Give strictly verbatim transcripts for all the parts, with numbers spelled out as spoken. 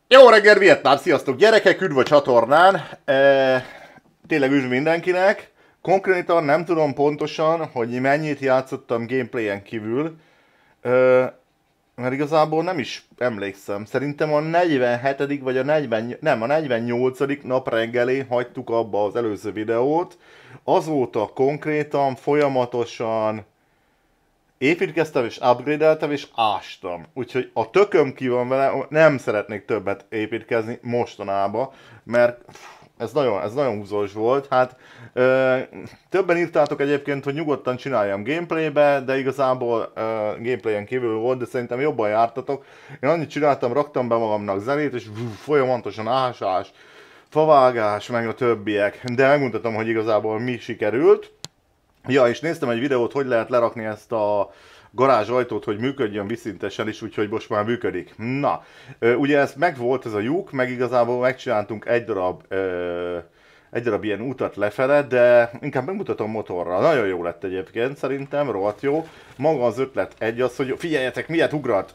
Jó reggel, Vietnám! Sziasztok gyerekek, üdv a csatornán! E, tényleg üdv mindenkinek! Konkrétan nem tudom pontosan, hogy mennyit játszottam gameplayen kívül, e, mert igazából nem is emlékszem. Szerintem a negyvenhetedik vagy a negyven, nem, a negyvennyolcadik nap reggelén hagytuk abba az előző videót. Azóta konkrétan folyamatosan építkeztem és upgrade-eltem és ástam. Úgyhogy a tököm ki van vele, nem szeretnék többet építkezni mostanában, mert ez nagyon, ez nagyon húzós volt. Hát ö, többen írtátok egyébként, hogy nyugodtan csináljam gameplaybe, de igazából ö, gameplayen kívül volt, de szerintem jobban jártatok. Én annyit csináltam, raktam be magamnak zenét, és vú, folyamatosan ásás, favágás, meg a többiek. De megmutatom, hogy igazából mi sikerült. Ja, és néztem egy videót, hogy lehet lerakni ezt a garázs ajtót, hogy működjön viszintesen is, úgyhogy most már működik. Na, ugye ez megvolt ez a lyuk, meg igazából megcsináltunk egy darab, ö, egy darab ilyen utat lefele, de inkább megmutatom motorral. Nagyon jó lett egyébként, szerintem, rohadt jó. Maga az ötlet egy az, hogy figyeljetek, miért ugrat!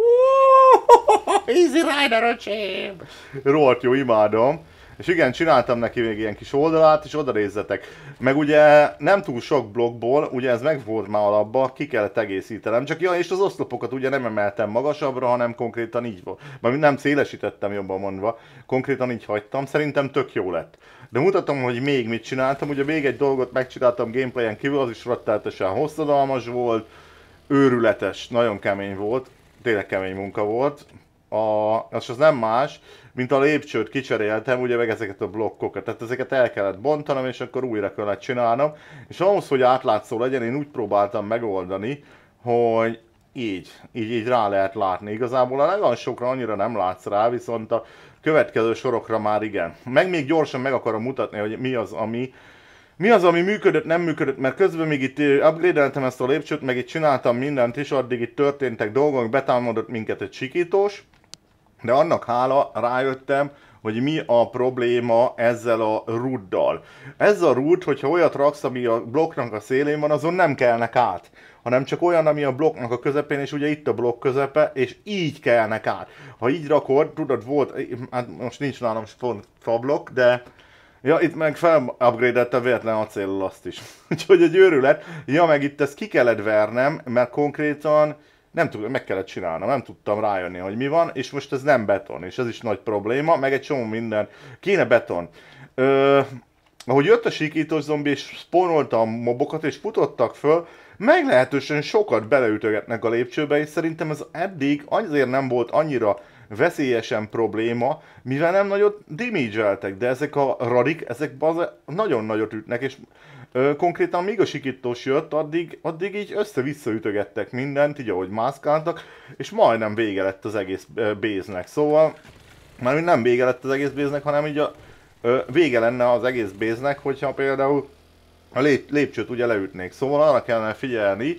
Easy Rider, öcsém! Rohadt jó, imádom. És igen, csináltam neki még ilyen kis oldalát, és oda nézzetek. Meg ugye nem túl sok blokkból, ugye ez meg volt már alapba, ki kellett egészítenem. Csak ja, és az oszlopokat ugye nem emeltem magasabbra, hanem konkrétan így volt. Mert nem szélesítettem, jobban mondva. Konkrétan így hagytam, szerintem tök jó lett. De mutatom, hogy még mit csináltam. Ugye még egy dolgot megcsináltam gameplayen kívül, az is rettenetesen hosszadalmas volt. Őrületes, nagyon kemény volt. Tényleg kemény munka volt. A, az, az nem más, mint a lépcsőt kicseréltem, ugye meg ezeket a blokkokat, tehát ezeket el kellett bontanom, és akkor újra kellett csinálnom, és ahhoz, hogy átlátszó legyen, én úgy próbáltam megoldani, hogy így, így, így rá lehet látni. Igazából a legalsókra annyira nem látsz rá, viszont a következő sorokra már igen. Meg még gyorsan meg akarom mutatni, hogy mi az, ami Mi az, ami működött, nem működött, mert közben még itt upgrade-eltem ezt a lépcsőt, meg itt csináltam mindent is, addig itt történtek dolgok, betámadott minket egy sikítós, de annak hála rájöttem, hogy mi a probléma ezzel a rúddal. Ez a rúd, hogyha olyat raksz, ami a blokknak a szélén van, azon nem kelnek át, hanem csak olyan, ami a blokknak a közepén, és ugye itt a blokk közepe, és így kelnek át. Ha így rakod, tudod, volt, hát most nincs nálam pont fablokk, de ja, itt meg fel-upgrade-eltem véletlen acéllal azt is. Úgyhogy egy őrület. Ja, meg itt ezt ki kellett vernem, mert konkrétan nem tudom, meg kellett csinálnom, nem tudtam rájönni, hogy mi van, és most ez nem beton, és ez is nagy probléma, meg egy csomó minden. Kéne beton. Ö, ahogy jött a sikítós zombi, és spawnolta a mobokat, és futottak föl, meglehetősen sokat beleütögetnek a lépcsőbe, és szerintem ez eddig azért nem volt annyira veszélyesen probléma, mivel nem nagyot damage-eltek, de ezek a radik, ezek nagyon nagyot ütnek, és ö, konkrétan míg a sikítós jött, addig, addig így össze-vissza ütögettek mindent, így ahogy mászkáltak, és majdnem vége lett az egész base-nek. Szóval, már nem vége lett az egész base-nek, hanem így a ö, vége lenne az egész base-nek, hogyha például a lép, lépcsőt ugye leütnék. Szóval arra kellene figyelni,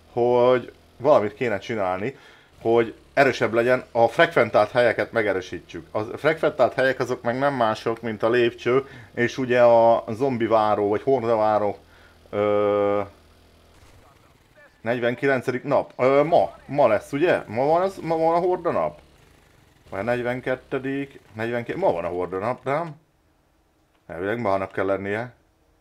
hogy valamit kéne csinálni, hogy erősebb legyen, a frekventált helyeket megerősítsük. A frekventált helyek azok meg nem mások, mint a lépcső, és ugye a zombi váró, vagy hordaváró ö, negyvenkilencedik nap. Ö, ma, ma lesz, ugye? Ma van, az, ma van a horda nap? Vagy a negyvenkettedik negyvenkét ma van a horda nap, nem? Elvileg ma nap kell lennie.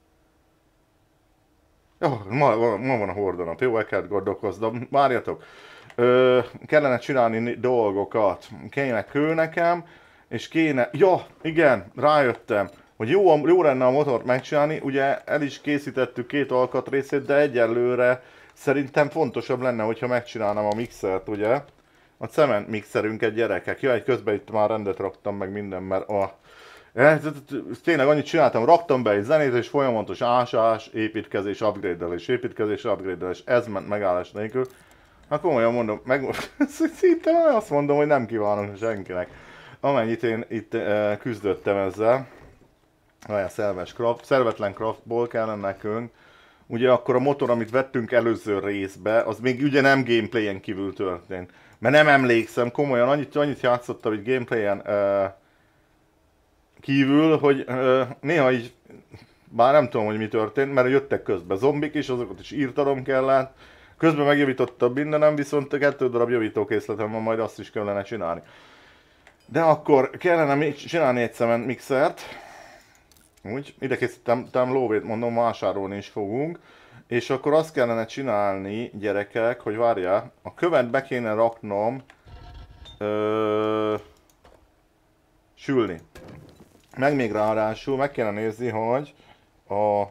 Jó, ma, ma van a horda nap, jó, el kellett gondolkoznom. Várjatok! Ö, kellene csinálni dolgokat, kéne kő nekem, és kéne, ja, igen, rájöttem, hogy jó, jó lenne a motort megcsinálni, ugye el is készítettük két alkatrészét, de egyelőre szerintem fontosabb lenne, hogyha megcsinálnám a mixert, ugye, a cement mixerünket, gyerekek, ja, egy közben itt már rendet raktam meg minden, mert a... tényleg annyit csináltam, raktam be egy zenét, és folyamatos ásás, építkezés, upgrade-elés, építkezés, upgrade-elés, ez ment megállás nélkül. Hát komolyan mondom, meg szinte azt mondom, hogy nem kívánok senkinek. Amennyit én itt e, küzdöttem ezzel, olyan szerves craft, szervetlen craftból kellene nekünk. Ugye akkor a motor, amit vettünk előző részbe, az még ugye nem gameplayen kívül történt. Mert nem emlékszem, komolyan annyit, annyit játszottam itt gameplayen e, kívül, hogy e, néha így, bár nem tudom, hogy mi történt, mert jöttek közben zombik is, azokat is írtanom kellett. Közben megjavítottam mindenem, viszont kettő darab javítókészletem van, majd azt is kellene csinálni. De akkor kellene még csinálni egy cement mixert. Úgy, ide készítettem lóvét, mondom, vásárolni is fogunk. És akkor azt kellene csinálni, gyerekek, hogy várjál, a követ be kéne raknom ö, sülni. Meg még ráadásul meg kéne nézni, hogy a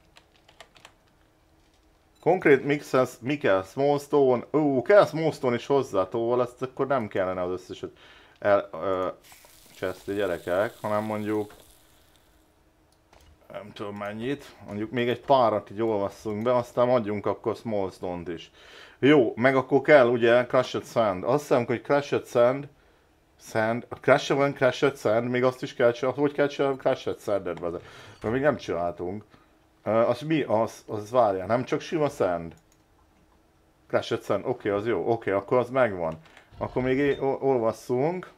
konkrét mixhez mi kell? Small stone, ó, kell small stone is hozzá, tóval ezt akkor nem kellene az összeset el ö, cseszti gyerekek, hanem mondjuk nem tudom mennyit, mondjuk még egy párat így olvasszunk be, aztán adjunk akkor small stone-t is. Jó, meg akkor kell ugye crushed sand. Azt hiszem, hogy crushed sand, sand, a crushed van crushed sand, még azt is kell csinálni, hogy kell csinálni crushed sandet, mert még nem csináltunk. Uh, az mi? Az, az várjál, nem csak sima sand? Crushed sand, oké, okay, az jó, oké, okay, akkor az megvan. Akkor még olvasszunk.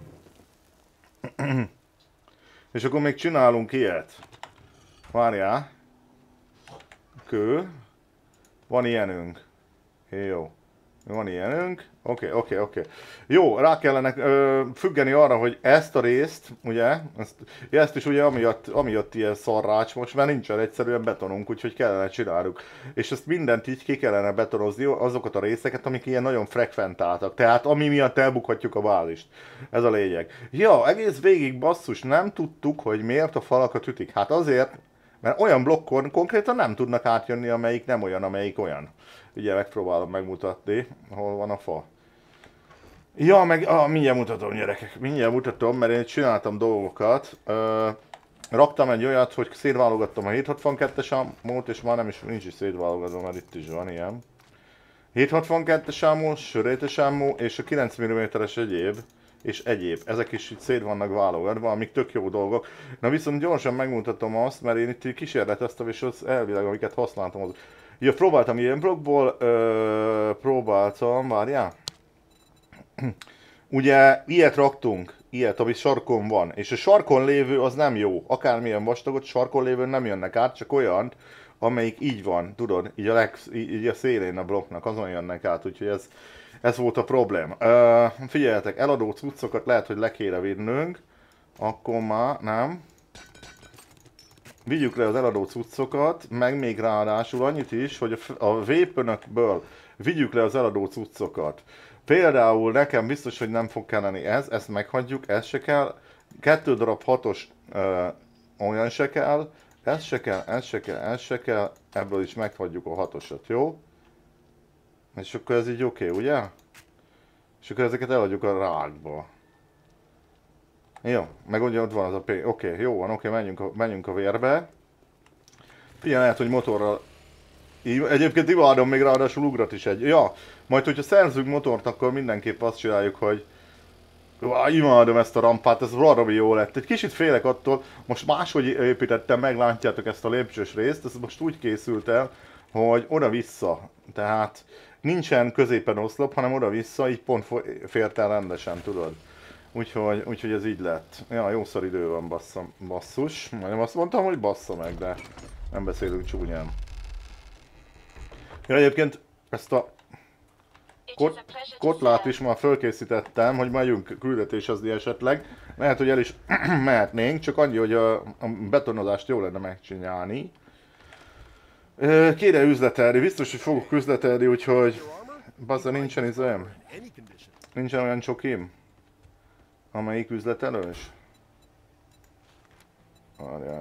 És akkor még csinálunk ilyet. Várjál. Kő. Van ilyenünk. Jó. Van ilyenünk. Oké, okay, oké, okay, oké. Okay. Jó, rá kellene ö, függeni arra, hogy ezt a részt, ugye, ezt, ezt is ugye amiatt, amiatt ilyen szarrács most, mert nincsen egyszerűen betonunk, úgyhogy kellene csináljuk. És ezt mindent így ki kellene betonozni, azokat a részeket, amik ilyen nagyon frekventáltak. Tehát ami miatt elbukhatjuk a bázist. Ez a lényeg. Ja, egész végig basszus, nem tudtuk, hogy miért a falakat ütik. Hát azért, mert olyan blokkon konkrétan nem tudnak átjönni, amelyik nem olyan, amelyik olyan. Ugye megpróbálom megmutatni, hol van a fa. Ja, meg ah, mindjárt mutatom gyerekek, mindjárt mutatom, mert én csináltam dolgokat. Ö, raktam egy olyat, hogy szétválogattam a hétszázhatvankettes ámót, és már nem is, nincs is szétválogatva, mert itt is van ilyen. hétszázhatvankettes ámó, sörétes ámó, és a kilenc milliméteres egyéb, és egyéb. Ezek is itt szét vannak válogatva, amik tök jó dolgok. Na viszont gyorsan megmutatom azt, mert én itt kísérleteztem, és az elvileg, amiket használtam, az... Ja, próbáltam ilyen blokkból, ö, próbáltam, várjál. Ugye ilyet raktunk, ilyet, ami sarkon van, és a sarkon lévő az nem jó. Akármilyen vastagot, sarkon lévő nem jönnek át, csak olyan, amelyik így van, tudod, így a, leg, így a szélén a blokknak, azon jönnek át, úgyhogy ez, ez volt a probléma. Uh, figyeljetek, eladó cuccokat lehet, hogy le kéne vinnünk, akkor már nem. Vigyük le az eladó cuccokat, meg még ráadásul annyit is, hogy a vépönökből vigyük le az eladó cuccokat. Például nekem biztos, hogy nem fog kelleni ez, ezt meghagyjuk, ez se kell. Kettő darab hatos ö, olyan se kell, ez se kell, ez se kell, ez se kell, ebből is meghagyjuk a hatosat, jó? És akkor ez így oké, okay, ugye? És akkor ezeket eladjuk a rákba. Jó, meg ugye ott van az a pénz. Oké, okay, jó van, oké, okay, menjünk, a, menjünk a vérbe. Figyelj, lehet, hogy motorral... Egyébként imádom, még ráadásul ugrat is egy. Ja, majd hogyha szerzünk motort, akkor mindenképp azt csináljuk, hogy... Vá, imádom ezt a rampát, ez valami jó lett. Egy kicsit félek attól, most máshogy építettem meg, látjátok ezt a lépcsős részt, ez most úgy készült el, hogy oda-vissza. Tehát nincsen középen oszlop, hanem oda-vissza, így pont fért el rendesen, tudod. Úgyhogy, úgyhogy ez így lett. Ja, jószor idő van, bassza, basszus. Majdnem azt mondtam, hogy bassza meg, de nem beszélünk csúnyán. Ja, egyébként ezt a kot, kotlát is már fölkészítettem, hogy megyünk küldetésezni esetleg. Lehet, hogy el is mehetnénk, csak annyi, hogy a, a betonozást jó lenne megcsinálni. Kéne üzletelni, biztos, hogy fogok üzletelni, úgyhogy... Bazza, nincsen izém? Nincsen olyan csokim? Amelyik üzletelős? Várjál.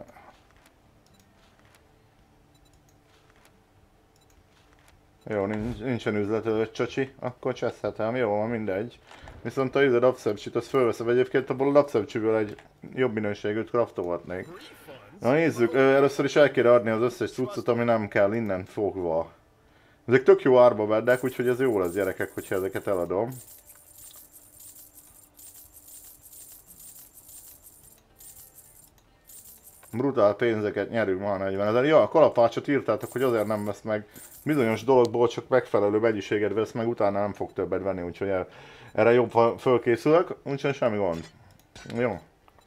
Jó, nincs, nincsen üzletelős csacsi, akkor cseszhetem, jó van, mindegy. Viszont a izé napszemcsit, azt fölveszem, egyébként abból a napszemcsiből egy jobb minőségűt kraftolhatnék. Na nézzük, először is el kéne adni az összes cuccot, ami nem kell innen fogva. Ezek tök jó árba vednek, úgyhogy ez jó lesz gyerekek, hogyha ezeket eladom. Brutál pénzeket nyerünk már negyven ezer. Ja, a kalapácsot írtátok, hogy azért nem vesz meg. Bizonyos dologból csak megfelelő mennyiséget vesz meg, utána nem fog többet venni, úgyhogy erre jobb, ha fölkészülök, úgyhogy semmi gond. Jó.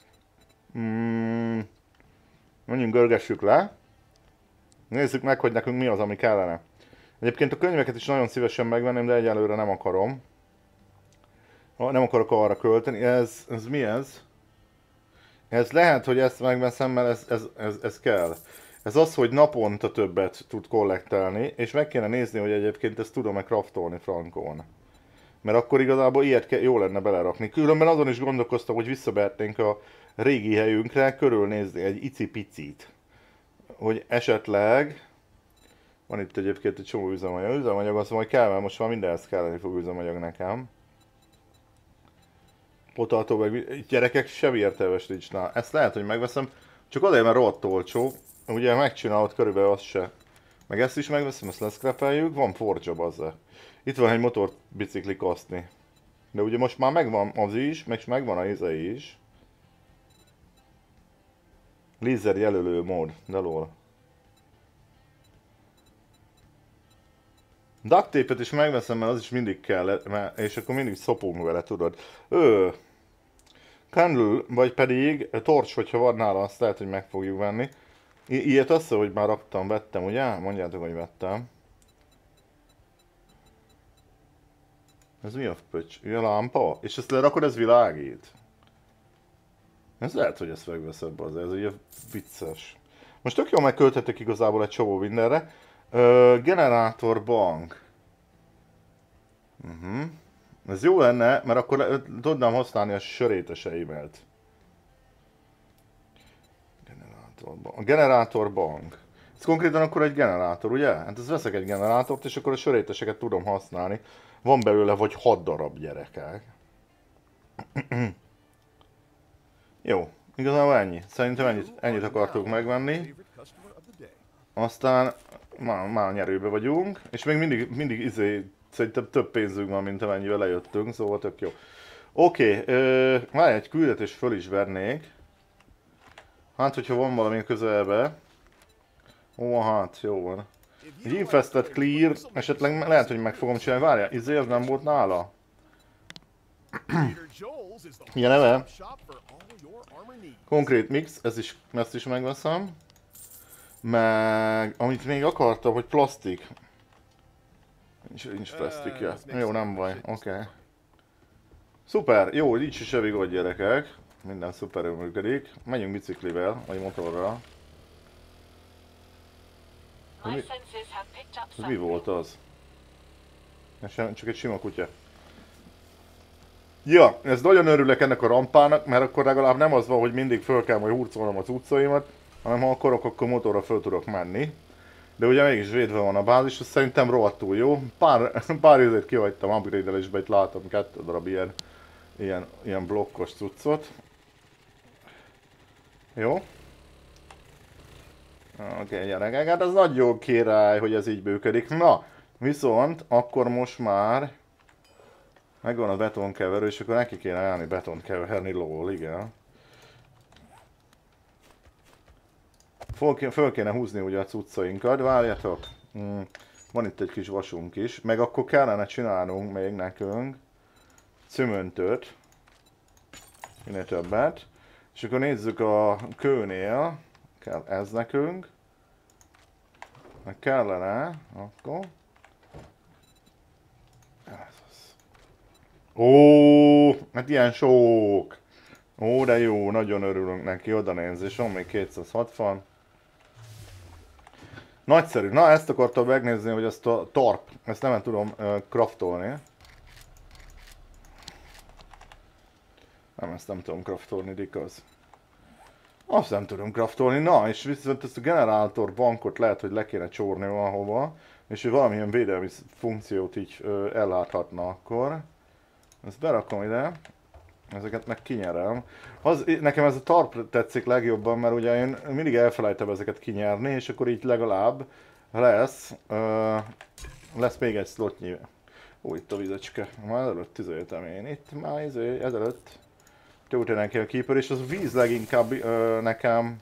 Mm. Mondjuk görgessük le. Nézzük meg, hogy nekünk mi az, ami kellene. Egyébként a könyveket is nagyon szívesen megvenném, de egyelőre nem akarom. Nem akarok arra költeni. Ez, ez mi ez? Ez lehet, hogy ezt megveszem, mert ez, ez, ez, ez kell. Ez az, hogy naponta többet tud kollektálni, és meg kéne nézni, hogy egyébként ezt tudom-e craftolni frankon. Mert akkor igazából ilyet kell, jó lenne belerakni. Különben azon is gondolkoztam, hogy visszabehetnénk a régi helyünkre, körülnézni egy icipicit. Hogy esetleg... Van itt egyébként egy csomó üzemanyag. Üzemanyag azt mondom, hogy kell, mert most már mindenhez kelleni fog üzemanyag nekem. Potató meg gyerekek, semmi értelmes nincs. Na, ezt lehet, hogy megveszem. Csak azért, mert rohadt olcsó. Ugye megcsinálod körülbelül azt se. Meg ezt is megveszem, ezt leszkrepeljük. Van forge bazza. Itt van egy motorbicikli kaszni. De ugye most már megvan az is, meg megvan a izei is. Laser jelölő mód, de lol. Duct tape-et is megveszem, mert az is mindig kell, mert, és akkor mindig szopunk vele, tudod. Ő, candle, vagy pedig torch, hogyha van nála, azt lehet, hogy meg fogjuk venni. I ilyet azt, hogy már raktam, vettem, ugye? Mondjátok, hogy vettem. Ez mi a pöcs? A lámpa? És ezt lerakod, ez világít? Ez lehet, hogy ezt megveszed, az ez ugye vicces. Most tök jól megkölthetek igazából egy csomó mindenre. Ö, generátor bank. Uh-huh. Ez jó lenne, mert akkor tudnám használni a söréteseimet. Generátor bank. A generátor bank. Ez konkrétan akkor egy generátor, ugye? Hát ez veszek egy generátort, és akkor a söréteseket tudom használni. Van belőle vagy hat darab, gyerekek. Jó, igazából ennyi. Szerintem ennyit, ennyit akartuk megvenni. Aztán már, már nyerőbe vagyunk, és még mindig, mindig izé, szerintem több pénzünk van, mint amennyivel lejöttünk, szóval tök jó. Oké, okay, már egy küldetést föl is vernék. Hát, hogyha van valami közelbe. Ó, hát, jó van. Egy infested clear, esetleg lehet, hogy meg fogom csinálni. Várjál, izé, ez nem volt nála? Ilyen neve? Konkrét mix, ez is, ezt is megveszem. Meg, amit még akartam, hogy plastik. Nincs, nincs plastikja. Jó, nem baj, oké. Okay. Szuper, jó, így is semmi gond, gyerekek. Minden szuperül működik. Menjünk biciklivel, vagy motorral. Mi, ez mi volt az? Ez csak egy sima kutya. Ja, ez nagyon örülök ennek a rampának, mert akkor legalább nem az van, hogy mindig föl kell majd hurcolnom az utcaimat, hanem ha akarok, akkor motorra föl tudok menni. De ugye mégis védve van a bázis, az szerintem rohadtul jó. Pár, pár ezért kihagytam upgrade-elésbe, itt látom kettő darab ilyen, ilyen, ilyen blokkos cuccot. Jó. Oké, okay, gyerekek, hát az nagyon király, hogy ez így bőködik. Na, viszont akkor most már megvan a betonkeverő, és akkor neki kéne állni betont keverni, lol, igen. Föl kéne húzni ugye a cuccainkat, várjatok. Hmm. Van itt egy kis vasunk is, meg akkor kellene csinálnunk még nekünk cimöntöt, minél többet. És akkor nézzük a kőnél, kell ez nekünk. Meg kellene, akkor. Ez az. Ó, hát ilyen sok. Ó, de jó, nagyon örülünk neki, oda nézz, és van még kétszázhatvan. Nagyszerű. Na, ezt akartam megnézni, hogy ezt a tarp, ezt nem tudom uh, craftolni. Nem, ezt nem tudom craftolni, dikaz. Azt nem tudom craftolni. Na, és viszont ezt a generátor bankot lehet, hogy le kéne csórni valahova, és hogy valamilyen védelmi funkciót így uh, elláthatna akkor. Ezt berakom ide. Ezeket meg kinyerem. Az, nekem ez a tarp tetszik legjobban, mert ugye én mindig elfelejtem ezeket kinyerni, és akkor így legalább lesz, uh, lesz még egy slotnyi. Ó, itt a vizecske. Már ezelőtt tizéltem én. Itt már izé, ezelőtt töltenek ki a keeper, és az víz leginkább uh, nekem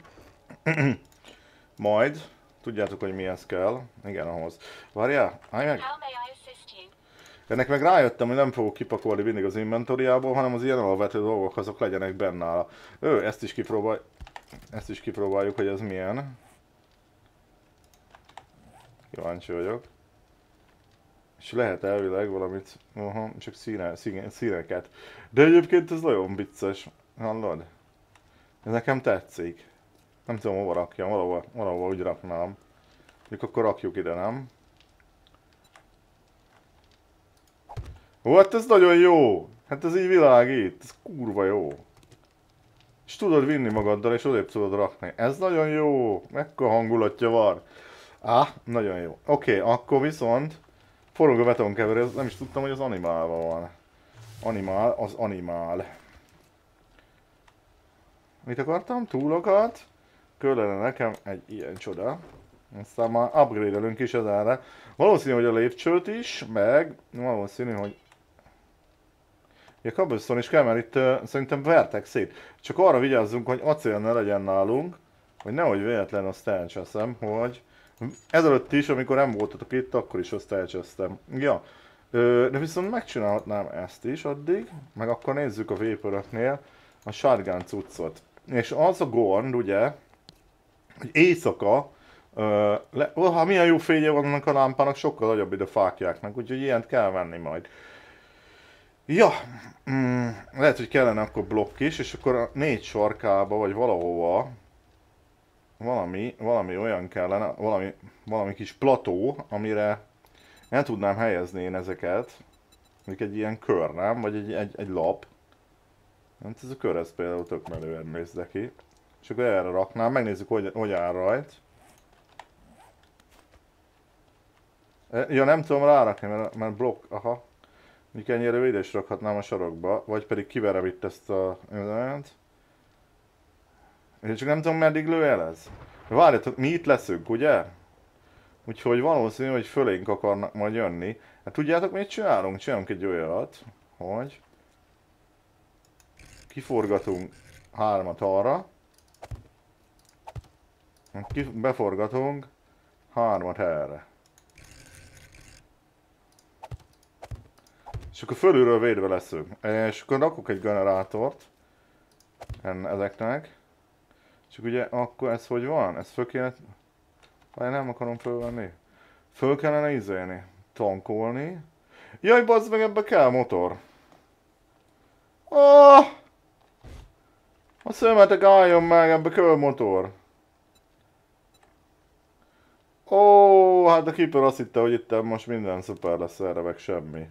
majd. Tudjátok, hogy mihez kell. Igen, ahhoz. Várjál, állj meg! Ennek meg rájöttem, hogy nem fogok kipakolni mindig az inventoriából, hanem az ilyen alapvető dolgok azok legyenek benne nála. Ő, ezt is kipróbálj... Ezt is kipróbáljuk, hogy ez milyen. Kíváncsi vagyok. És lehet elvileg valamit, aha, csak színe, színe, színeket. De egyébként ez nagyon vicces, hallod? Ez nekem tetszik. Nem tudom hova rakjam, valahova, valahova úgy raknám. Még akkor rakjuk ide, nem? Ó, hát ez nagyon jó! Hát ez így világít, ez kurva jó. És tudod vinni magaddal, és odébb tudod rakni. Ez nagyon jó! Mekkora hangulatja van! Á, nagyon jó. Oké, okay, akkor viszont forog a betonkeverő, nem is tudtam, hogy az animálban van. Animál, az animál. Mit akartam? Túlokat. Kellene nekem egy ilyen csoda. Aztán már upgrade-elünk is ezerre. Valószínű, hogy a lépcsőt is, meg valószínű, hogy ja, cobblestone is kell, mert itt uh, szerintem vertek szét. Csak arra vigyázzunk, hogy acél ne legyen nálunk, hogy nehogy véletlen azt elcseszem, hogy ezelőtt is, amikor nem voltatok itt, akkor is azt elcsesztem. Ja, ö, de viszont megcsinálhatnám ezt is addig, meg akkor nézzük a vépöröknél a shotgun cuccot. És az a gond, ugye, hogy éjszaka, ö, le, ha milyen jó fénye van annak a lámpának, sokkal nagyobb ide a fákjáknak, úgyhogy ilyent kell venni majd. Ja, mm, lehet, hogy kellene akkor blokk is, és akkor a négy sarkába, vagy valahova valami, valami olyan kellene, valami, valami kis plató, amire el tudnám helyezni én ezeket. Mondjuk egy ilyen kör, nem? Vagy egy, egy, egy lap. Hát ez a kör, ez például tök menően néz ki. És akkor erre raknám, megnézzük, hogy, hogy áll rajt. Ja, nem tudom rárakni, mert, mert blokk, aha. Mondjuk ennyire ide is rakhatnám a sarokba, vagy pedig kiverem itt ezt a... Én csak nem tudom, meddig lő el ez. Várjatok, mi itt leszünk, ugye? Úgyhogy valószínű, hogy fölénk akarnak majd jönni. Hát tudjátok, mit csinálunk? Csinálunk egy olyat, hogy... Kiforgatunk hármat arra. Beforgatunk hármat erre. És akkor fölülről védve leszünk. És akkor rakok egy generátort ezeknek. Csak ugye akkor ez hogy van? Ez föl kéne... Vagy nem akarom fölvenni. Föl kellene izélni. Tankolni. Jaj, bazd meg, ebbe kell motor. Oh! A szemetek álljon meg, ebbe kell motor. Ó, oh, hát a Keeper azt hitte, hogy itt most minden szuper lesz, erre meg semmi.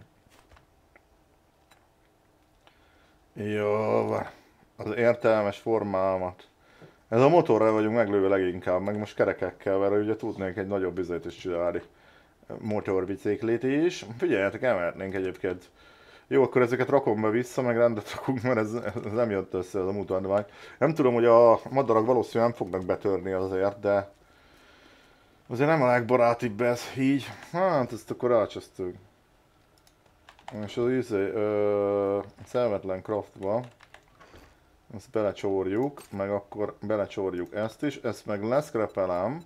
Jó, az értelmes formámat. Ez a motorral vagyunk meglőve leginkább, meg most kerekekkel, mert ugye tudnék egy nagyobb izét is csinálni. Motorbiciklit is. Figyeljetek, emelhetnénk egyébként. Jó, akkor ezeket rakom be vissza, meg rendet rakunk, mert ez, ez nem jött össze, ez a mutandvány. Nem tudom, hogy a madarak valószínűleg nem fognak betörni azért, de... Azért nem a legbarátibb ez így. Hát, ezt akkor elcsesztük. És az izé, ö, szelvetlen craftba. Ezt belecsórjuk, meg akkor belecsórjuk ezt is, ezt meg leszkrepelem.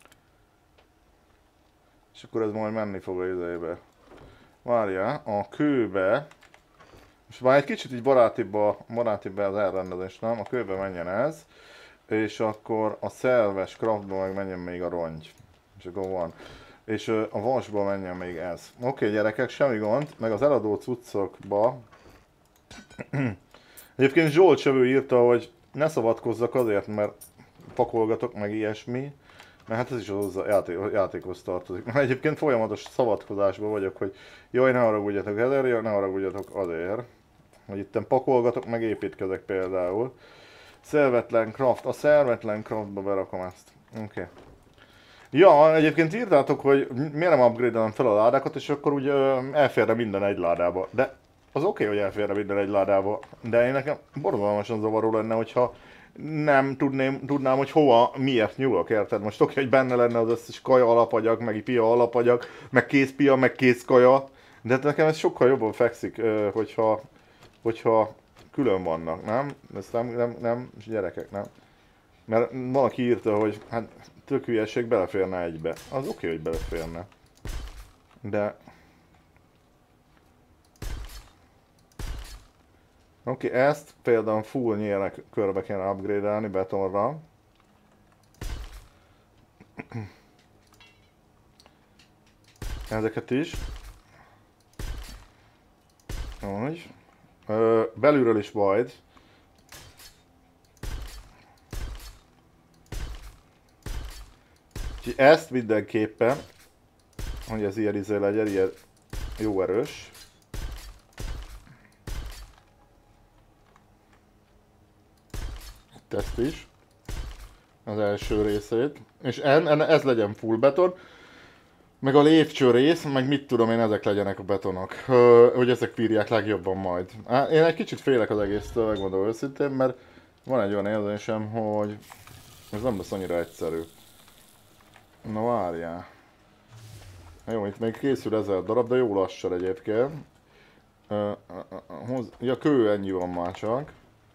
És akkor ez majd menni fog az izébe. Várjál, a kőbe. Most már egy kicsit így barátibb, a, barátibb az elrendezés, nem? A kőbe menjen ez. És akkor a szelves craftba meg menjen még a rongy. És akkor van. És a vasba menjen még ez. Oké, okay, gyerekek, semmi gond. Meg az eladó cuccokba. Egyébként Zsolt Csövő írta, hogy ne szabadkozzak azért, mert pakolgatok meg ilyesmi. Mert hát ez is az játék, játékhoz tartozik. Mert egyébként folyamatos szabadkozásban vagyok, hogy jaj, ne haragudjatok ezért, jaj, ne haragudjatok azért. Hogy itten pakolgatok, meg építkezek például. Szervetlen craft, a szervetlen craftba berakom ezt. Oké. Okay. Ja, egyébként írtátok, hogy miért nem upgrade-elem fel a ládákat, és akkor úgy elférne minden egy ládába. De az oké, okay, hogy elférne minden egy ládába, de én nekem borzalmasan zavaró lenne, hogyha nem tudném, tudnám, hogy hova, miért nyúlok, érted? Most oké, okay, hogy benne lenne az összes kaja alapanyag, meg pia alapanyag, meg kész pia, meg kész kaja, de hát nekem ez sokkal jobban fekszik, hogyha, hogyha külön vannak, nem? Ezt nem, nem, nem, gyerekek, nem? Mert valaki írta, hogy hát tök hülyeség, beleférne egybe. Az oké, okay, hogy beleférne. De... Oké, okay, ezt például full nyílnek körbe kéne upgrade-elni betonra. Ezeket is. Úgy. Ö, belülről is majd. Úgyhogy ezt mindenképpen, hogy ez ilyen izé legyen, ilyen jó erős. Ezt is. Az első részét. És en, en, ez legyen full beton. Meg a lépcső rész, meg mit tudom én, ezek legyenek a betonok. Ö, hogy ezek bírják legjobban majd. Én egy kicsit félek az egésztől, megmondom őszintén, mert van egy olyan érzésem, hogy ez nem lesz annyira egyszerű. Na várjál. Jó, itt még készül ezer darab, de jó lassan egyébként. Uh, uh, uh, hoz... Ja, kő ennyi van már csak.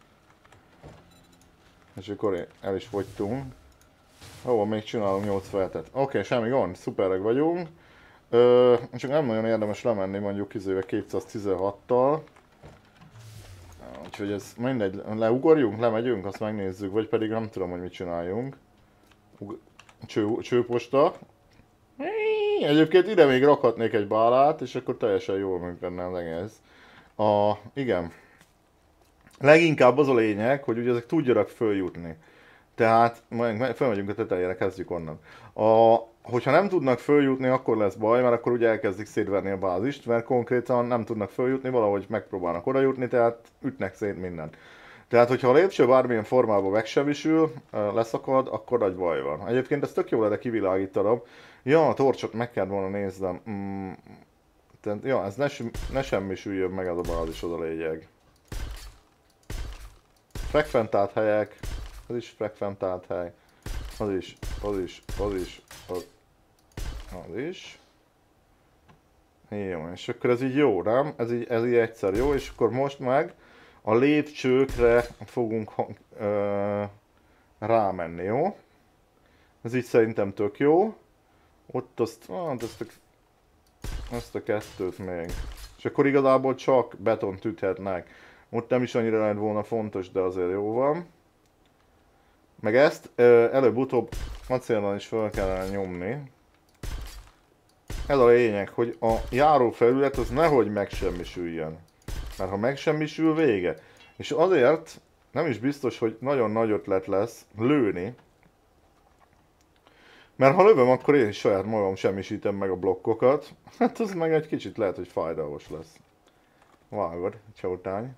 És akkor el is fogytunk. Ó, még csinálunk nyolc feltet. Oké, okay, semmi gond, szuperek vagyunk. Uh, csak nem nagyon érdemes lemenni mondjuk izével kétszáztizenhattal. Úgyhogy ez mindegy, leugorjunk, lemegyünk, azt megnézzük, vagy pedig nem tudom, hogy mit csináljunk. Cső, csőposta. Egyébként ide még rakhatnék egy bálát, és akkor teljesen jól működne az egész. A, igen. Leginkább az a lényeg, hogy ugye ezek tudjanak följutni. Tehát, majd fölmegyünk a tetejére, kezdjük onnan. A, hogyha nem tudnak följutni, akkor lesz baj, mert akkor ugye elkezdik szétverni a bázist, mert konkrétan nem tudnak följutni, valahogy megpróbálnak oda jutni, tehát ütnek szét mindent. Tehát, hogyha a lépcső bármilyen formában megsemmisül, leszakad, akkor nagy baj van. Egyébként ez tök jó lenne kivilágítanom. Ja, a torcsot meg kell volna néznem. Mm, tehát, ja, ez ne, ne semmisüljön meg az a bázis, az a lényeg. Frekventált helyek. Ez is frekventált hely. Az is, az is, az is, az, az is. Jó, és akkor ez így jó, nem? Ez így, ez így egyszer jó, és akkor most meg a lépcsőkre fogunk ö, rámenni, jó? Ez így szerintem tök jó. Ott azt, hát azt, a, azt a kettőt még. És akkor igazából csak betont üthetnek. Ott nem is annyira lett volna fontos, de azért jó van. Meg ezt előbb-utóbb acéllal is fel kellene nyomni. Ez a lényeg, hogy a járófelület az nehogy megsemmisüljön. Mert ha megsemmisül, vége. És azért nem is biztos, hogy nagyon nagy ötlet lesz lőni. Mert ha lövöm, akkor én is saját magam semmisítem meg a blokkokat. Hát az meg egy kicsit lehet, hogy fájdalmas lesz. Vágod, csótány.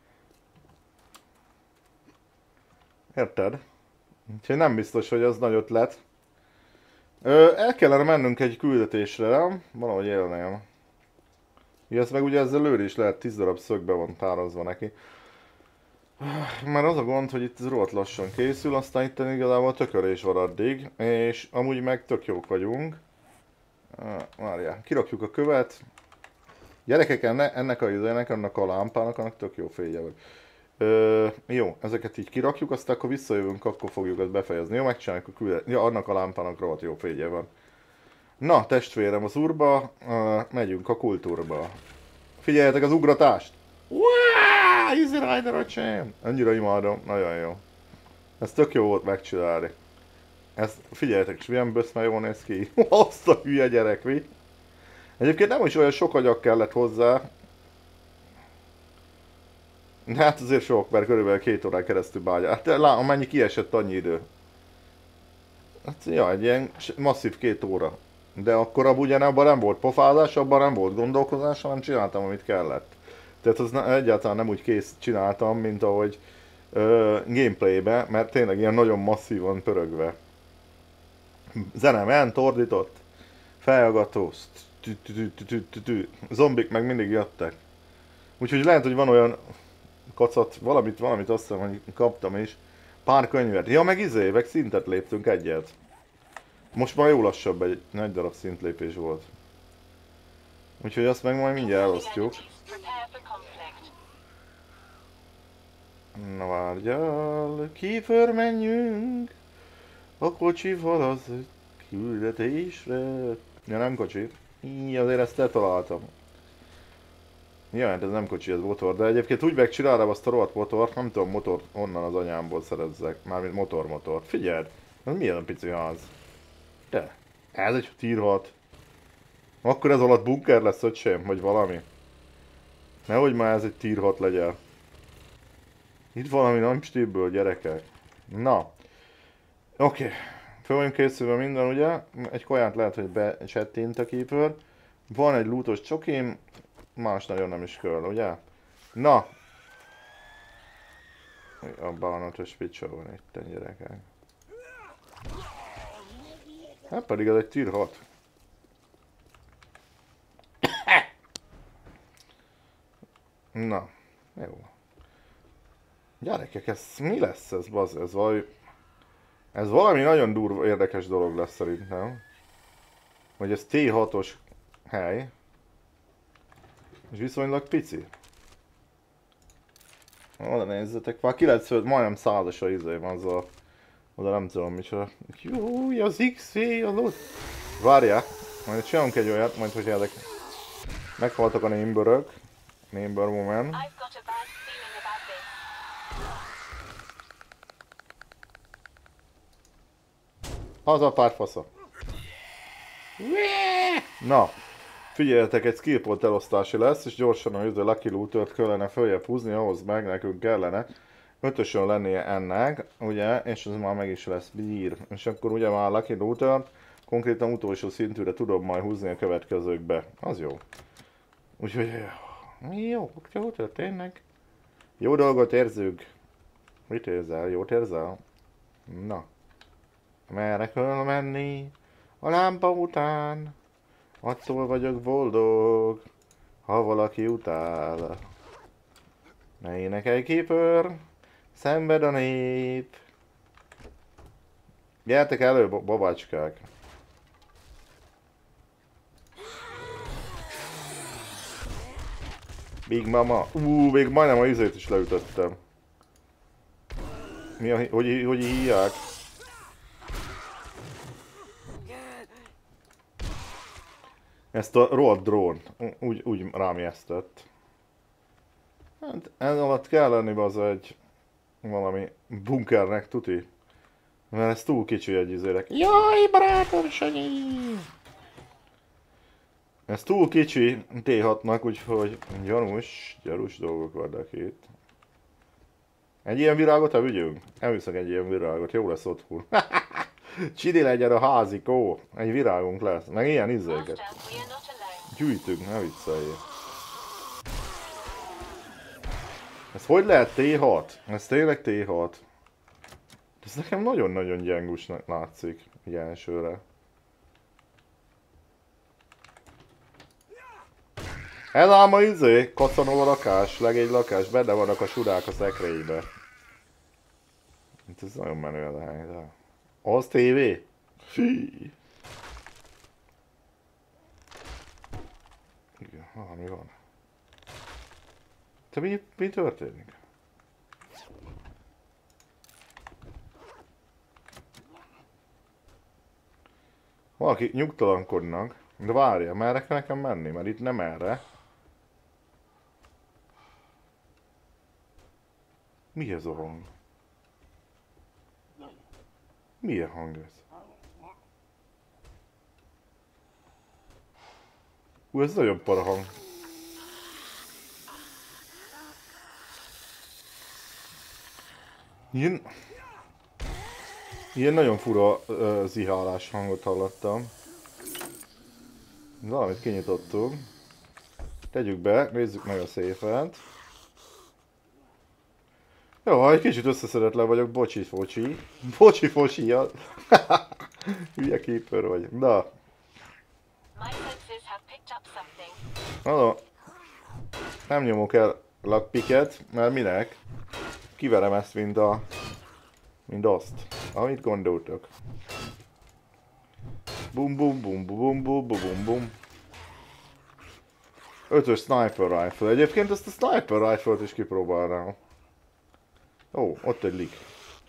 Érted? Úgyhogy nem biztos, hogy az nagy ötlet. Ö, el kellene mennünk egy küldetésre, nem? Valahogy élném. Ja, ezt meg ugye ezzel lőni is lehet, tíz darab szögbe van tározva neki. Mert az a gond, hogy itt ez rohadt lassan készül, aztán itt igazából tökörés van addig, és amúgy meg tök jók vagyunk. Várjál, kirakjuk a követ. Gyerekek, enne, ennek a izének, ennek a lámpának, annak tök jó fénye van. Ö, jó, ezeket így kirakjuk, aztán akkor visszajövünk, akkor fogjuk ezt befejezni. Jó, megcsináljuk a küldet. Ja, annak a lámpának rohadt jó fénye van. Na, testvérem, az urba, uh, megyünk a kultúrba. Figyeljetek az ugratást! Wow, Easy Rider a csém! Annyira imádom, nagyon jó. Ez tök jó volt megcsinálni. Ezt figyeljetek, és milyen böszme jól néz ki. Azt a hülye gyerek, mi? Egyébként nem is olyan sok agyag kellett hozzá. Hát azért sok, mert körülbelül két órán keresztül bágyál. Hát lám, amennyi kiesett, annyi idő. Hát ja, egy ilyen masszív két óra. De akkor abban ugye abban nem volt pofázás, abban nem volt gondolkozás, hanem csináltam, amit kellett. Tehát az ne, egyáltalán nem úgy kész csináltam, mint ahogy ö, gameplaybe, mert tényleg ilyen nagyon masszívan pörögve. Zene ment, ordított, feljagató, zombik meg mindig jöttek. Úgyhogy lehet, hogy van olyan kacat, valamit, valamit azt hiszem, hogy kaptam is. Pár könyvet. Ja, meg izé, meg szintet léptünk egyet. Most már jó lassabb, egy nagy darab szintlépés volt. Úgyhogy azt meg majd mindjárt elosztjuk. Na várjál, kiför menjünk a kocsival az küldetésre. Ja, nem kocsi. Így azért ezt eltaláltam. Ja, hát ez nem kocsi, ez motor, de egyébként úgy megcsinálom azt a rohadt motort, nem tudom motort onnan az anyámból szerezzek, mármint motor-motor. Figyeld, ez milyen a pici ház? De, ez egy tírhat. Akkor ez alatt bunker lesz, öcsém, vagy valami. Nehogy már ez egy tier hat legyen. Itt valami nem stílből, gyerekek. Na. Oké. Okay. Föl vagyunk készülve minden, ugye? Egy kaját lehet, hogy becsettint a keeper. Van egy lootos csokim. Más nagyon nem is kell, ugye? Na. A bánatos picsa van itt, gyerekek. Hát pedig ez egy tier hat. Na. Jó. Gyerekek, ez mi lesz ez, baz? Ez valami... Ez valami nagyon durva, érdekes dolog lesz szerintem. Hogy ez T hatos hely. És viszonylag pici. Oda nézzetek, már kilencven, majdnem százas a izé, az a... Oda nem tudom micsoda. Jó, az X V, az ott. Várjál, majd csinálunk egy olyat, majd hogy ezek... Meghaltak a némbörök. Némbör moment. Haza párfasza. Na, figyeljetek, egy skillpont elosztási lesz, és gyorsan a üző Lucky Lootert kellene följebb húzni, ahhoz meg nekünk kellene ötösön lennie ennek, ugye, és az már meg is lesz bír. És akkor ugye már a Lucky Lootert konkrétan utolsó szintűre tudom majd húzni a következőkbe. Az jó. Úgyhogy jó, jó történnek. Jó dolgot érzünk. Mit érzel? Jót érzel? Na. Merre kell menni a lámpa után? Attól vagyok boldog, ha valaki utál. Ne énekelj, keeper, szenved a nép. Gyertek elő, babácskák. Big Mama. Ú, még majdnem a izét is leütöttem. Mi a, hogy, hogy hívják? Ezt a rohadt drón úgy, úgy rám ijesztett. Hát ez alatt kell lenni az egy valami bunkernek, tuti. Mert ez túl kicsi egy izérek. Jaj, barátom, Sanyi! Ez túl kicsi T hatnak, úgyhogy gyanús, gyanús dolgok vannak itt. Egy ilyen virágot elvigyünk? Elviszek egy ilyen virágot, jó lesz otthon. Csidi legyen a házikó, egy virágunk lesz, meg ilyen izéket. Gyűjtünk, ne vicceljél. Ez hogy lehet T hat? Ez tényleg T hat. Ez nekem nagyon-nagyon gyengusnak látszik, így elsőre. Ez ám a izé, Casanova lakás, legény lakás, benne vannak a sudák a szekrénybe. Ez nagyon menő ez a helyzet. Az tévé? Fí. Igen, ah, mi van? Te mi, mi történik? Valaki nyugtalankodnak, de várja, merre kell nekem menni, mert itt nem erre. Mi ez a hang? Milyen hang ez? Ú, ez nagyon para hang. Ilyen... Ilyen nagyon fura uh, zihálás hangot hallottam. Valamit kinyitottunk. Tegyük be, nézzük meg a széfet. Jó, egy kicsit összeszedetlen vagyok, bocsi focsi. Bocsi focsi, hülye keeper vagy. Na. Na, nem nyomok el lockpicket, mert minek? Kiverem ezt, mint a... mint azt, amit gondoltok. Bum bum bum bum bum bum bum bum. Ötös sniper rifle. Egyébként ezt a sniper rifle-t is kipróbálnám. Ó, ott egy lik.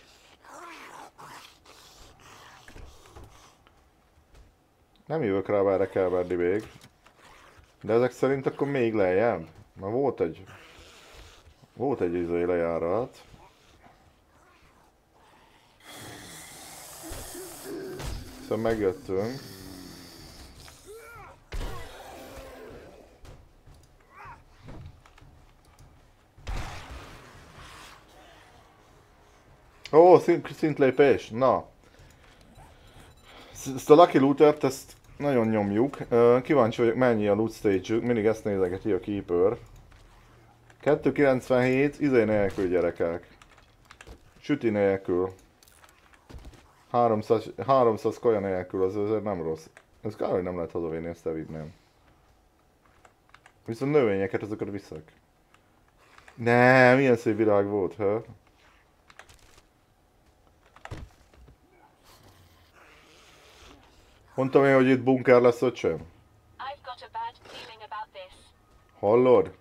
Nem jövök rá, erre kell venni még. De ezek szerint akkor még lejjebb. Mert volt egy... Volt egy izé lejárat. Szóval megjöttünk. Ó, szint, szintlépés, na. Ezt a Lucky Looter-t, ezt nagyon nyomjuk. Kíváncsi vagyok, mennyi a loot stage-ük, mindig ezt nézegeti a Keeper. kettő kilencvenhét, izé nélkül gyerekek. Süti nélkül. háromszáz, háromszáz kaja nélkül, az azért nem rossz. Ez kár, hogy nem lehet hazavinni, ezt elvinném. Viszont növényeket, azokat viszek. Ne, milyen szép virág volt, ha? Mondtam én, hogy itt bunker lesz, öcsém. Hallod?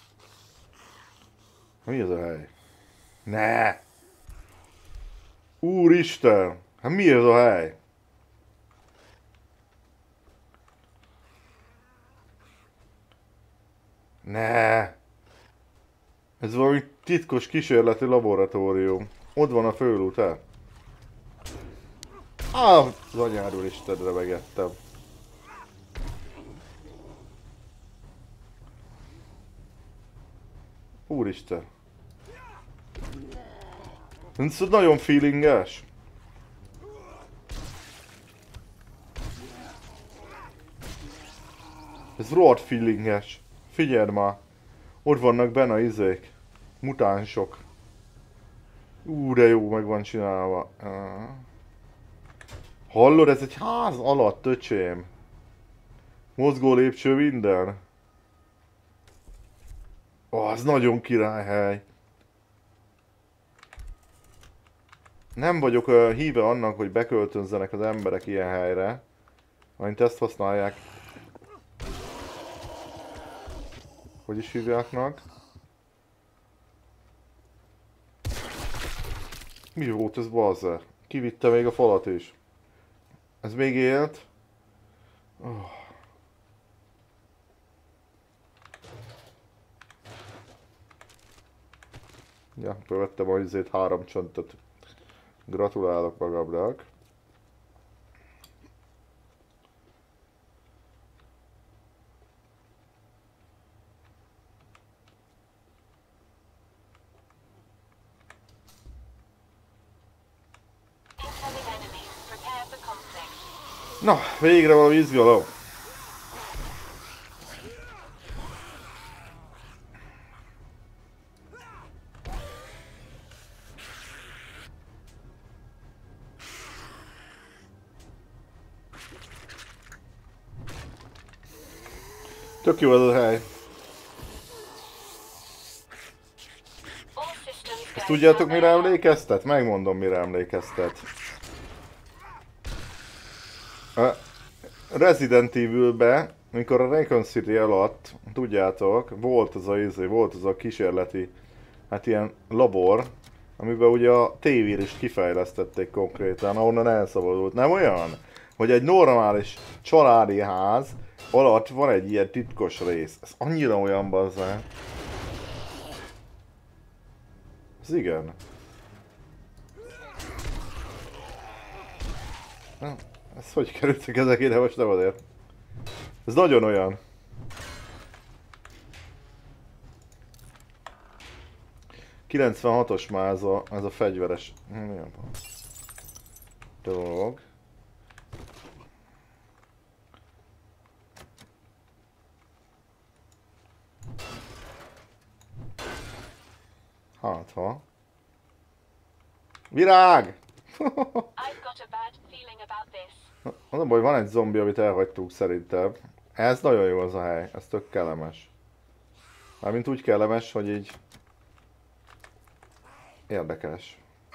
Mi ez a hely? Ne! Úristen! Hát mi ez a hely? Ne! Ez valami titkos kísérleti laboratórium. Ott van a főút, el. Ah, az anyáról Istenre megettem. Úristen. Ez nagyon feelinges. Ez rohadt feelinges. Figyeld már. Ott vannak benne a izék. Mutánsok. Ú, de jó meg van csinálva. Hallod, ez egy ház alatt, öcsém. Mozgó lépcső minden. Ó, az nagyon királyhely. Nem vagyok uh, híve annak, hogy beköltözzenek az emberek ilyen helyre. Amint ezt használják. Hogy is hívjáknak? Mi volt ez, bazzer? Kivitte még a falat is. Ez még élt? Oh. Ja, bevettem a izét, három csontot. Gratulálok magamnak. Na, végre valami izgalom. Tök jó ez a hely. Ezt tudjátok, mire emlékeztet? Megmondom, mire emlékeztet. A Resident Evil-be, amikor a Raccoon City alatt, tudjátok, volt az a izé, volt az a kísérleti, hát ilyen labor, amiben ugye a tévírist kifejlesztették konkrétan, ahonnan elszabadult. Nem olyan? Hogy egy normális családi ház alatt van egy ilyen titkos rész. Ez annyira olyan, bazzá. Ez igen. Ez hogy kerültek ezek ide, most nem azért. Ez nagyon olyan. kilencvenhatos már ez a, ez a fegyveres dolog. Hát ha. Virág! Az a baj, van egy zombi, amit elhagytuk szerintem. Ez nagyon jó az a hely, ez tök kellemes. Mármint úgy kellemes, hogy így... Érdekes.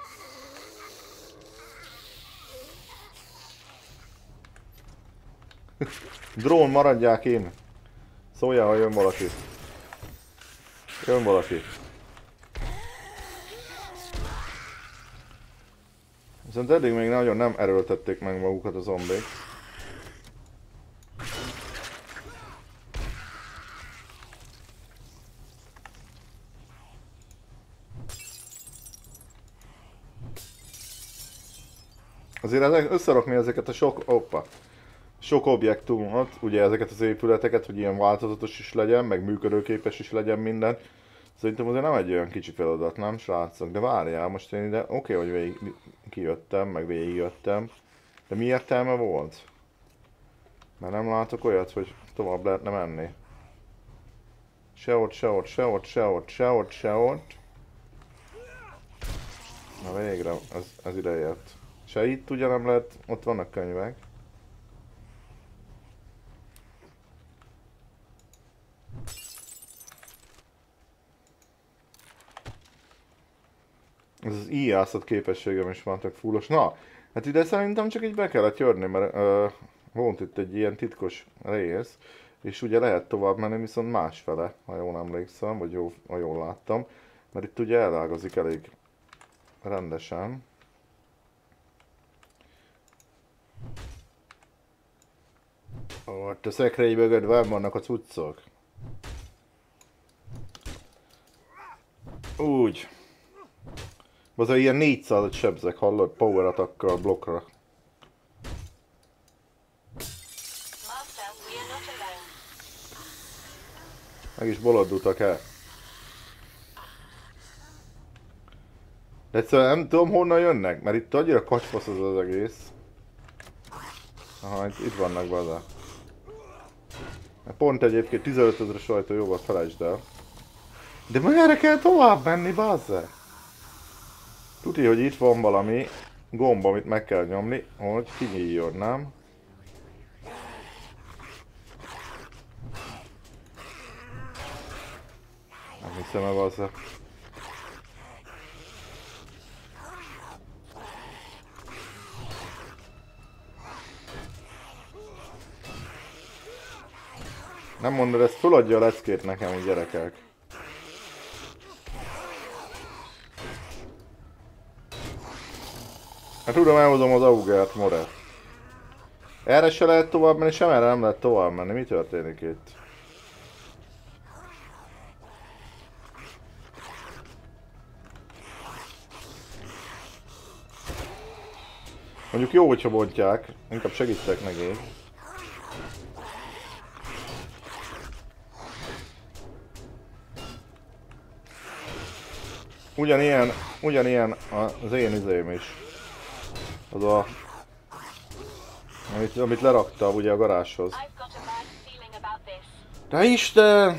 Drón, maradják én! Szóljál, ha jön valaki. Jön valaki. Viszont eddig még nagyon nem erőltették meg magukat a zombék. Azért ezek, összerakni ezeket a sok, oppa, sok objektumot, ugye ezeket az épületeket, hogy ilyen változatos is legyen, meg működőképes is legyen minden. Szerintem azért nem egy olyan kicsi feladat, nem srácok? De várjál, most én ide, oké, okay, hogy végig kijöttem, meg végigjöttem. De mi értelme volt? Mert nem látok olyat, hogy tovább lehetne menni. Se ott, se ott, se ott, se ott, se ott, se ott. Na végre, ez, ez ide ért. Se itt ugye nem lehet, ott vannak könyvek. Ez az íjászat képességem is van tök fullos. Na, hát ide szerintem csak így be kellett jönni, mert uh, volt itt egy ilyen titkos rész, és ugye lehet tovább menni, viszont másfele, ha jól emlékszem, vagy jó, ha jól láttam, mert itt ugye elágazik elég rendesen. Ott a szekrény mögött vannak a cuccok. Úgy. Az ilyen négyszázat sebzek, hallod? Power attackkal blokkra. Meg is bolondultak el. De egyszerűen nem tudom honnan jönnek, mert itt annyira kacsfasz az az egész. Aha, itt, itt vannak baza. Pont egyébként tizenöt ezer sajtó jó volt, felejtsd el. De merre kell tovább menni, bazze? Tudja, hogy itt van valami gomb, amit meg kell nyomni, hogy kinyíljon, nem? Nem hiszem el, bazze. Nem mondod, ezt föladja a leckét nekem, hogy gyerekek. Hát tudom, elhozom az augert, more. Erre se lehet tovább menni, sem erre nem lehet tovább menni. Mi történik itt? Mondjuk jó, hogyha bontják. Inkább segítek neki. Ugyanilyen, ugyanilyen az én izém is. Az a... Amit, amit leraktam ugye a garázshoz. De Isten!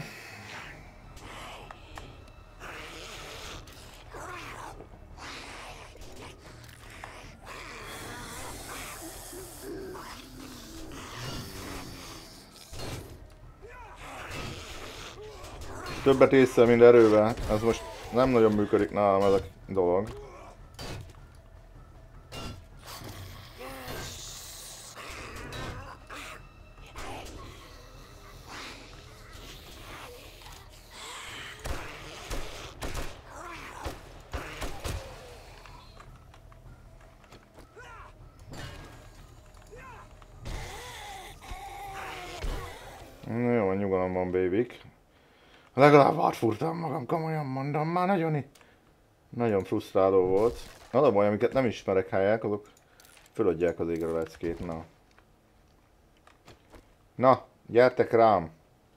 Többet észre, mint erővel. Ez most nem nagyon működik nálam ez a dolog. Jó, nyugalom van, babyk. Legalább átfúrtam magam, komolyan mondom, már nagyon, nagyon frusztráló volt. Az a baj, amiket nem ismerek helyek, azok föladják az égre a leckét, na. Na, gyertek rám!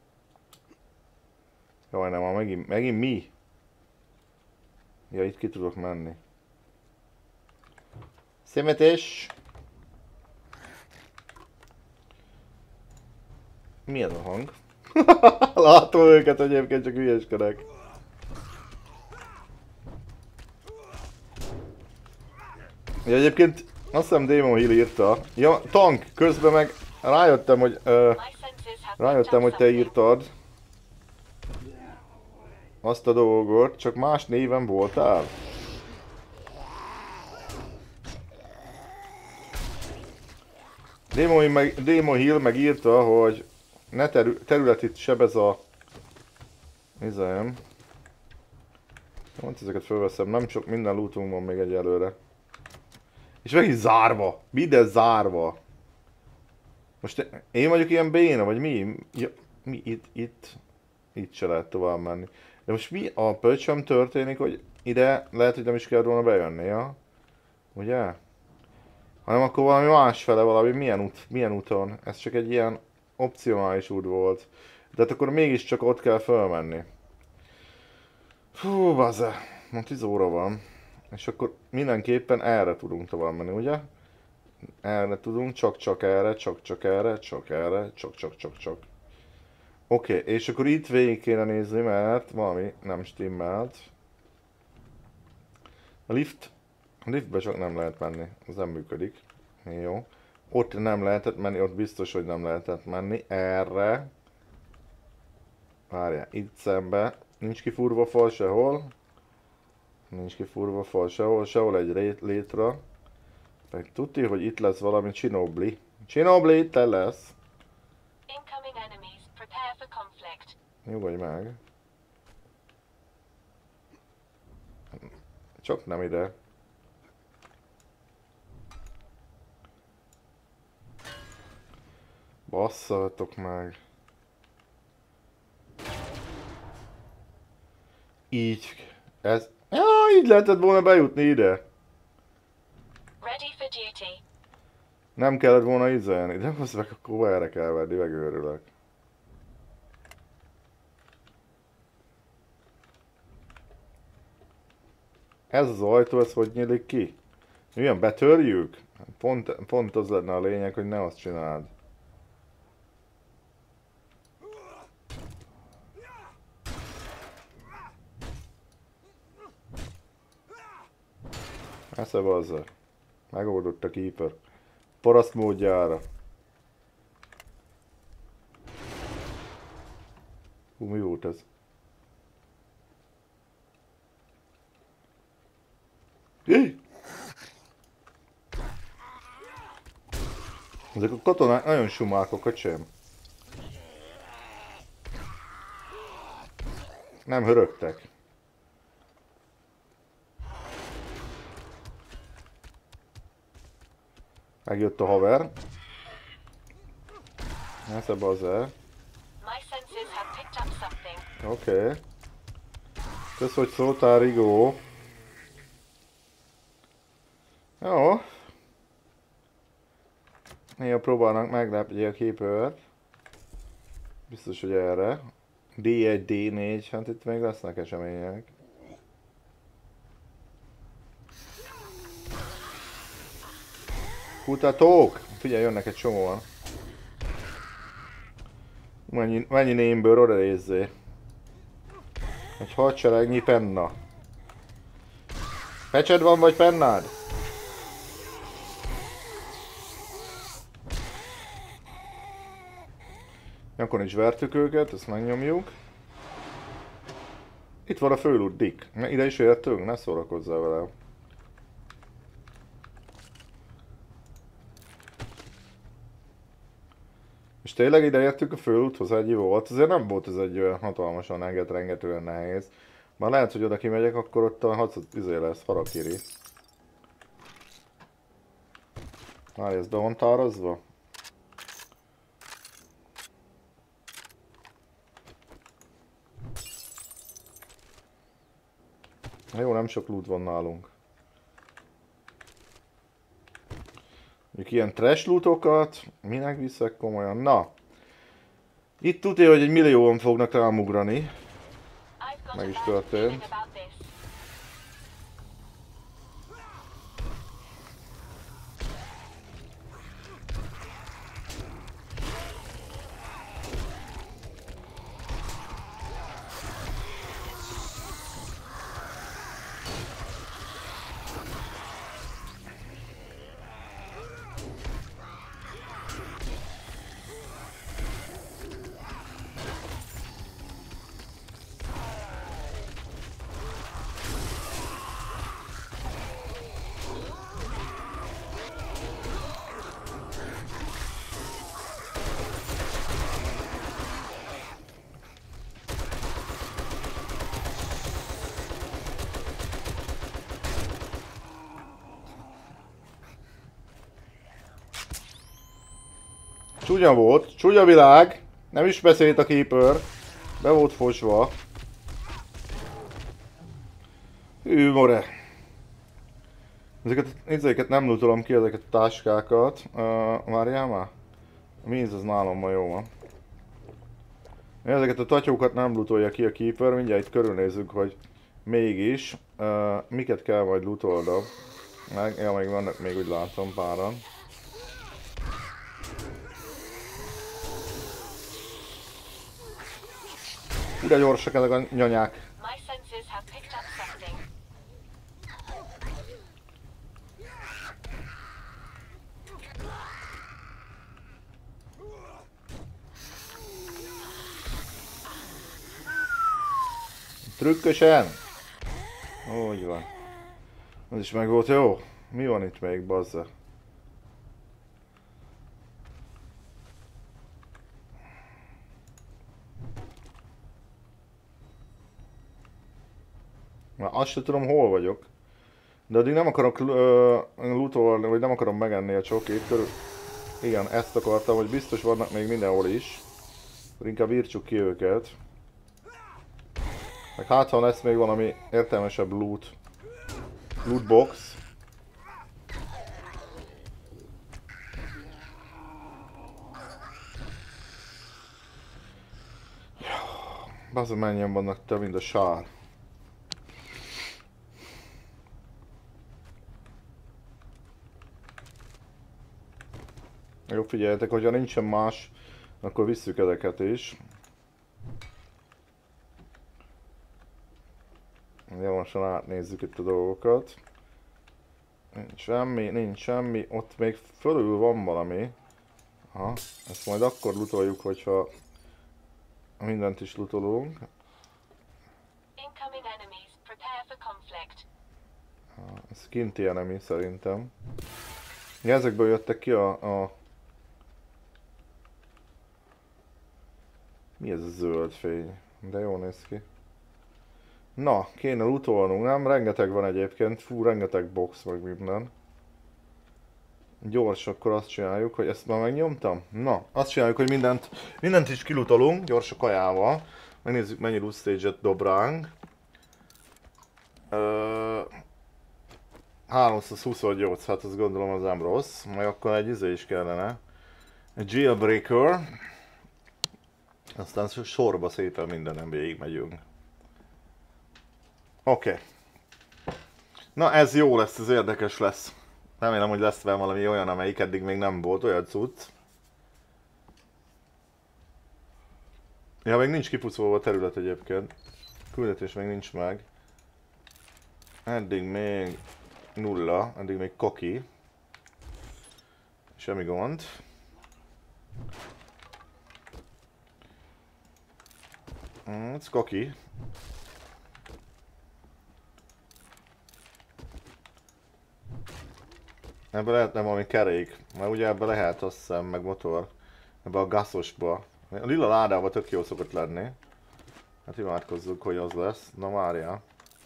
Jaj, nem, megint, megint mi? Ja, itt ki tudok menni. Szemetés! Mi ez a hang? Látom őket egyébként, csak hülyeskedek. Ja, egyébként azt hiszem Demon Hill írta. Ja, tank, közben meg rájöttem, hogy uh, rájöttem, hogy te írtad azt a dolgot, csak más néven voltál. Demon Hill meg, Demon Hill meg írta, hogy ne terü területit sebez a... Nézem. Mondd, ezeket fölveszem, nem sok minden lootunk van még egyelőre. És meg is zárva! Minden zárva! Most én vagyok ilyen béna, vagy mi? Ja, mi itt, itt? Itt se lehet tovább menni. De most mi a pöcsöm történik, hogy ide lehet, hogy nem is kell volna bejönni, ja? Ugye? Hanem akkor valami másfele, valami milyen, út, milyen úton? Ez csak egy ilyen opcionális út volt. De hát akkor mégiscsak ott kell fölmenni. Hú, baze. Ma tíz óra van. És akkor mindenképpen erre tudunk tovább menni, ugye? Erre tudunk, csak-csak erre, csak-csak erre, csak erre, csak-csak-csak-csak. Oké, okay, és akkor itt végig kéne nézni, mert valami nem stimmelt. A lift, a liftbe csak nem lehet menni, az nem működik. Jó. Ott nem lehetett menni, ott biztos, hogy nem lehetett menni. Erre. Várjál, itt szembe. Nincs kifúrva fal sehol. Nincs kifúrva fal sehol, sehol egy rét, létre. Meg tudti, hogy itt lesz valami Csinobli. Csinobli, te lesz. Nyugodj meg. Csak nem ide. Basszatok meg. Így. Ez... Ja, így lehetett volna bejutni ide. Nem kellett volna izolni, de most meg akkor erre kell venni, megőrülök. Ez az ajtó, ez hogy nyílik ki? Milyen betörjük? Pont, pont az lenne a lényeg, hogy ne azt csináld. Esze bazza. Megoldott a keeper. Paraszt módjára. Hú, mi volt ez? Hé! Ezek a katonák nagyon sumákok, öcsém. Nem hörögtek. Megjött a haver. Esze bazza. Oké. Okay. Kösz, hogy szóltál, Rigó. Jó. Néha próbálnak meglepni a keepert. Biztos, hogy erre. dé egy, dé négy, hát itt még lesznek események. Kutatók! Figyelj, jönnek egy csomóan. Mennyi, mennyi némből oda nézzé. Egy hadseregnyi penna. Pecsed van vagy pennád? Akkor is vertük őket, ezt megnyomjuk. Itt van a főút, Dick. Ide is értünk, ne szórakozzál vele. És tényleg ide értünk a főúthoz, egy volt. Azért nem volt ez egy olyan hatalmasan enget-rengetően nehéz. Már lehet, hogy oda kimegyek, akkor ott a hat izé lesz, harakiri. Várj, ez be van tározva? Jó, nem sok loot van nálunk. Mondjuk ilyen trash lootokat, minek viszek komolyan? Na! Itt tudja, hogy egy millióan fognak rám ugrani. Meg is történt. Csúnya volt, csúnya világ, nem is beszélt a keeper, be volt fosva. Hű, more. Ezeket, ezeket nem lootolom ki, ezeket a táskákat. Uh, várjál már? A míz az nálam ma jó van. Ezeket a tatyókat nem lootolja ki a keeper, mindjárt itt körülnézzük, hogy Mégis, uh, miket kell majd lootolnom? Meg, ja, még vannak, még úgy látom páran. De gyorsak ezek a nyanyák. Trükkösen! Úgy van. Az is meg volt jó. Mi van itt még, bazza? Na, azt sem tudom, hol vagyok. De addig nem akarok uh, lootolni, vagy nem akarom megenni a csokit. Körül... Igen, ezt akartam, hogy biztos vannak még mindenhol is. Inkább írtsuk ki őket. Meg hát, ha lesz még valami értelmesebb loot. Lootbox. Bazdmeg mennyien vannak több, mint a sár. Jó, figyeljetek, hogyha nincsen más, akkor visszük ezeket is. Gyorsan átnézzük itt a dolgokat. Nincs semmi, nincs semmi. Ott még fölül van valami. Aha, ezt majd akkor lootoljuk, hogyha mindent is lootolunk. Ez kinti enemy szerintem. Ja, ezekből jöttek ki a, a... Mi ez a zöld fény? De jól néz ki. Na, kéne lootolnunk, nem? Rengeteg van egyébként, fú, rengeteg box meg minden. Gyors, akkor azt csináljuk, hogy ezt már megnyomtam? Na, azt csináljuk, hogy mindent, mindent is kilutolunk, gyors a kajával. Megnézzük, mennyi loot stage-et dob ránk. Ö... háromszázhuszonnyolc, hát azt gondolom az nem rossz. Majd akkor egy izé is kellene. Egy jailbreaker. Aztán sorba szépen mindenem végig megyünk. Oké. Okay. Na ez jó lesz, ez érdekes lesz. Remélem, hogy lesz valami olyan, amelyik eddig még nem volt, olyan cucc. Ja, még nincs kipucolva a terület egyébként. Küldetés még nincs meg. Eddig még nulla, eddig még koki. Semmi gond. Mm, ez koki. Ebben lehetne valami kerék, mert ugye ebben lehet azt hiszem, meg motor. Ebben a gaszosba. A lila ládában tök jó szokott lenni. Hát imádkozzuk, hogy az lesz. Na várjál.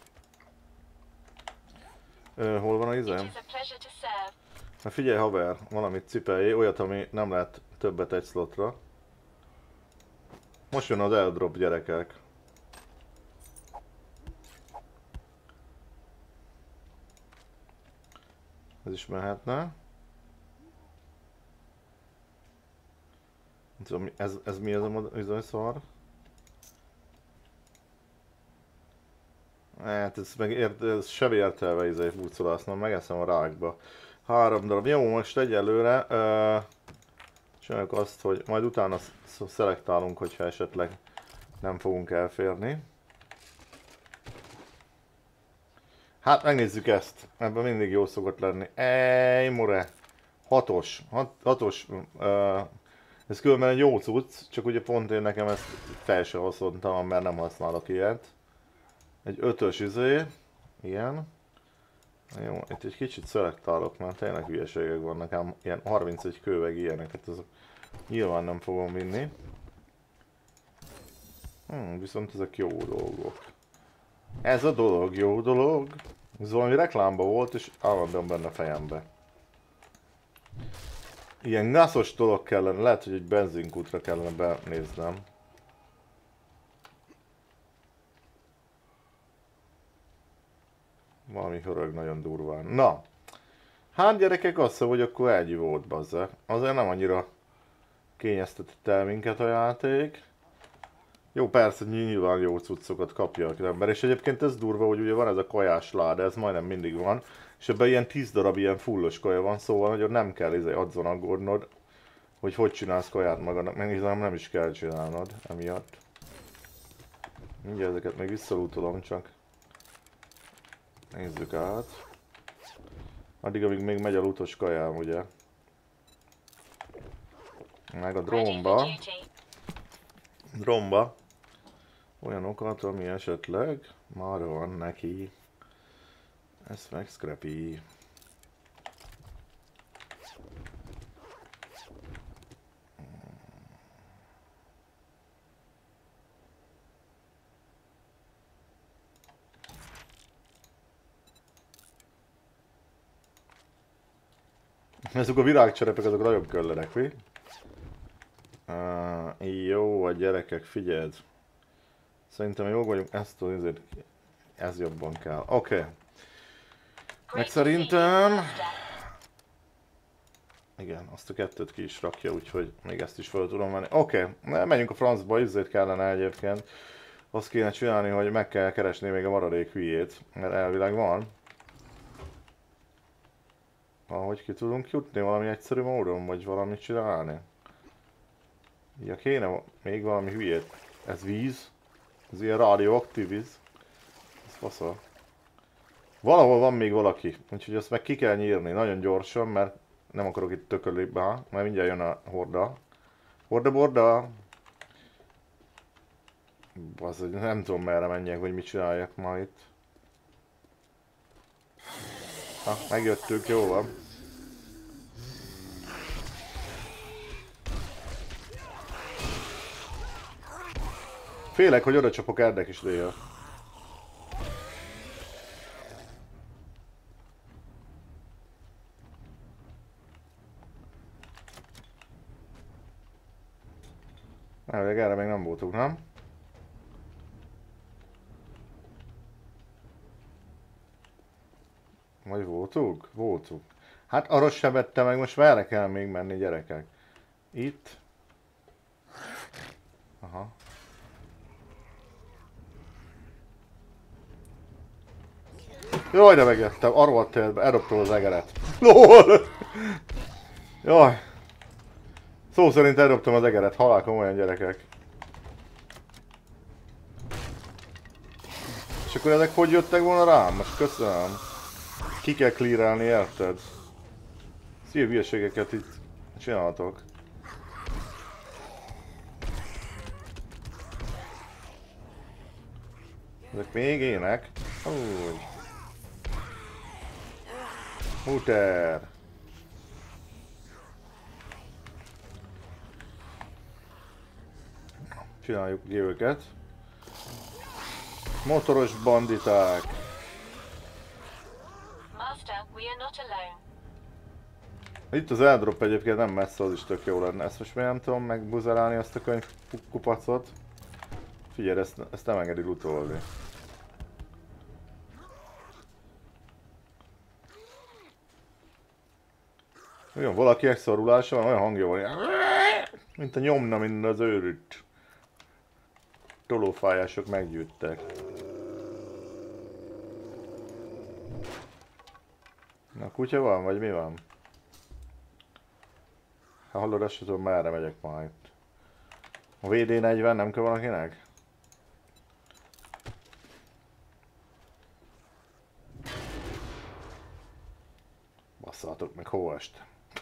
Ö, hol van a izém? Na figyelj haver, valamit cipeljé, olyat, ami nem lehet többet egy slotra. Most jön az airdrop, gyerekek. Ez is mehetne. Ez, ez mi ez a bizonyszar? Hát ez meg ért, ez se értelve izé furcolásznál, megeszem a rákba. Három darab. Jó, most egyelőre uh, csináljuk azt, hogy majd utána szelektálunk, hogyha esetleg nem fogunk elférni. Hát megnézzük ezt. Ebben mindig jó szokott lenni. Ej, more! Hatos. Hat, hatos. Uh, ez különben egy jó cucc, csak ugye pont én nekem ezt fel se haszontam, mert nem használok ilyet. Egy ötös izé. Ilyen. Jó, itt egy kicsit szelektálok, mert tényleg hülyeségek vannak, ám ilyen harmincegy kőveg ilyeneket, azok nyilván nem fogom vinni. Hmm, viszont ezek jó dolgok. Ez a dolog jó dolog. Ez valami reklámban volt, és állandóan benne a fejembe. Ilyen gaszos dolog kellene, lehet, hogy egy benzinkútra kellene benéznem. Valami hörög nagyon durván. Na! Hát gyerekek, azt mondom, hogy akkor egy volt, bazza. Azért nem annyira kényeztetett el minket a játék. Jó, persze, nyilván jó cuccokat kapja az ember, és egyébként ez durva, hogy ugye van ez a kajás láda, ez majdnem mindig van, és ebben ilyen tíz darab ilyen fullos kaja van, szóval hogy ott nem kell izé adzon aggódnod, hogy hogy csinálsz kaját magadnak, meg igazából nem is kell csinálnod emiatt. Mindjárt ezeket még visszalútolom, csak nézzük át. Addig, amíg még megy a lutos kajám, ugye. Meg a drónba. Drónba. Olyanokat, ami esetleg már van neki. Ez meg Scrappy. Ezek a virágcserepek, azok nagyon kellenek, mi? Uh, jó, a gyerekek, figyeld. Szerintem jó vagyunk, ezt az ezért, ez jobban kell. Oké. Okay. Meg szerintem... Igen, azt a kettőt ki is rakja, úgyhogy még ezt is fel tudom venni. Oké, okay. Menjünk a francba, ezért kellene egyébként. Azt kéne csinálni, hogy meg kell keresni még a maradék hülyét, mert elvileg van. Ahogy ki tudunk jutni valami egyszerű módon, vagy valamit csinálni. Ja, kéne még valami hülyét. Ez víz. Ez ilyen radioaktív víz. Ez faszol. Valahol van még valaki, úgyhogy azt meg ki kell nyírni nagyon gyorsan, mert nem akarok itt tökölni be, mert mindjárt jön a horda. Horda borda! Basz, nem tudom merre menjek, hogy mit csináljak ma itt. Ha, megjöttük, jó van. Félek, hogy oda csapok erdek is néha. Elvég erre még nem voltunk, nem? Vagy voltunk? Voltunk. Hát arra sem vettem meg, most merre kell még menni, gyerekek? Itt. Aha. Jaj, de megjöttem, arról a térbe, eldobtam az egeret. LOL! Jaj. Szó szerint eldobtam az egeret, halál komolyan, gyerekek. És akkor ezek hogy jöttek volna rám? Most köszönöm. Ki kell clearelni, érted? Szív hülyeségeket itt csinálhatok. Ezek még ének. Úgy. Muter. Csináljuk ki őket. Motoros banditák. Itt az airdrop egyébként nem messze, az is tök jó lenne. Ezt most miért nem tudom megbuzerálni azt a könyv kupacot? Figyelj, ezt, ezt nem engedi lootolni. Olyan valaki exszorulása van, olyan hangja van, mint a nyomna minden az őrült. Tolófájások meggyűjttek. Na, kutya van, vagy mi van? Ha hallod, azt sem tudom, merre megyek majd. A vé dé negyven nem kell valakinek? Basszaltok meg hóest.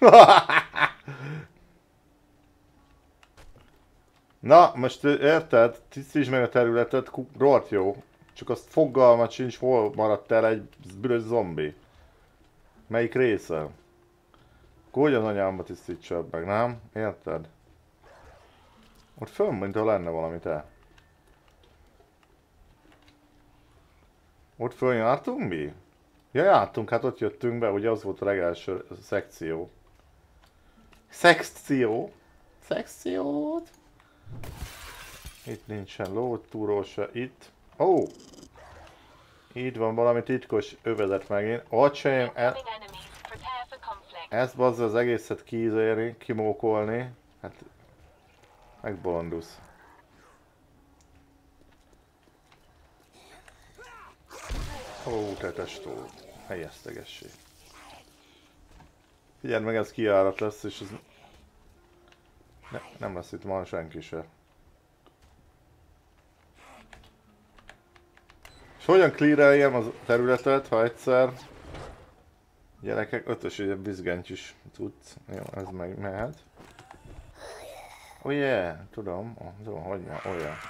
Na, most érted? Tisztítsd meg a területet, rohadt jó. Csak azt fogalmat sincs, hol maradt el egy bűnös zombi. Melyik része? Akkor hogy az anyámba tisztítsad meg, nem? Érted? Ott fönn, mintha lenne valami, te. Ott fönn jártunk mi? Ja, jártunk, hát ott jöttünk be, ugye az volt a legelső szekció. Szekció? Szekciót? Itt nincsen lótúró se, itt. Ó! Oh. Itt van valami titkos övezet megint. Acsém, e ezt bazza az egészet kiizélni, kimókolni. Hát... megbolondulsz. Ó, tetestó. Helyeztegessé. Figyeld meg, ez kijárat lesz, és ez... Ne, nem lesz itt már senki se. És hogyan cleareljem az területet, ha egyszer... Gyerekek, ötös egy bizgentyűs tudsz. Jó, ez meg mehet. Oh yeah, tudom, oh, tudom, hogy ne, oh yeah.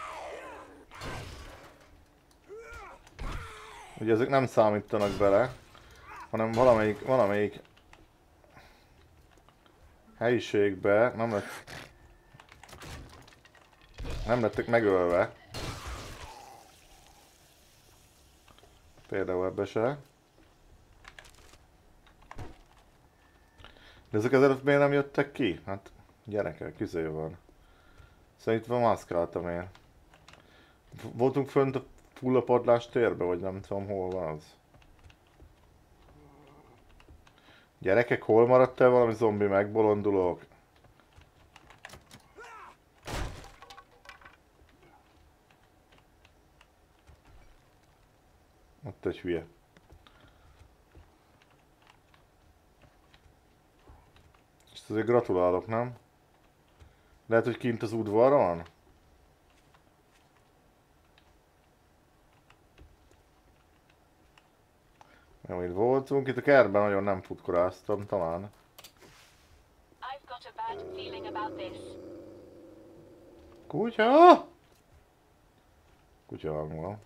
Ugye ezek nem számítanak bele, hanem valamelyik, valamelyik helyiségbe nem lett, nem lettek megölve. Például ebbe se. De ezek ezelőtt miért nem jöttek ki? Hát gyerekek, izé van. Szerintem maszkáltam én. Voltunk fönt a fullapadlás térbe, vagy nem tudom hol van az. Gyerekek, hol maradt el valami zombi? Megbolondulok. Ott egy hülye. És azért gratulálok, nem? Lehet, hogy kint az udvaron? Jó, itt voltunk, itt a kertben nagyon nem futkoráztam, talán. Kutya! Kutya hang van.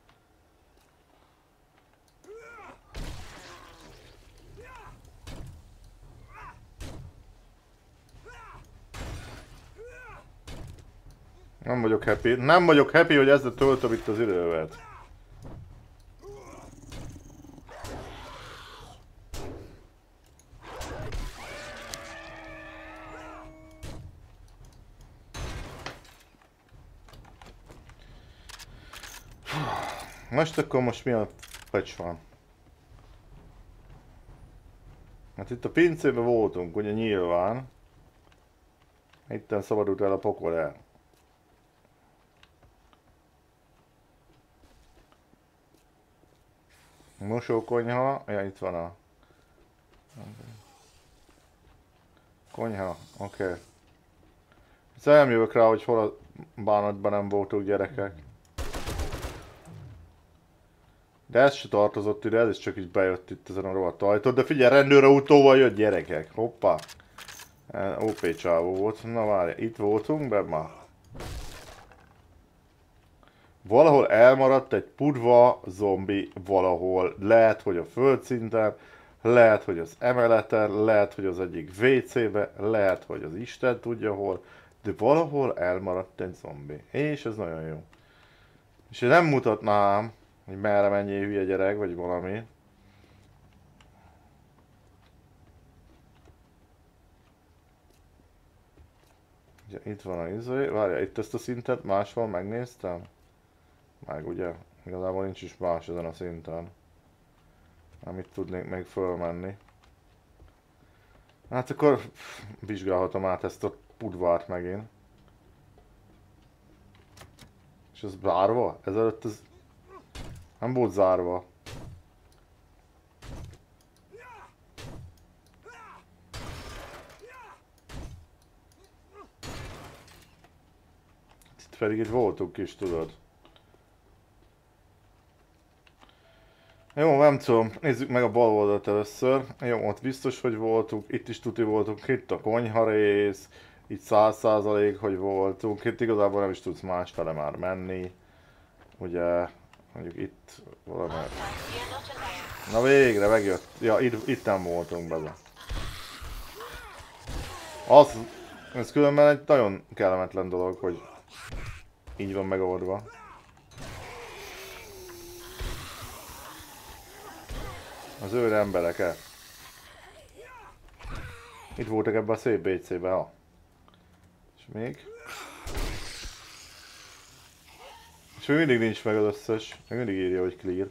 Nem vagyok happy, nem vagyok happy, hogy ezzel töltöm itt az idővet. Most akkor most mi a patch van? Hát itt a pincében voltunk, ugye nyilván. Itten szabadult el a pokol el. Mosókonyha, ja itt van a... Konyha, oké. Okay. Szóval nem jövök rá, hogy hol a bánatban nem voltunk gyerekek. De ez se tartozott ide, ez is csak így bejött itt ezen a rohadt ajtón. De figyelj, rendőrautóval jött gyerekek. Hoppá. ó pé csávó volt. Na várj, itt voltunk be már. Valahol elmaradt egy pudva zombi valahol. Lehet, hogy a földszinten, lehet, hogy az emeleten, lehet, hogy az egyik vé cébe, lehet, hogy az Isten tudja hol. De valahol elmaradt egy zombi. És ez nagyon jó. És én nem mutatnám, hogy merre menjél hülye gyerek, vagy valami. Ugye itt van a izé, várja, itt ezt a szintet máshol megnéztem? Meg ugye, igazából nincs is más ezen a szinten. Nem itt tudnék még fölmenni. Hát akkor pff, vizsgálhatom át ezt a pudvárt megint. És ez zárva? Ezelőtt ez nem volt zárva. Itt pedig itt voltunk is, tudod. Jó, nem tudom, nézzük meg a bal oldalt először. Jó, ott biztos, hogy voltunk, itt is tuti voltunk, itt a konyha rész, itt száz százalék, hogy voltunk, itt igazából nem is tudsz másfele már menni. Ugye, mondjuk itt valami... Na végre megjött, ja, itt, itt nem voltunk bele. Az, ez különben egy nagyon kellemetlen dolog, hogy így van megoldva. Az őr emberek-e? Itt voltak ebben a szép bé cébe, ha. És még? És még mindig nincs meg az összes. Még mindig írja, hogy clear.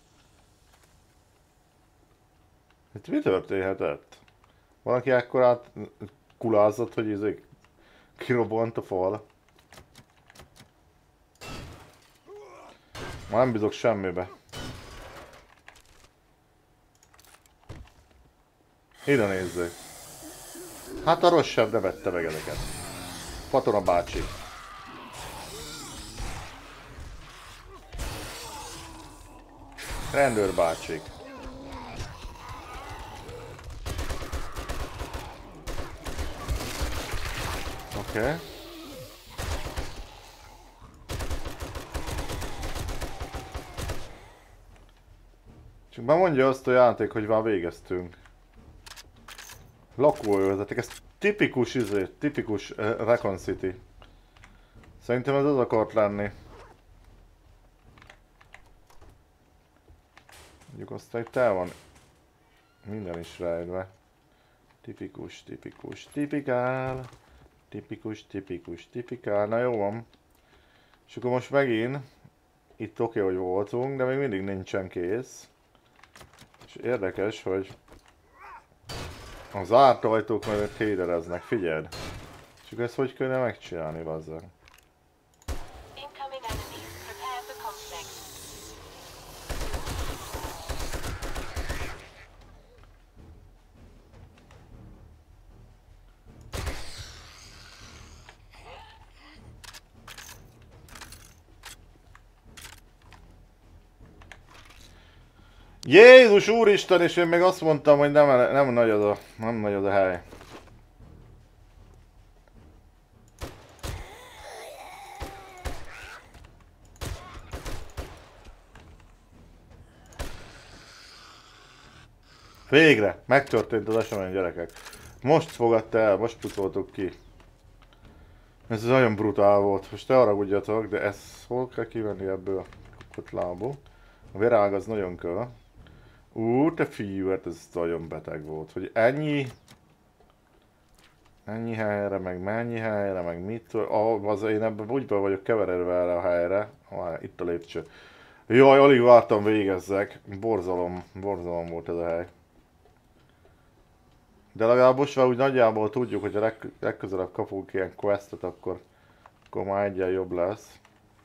Itt mi történhetett? Valaki ekkorát kulázott, hogy ezek kirobbant a fal. Már nem bízok semmibe. Ide nézzék. Hát a rossz sem ne vette meg ezeket. Fatona bácsi. Rendőr bácsik. Oké. Okay. Csak már mondja azt a játék, hogy már végeztünk. Lakóövezetek, ez tipikus izé, tipikus uh, Recon City. Szerintem ez az akart lenni. Mondjuk aztán itt el van minden is rejtve. Tipikus, tipikus, tipikál. Tipikus, tipikus, tipikál. Na jó van. És akkor most megint itt oké, hogy voltunk, de még mindig nincsen kész. És érdekes, hogy a zárt ajtók mögött hédereznek, figyeld! Csak ezt hogy kellene megcsinálni, bazzag? Jézus úristen, és én még azt mondtam, hogy nem, nem nagy az a, nem nagy az a hely. Végre! Megtörtént az esemény, gyerekek. Most fogadta el, most pucoltuk ki. Ez nagyon brutál volt. Most ne haragudjatok, de ezt hol kell kivenni ebből a kotlából? A virág az nagyon kell. Ú, te fiú, hát ez nagyon beteg volt, hogy ennyi... Ennyi helyre, meg mennyi helyre, meg mit... Ah, az én ebben úgy be vagyok keveredve erre a helyre. Ah, itt a lépcső. Jaj, alig vártam végezzek. Borzalom, borzalom volt ez a hely. De legalább most már úgy nagyjából tudjuk, hogy a leg, legközelebb kapunk ilyen questet, akkor, akkor már egyen jobb lesz.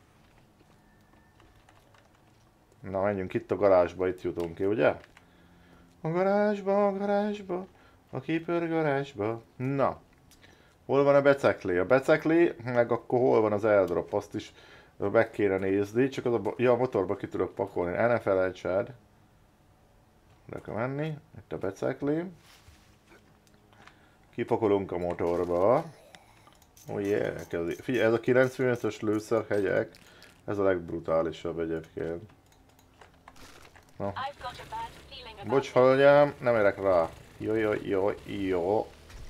Na, menjünk itt a garázsba, itt jutunk ki, ugye? A garázsba, a garázsba, a Keeper garázsba. Na, hol van a becekli? A becekli, meg akkor hol van az airdrop, azt is meg kéne nézni, csak az a, ja, a motorba ki tudok pakolni, el ne felejtsed. De kell menni, itt a becekli. Kipakolunk a motorba. Oh yeah, figyelj, ez a kilencvenötös lőszerhegyek, ez a legbrutálisabb egyébként. Na. Bocs, hölgyem, nem érek rá. Jó, jó, jó, jó.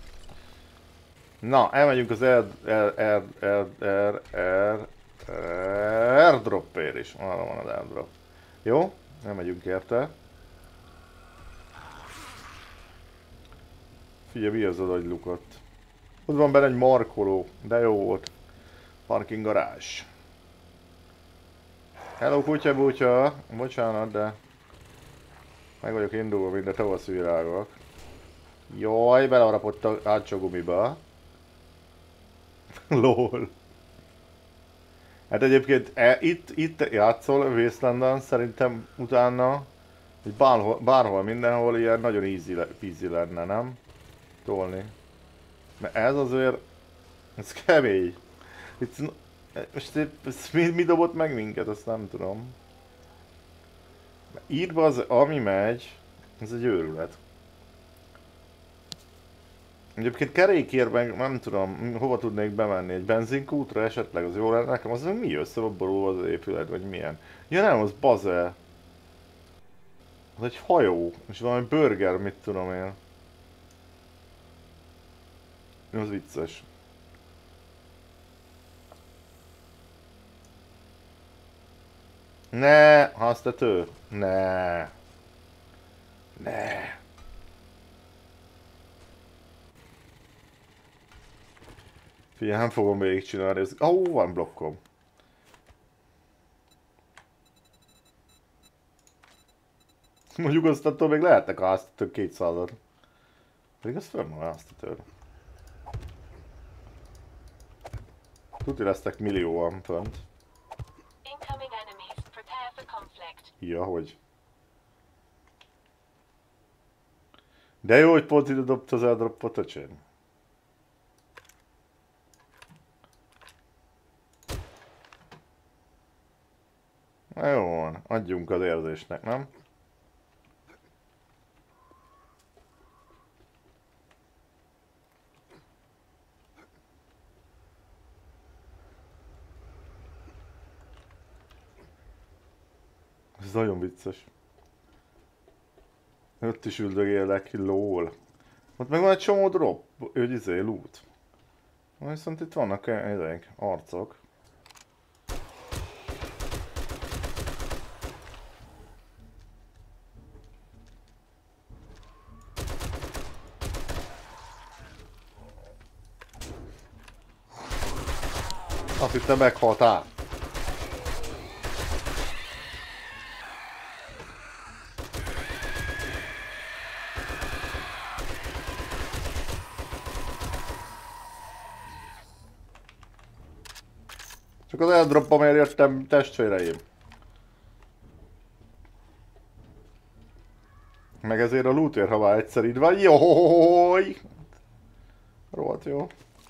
Na, elmegyünk az air, air, air, air, air, air, airdropért is. Arra van az airdrop. Jó, elmegyünk érte. Figyelj, mi az a nagy lukot? Ott van benne egy markoló, de jó volt. Parking garázs. Hello kutya butya, bocsánat, de meg vagyok indulva, mint a tavaszi virágok. Jaj, beleharapott a hátsó gumiba. Lol. Hát egyébként e, itt, itt játszol Wastelandon, szerintem utána, hogy bárhol, bárhol, mindenhol ilyen nagyon easy, easy lenne, nem? Tolni. Mert ez azért, ez kemény. Itt, most ez mi, mi dobott meg minket, azt nem tudom. Írva az, ami megy, ez egy őrület. Egyébként kerékérben nem tudom, hova tudnék bemenni, egy benzinkútra esetleg, az jó lenne nekem, az mi össze van borulva az épület, vagy milyen? Ja nem, az bazel. Az egy hajó, és valami burger, mit tudom én. Az vicces. Ne, háztető. Ne. Ne. Figyelj, nem fogom végigcsinálni, ez... Ó, oh, van blokkom. Mondjuk azt attól még lehetnek a háztetők kétszázat. Pedig az fönn van a háztető. Tuti lesztek millióan fönt. Ja, hogy? De jó, hogy pont ide dobta az eldroppot, öcsém. Na jó van, adjunk az érzésnek, nem? Ez nagyon vicces. Ott is üldögélek, lol. Ott meg van egy csomó drop, hogy izé, loot. Viszont itt vannak ezek, arcok. Azt hittem meghaltál. Csak az eldroppamért jöttem, testvéreim. Meg ezért a lootért, ha már egyszer itt van. Jój! Rohadt jó.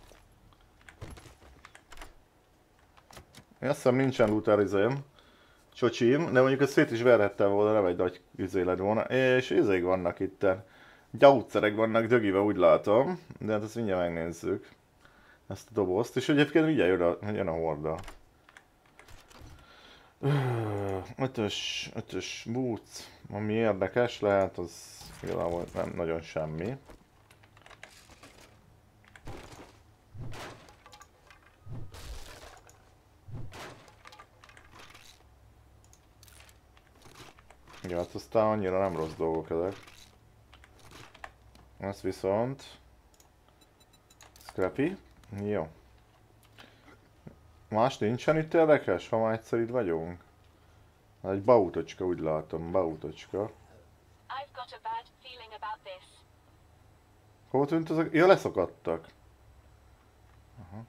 Én azt hiszem nincsen looter izém, csocsim, de mondjuk ezt szét is verhettem volna, nem egy nagy izé lett volna. És izék vannak itten. Gyógyszerek vannak dögive, úgy látom. De hát ezt mindjárt megnézzük. Ezt a dobozt. És egyébként mindjárt jön a, jön a horda. Ötös, ötös boots. Ami érdekes lehet, az igazából nem nagyon semmi. Ja, hát aztán annyira nem rossz dolgok ezek. Ez viszont... Scrappy. Jó. Más nincsen itt érdekes, ha már egyszer itt vagyunk? Egy bautocska, úgy látom, bautocska. Hol tűnt azok? Ja, leszakadtak. Aha.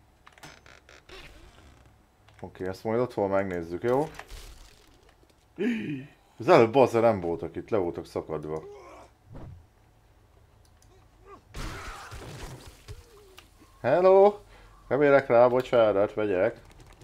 Oké, ezt majd otthon megnézzük, jó? Az előbb bazza nem voltak itt, le voltak szakadva. Hello! Nem érek rá, bocsánat, vegyek.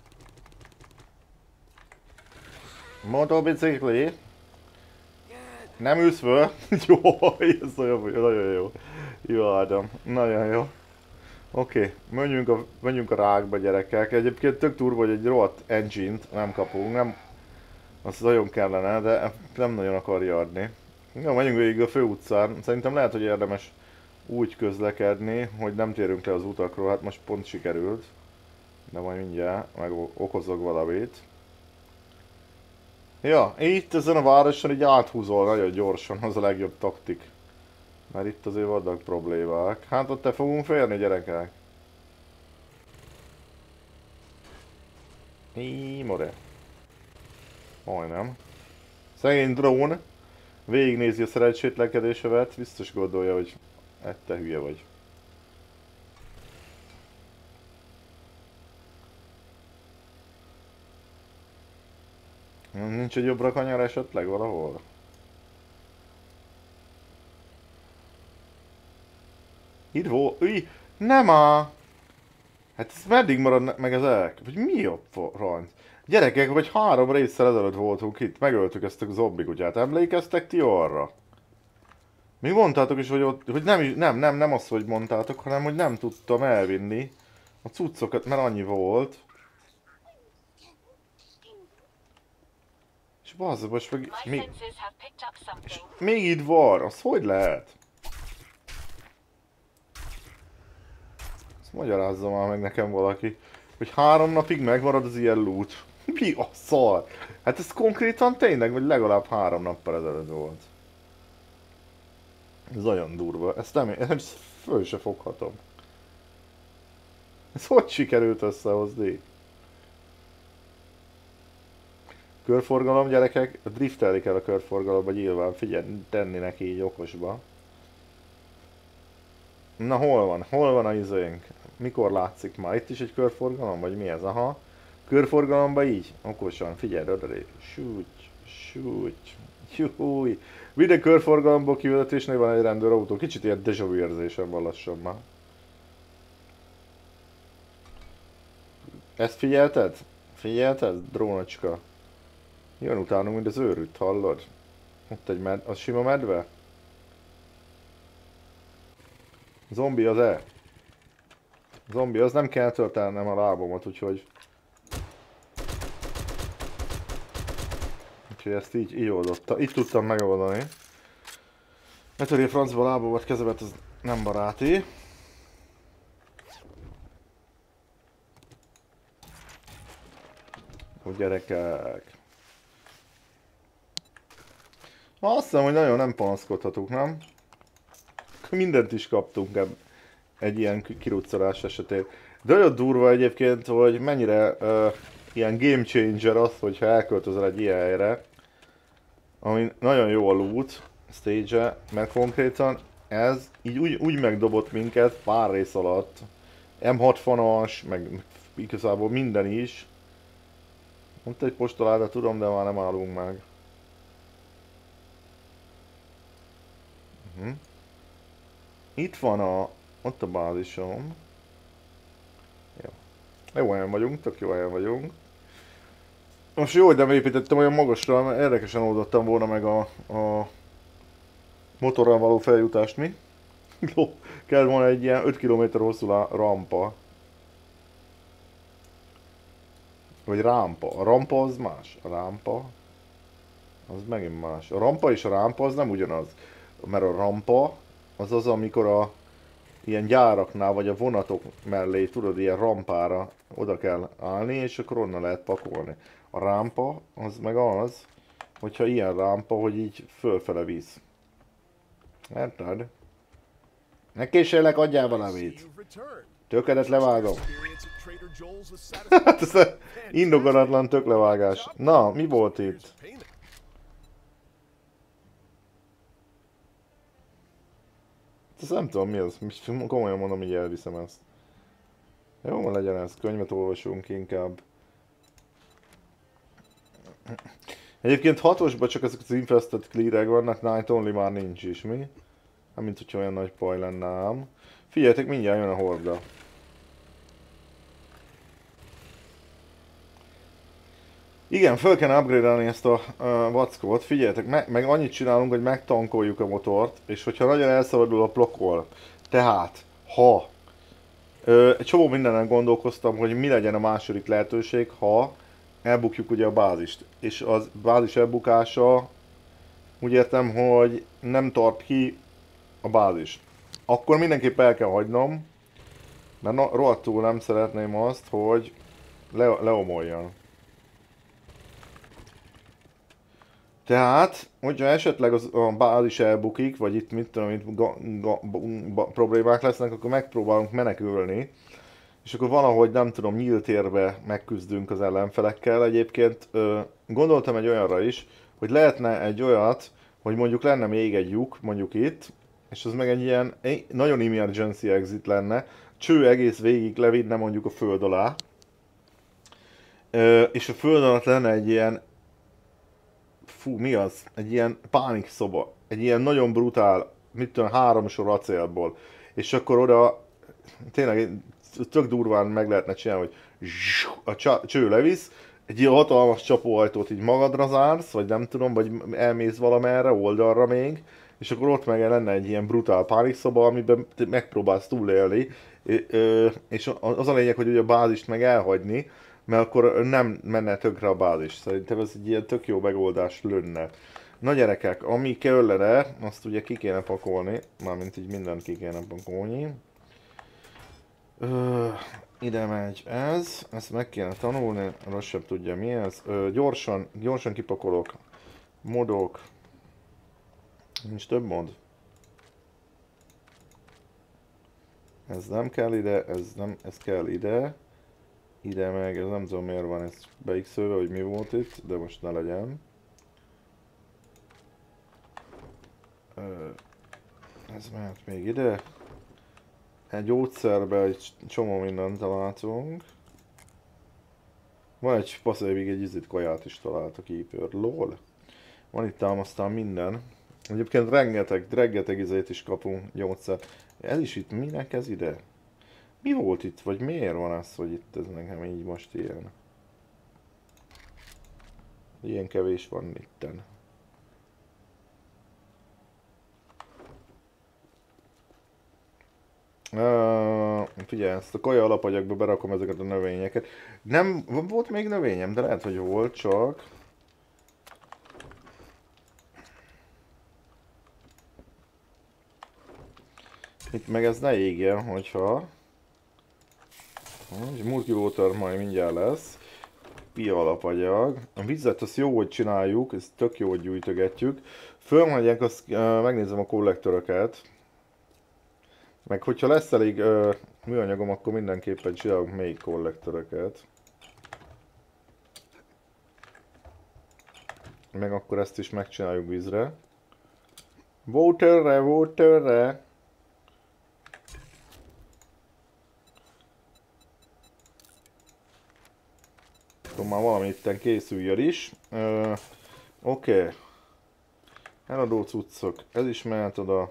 Motorbicikli. Nem ülsz föl? Jó, ez nagyon, nagyon jó. Imádom, nagyon jó. Oké, okay. menjünk, a, menjünk a rákba, gyerekek. Egyébként tök turva, hogy egy rohadt engine-t nem kapunk, nem... Azt nagyon kellene, de nem nagyon akarja adni. Jó, menjünk végig a főutcán. Szerintem lehet, hogy érdemes úgy közlekedni, hogy nem térünk le az utakról. Hát most pont sikerült. De majd mindjárt meg okozok valamit. Ja, itt ezen a városon így áthúzol nagyon gyorsan, az a legjobb taktik. Mert itt azért vannak problémák. Hát ott te fogunk férni, gyerekek. Íííí, more. Majdnem. Szegény drón végignézi a szerencsétlenkedésemet, biztos gondolja, hogy e, te hülye vagy. Nincs egy jobbra kanyar esetleg valahol? Itt volt, üj, nem á! Hát ez meddig marad meg ezek? Vagy mi a franc? Gyerekek, vagy három résszel ezelőtt voltunk itt, megöltük ezt a zombi kutyát, emlékeztek ti arra? Mi mondtátok is, hogy ott, hogy nem, nem, nem, nem az, hogy mondtátok, hanem hogy nem tudtam elvinni a cuccokat, mert annyi volt. És bazza, most meg... Mi... És még itt van, az hogy lehet? Ezt magyarázza már meg nekem valaki, hogy három napig megmarad az ilyen loot. Mi a szar? Hát ez konkrétan tényleg, vagy legalább három nappal ezelőtt volt. Ez nagyon durva, ezt nem, nem föl se foghatom. Ez hogy sikerült összehozni? Körforgalom, gyerekek, driftelni kell a körforgalomba nyilván, figyelj, tenni neki így okosba. Na hol van? Hol van a izénk? Mikor látszik már? Itt is egy körforgalom, vagy mi ez? Aha. Körforgalomba így, okosan, figyelj, odalégy. Súgy, súgy, Júj. Minden körforgalomból kivezetésnél van egy rendőrautó. Kicsit ilyen déjà vu érzésem van lassan már. Ezt figyelted? Figyelted? Drónocska. Jön utánunk, mint az őrült, hallod? Ott egy med... Az sima medve? Zombi az-e? Zombi, az nem kell törtelnem a lábomat, úgyhogy... Úgyhogy ezt így, így oldotta. Itt tudtam megoldani. Betörje francba a lábomat, kezemet, az nem baráti. Úgy gyerekek. Azt hiszem, hogy nagyon nem panaszkodhatunk, nem? Mindent is kaptunk ebb egy ilyen kiruccolás esetén. De olyan durva egyébként, hogy mennyire uh, ilyen game changer az, hogyha elköltözel egy ilyen helyre, ami nagyon jó a loot stage-e, mert konkrétan ez így úgy, úgy megdobott minket pár rész alatt. em hatvanas, meg igazából minden is. Mondta egy postaláda, tudom, de már nem állunk meg. Uh-huh. Itt van a... ott a bázisom. Jó. Jó helyen vagyunk, tök jó helyen vagyunk. Most jó, hogy nem építettem olyan magasra, mert érdekesen oldottam volna meg a, a motorral való feljutást, mi? Kell volna egy ilyen öt kilométer hosszú rampa. Vagy rámpa. A rampa az más. A rámpa az megint más. A rampa és a rámpa az nem ugyanaz. Mert a rampa az az, amikor a ilyen gyáraknál vagy a vonatok mellé, tudod, ilyen rampára oda kell állni, és akkor onnan lehet pakolni. A rámpa az meg az, hogyha ilyen rámpa, hogy így fölfele visz. Érted? Ne késsélek, adjál valamit! Tökedet levágom. Hát ez indokolatlan töklevágás. Na, mi volt itt? Ezt nem tudom mi az, komolyan mondom, így elviszem ezt. Jó, legyen ez, könyvet olvasunk inkább. Egyébként hatosban csak ezek az infested clearek vannak, Night Only már nincs is, mi? Nem, mint hogyha olyan nagy paj lenne ám. Figyeljetek, mindjárt jön a horda. Igen, föl kell upgrade-elni ezt a uh, vackot, figyeljetek, me meg annyit csinálunk, hogy megtankoljuk a motort, és hogyha nagyon elszabadul a plokkol, tehát, ha ö, egy csomó mindenen gondolkoztam, hogy mi legyen a második lehetőség, ha elbukjuk ugye a bázist, és az bázis elbukása, úgy értem, hogy nem tart ki a bázis. Akkor mindenképp el kell hagynom, mert no, rohadtul nem szeretném azt, hogy le leomoljon. Tehát, hogyha esetleg az, a bázis elbukik, vagy itt mit tudom, itt ga, ga, ga, problémák lesznek, akkor megpróbálunk menekülni. És akkor valahogy, nem tudom, nyílt térbe megküzdünk az ellenfelekkel. Egyébként ö, gondoltam egy olyanra is, hogy lehetne egy olyat, hogy mondjuk lenne még egy lyuk, mondjuk itt, és az meg egy ilyen nagyon emergency exit lenne, cső egész végig levinne mondjuk a föld alá. Ö, és a föld alatt lenne egy ilyen, fú, mi az? Egy ilyen pánik szoba. Egy ilyen nagyon brutál, mit tudom, három sor acélból. És akkor oda tényleg tök durván meg lehetne csinálni, hogy a cső levisz, egy ilyen hatalmas csapóajtót így magadra zársz, vagy nem tudom, vagy elmész valamerre, oldalra még, és akkor ott meg lenne egy ilyen brutál pánikszoba, amiben megpróbálsz túlélni, és az a lényeg, hogy ugye a bázist meg elhagyni, mert akkor nem menne tökre a bázis. Szerintem ez egy ilyen tök jó megoldás lenne. Na gyerekek, ami kellene, azt ugye ki kéne pakolni, mármint így mindent ki kéne pakolni. Ö, ide megy ez, ezt meg kéne tanulni, rossz sem tudja mi ez. Ö, gyorsan, gyorsan kipakolok. Modok. Nincs több mod. Ez nem kell ide, ez nem, ez kell ide. Ide meg, ez nem tudom miért van ez beixölve, hogy mi volt itt, de most ne legyen. Ö, ez mehet még ide. Egy gyógyszerbe egy csomó mindent találtunk. Van egy passzai, még egy izit kaját is találtak ípőr. Lol. Van itt ám aztán minden. Egyébként rengeteg, rengeteg izét is kapunk, gyógyszer. Ez is itt, minek ez ide? Mi volt itt, vagy miért van az, hogy itt ez nekem így most ilyen? Ilyen kevés van itten. Uh, figyelj, ezt a kaja alapanyagba berakom ezeket a növényeket. Nem, volt még növényem, de lehet, hogy volt, csak... Itt meg ez ne égjen, hogyha... Multiwater majd mindjárt lesz. Pia alapanyag. A vizet azt jó, hogy csináljuk, ezt tök jó, hogy gyűjtögetjük. Fölmegyek, azt uh, megnézem a kollektöröket. Meg hogyha lesz elég uh, műanyagom, akkor mindenképpen csinálunk még kollektöröket. Meg akkor ezt is megcsináljuk vízre. Waterre, waterre! Akkor már valami itten készüljön is. Uh, Oké. Okay. Eladó cuccok. Ez is mehet oda.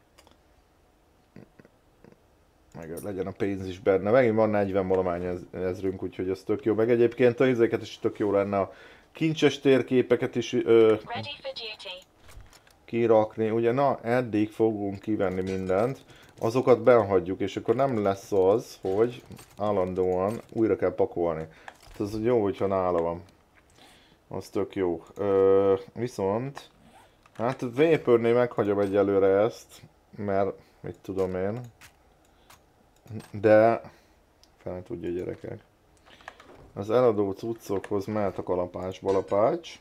Meg legyen a pénz is benne. Megint van negyven valamány ezrünk, úgyhogy ez tök jó. Meg egyébként a izéket is tök jó lenne a kincses térképeket is ö, kirakni. Ugye na, eddig fogunk kivenni mindent. Azokat behagyjuk, és akkor nem lesz az, hogy állandóan újra kell pakolni. Ez jó, hogyha nála van. Az tök jó. Ö, viszont, hát Vapor-nél meghagyom egyelőre ezt, mert mit tudom én. De, fel tudja gyerekek. Az eladó cuccokhoz mehet a kalapács, balapács.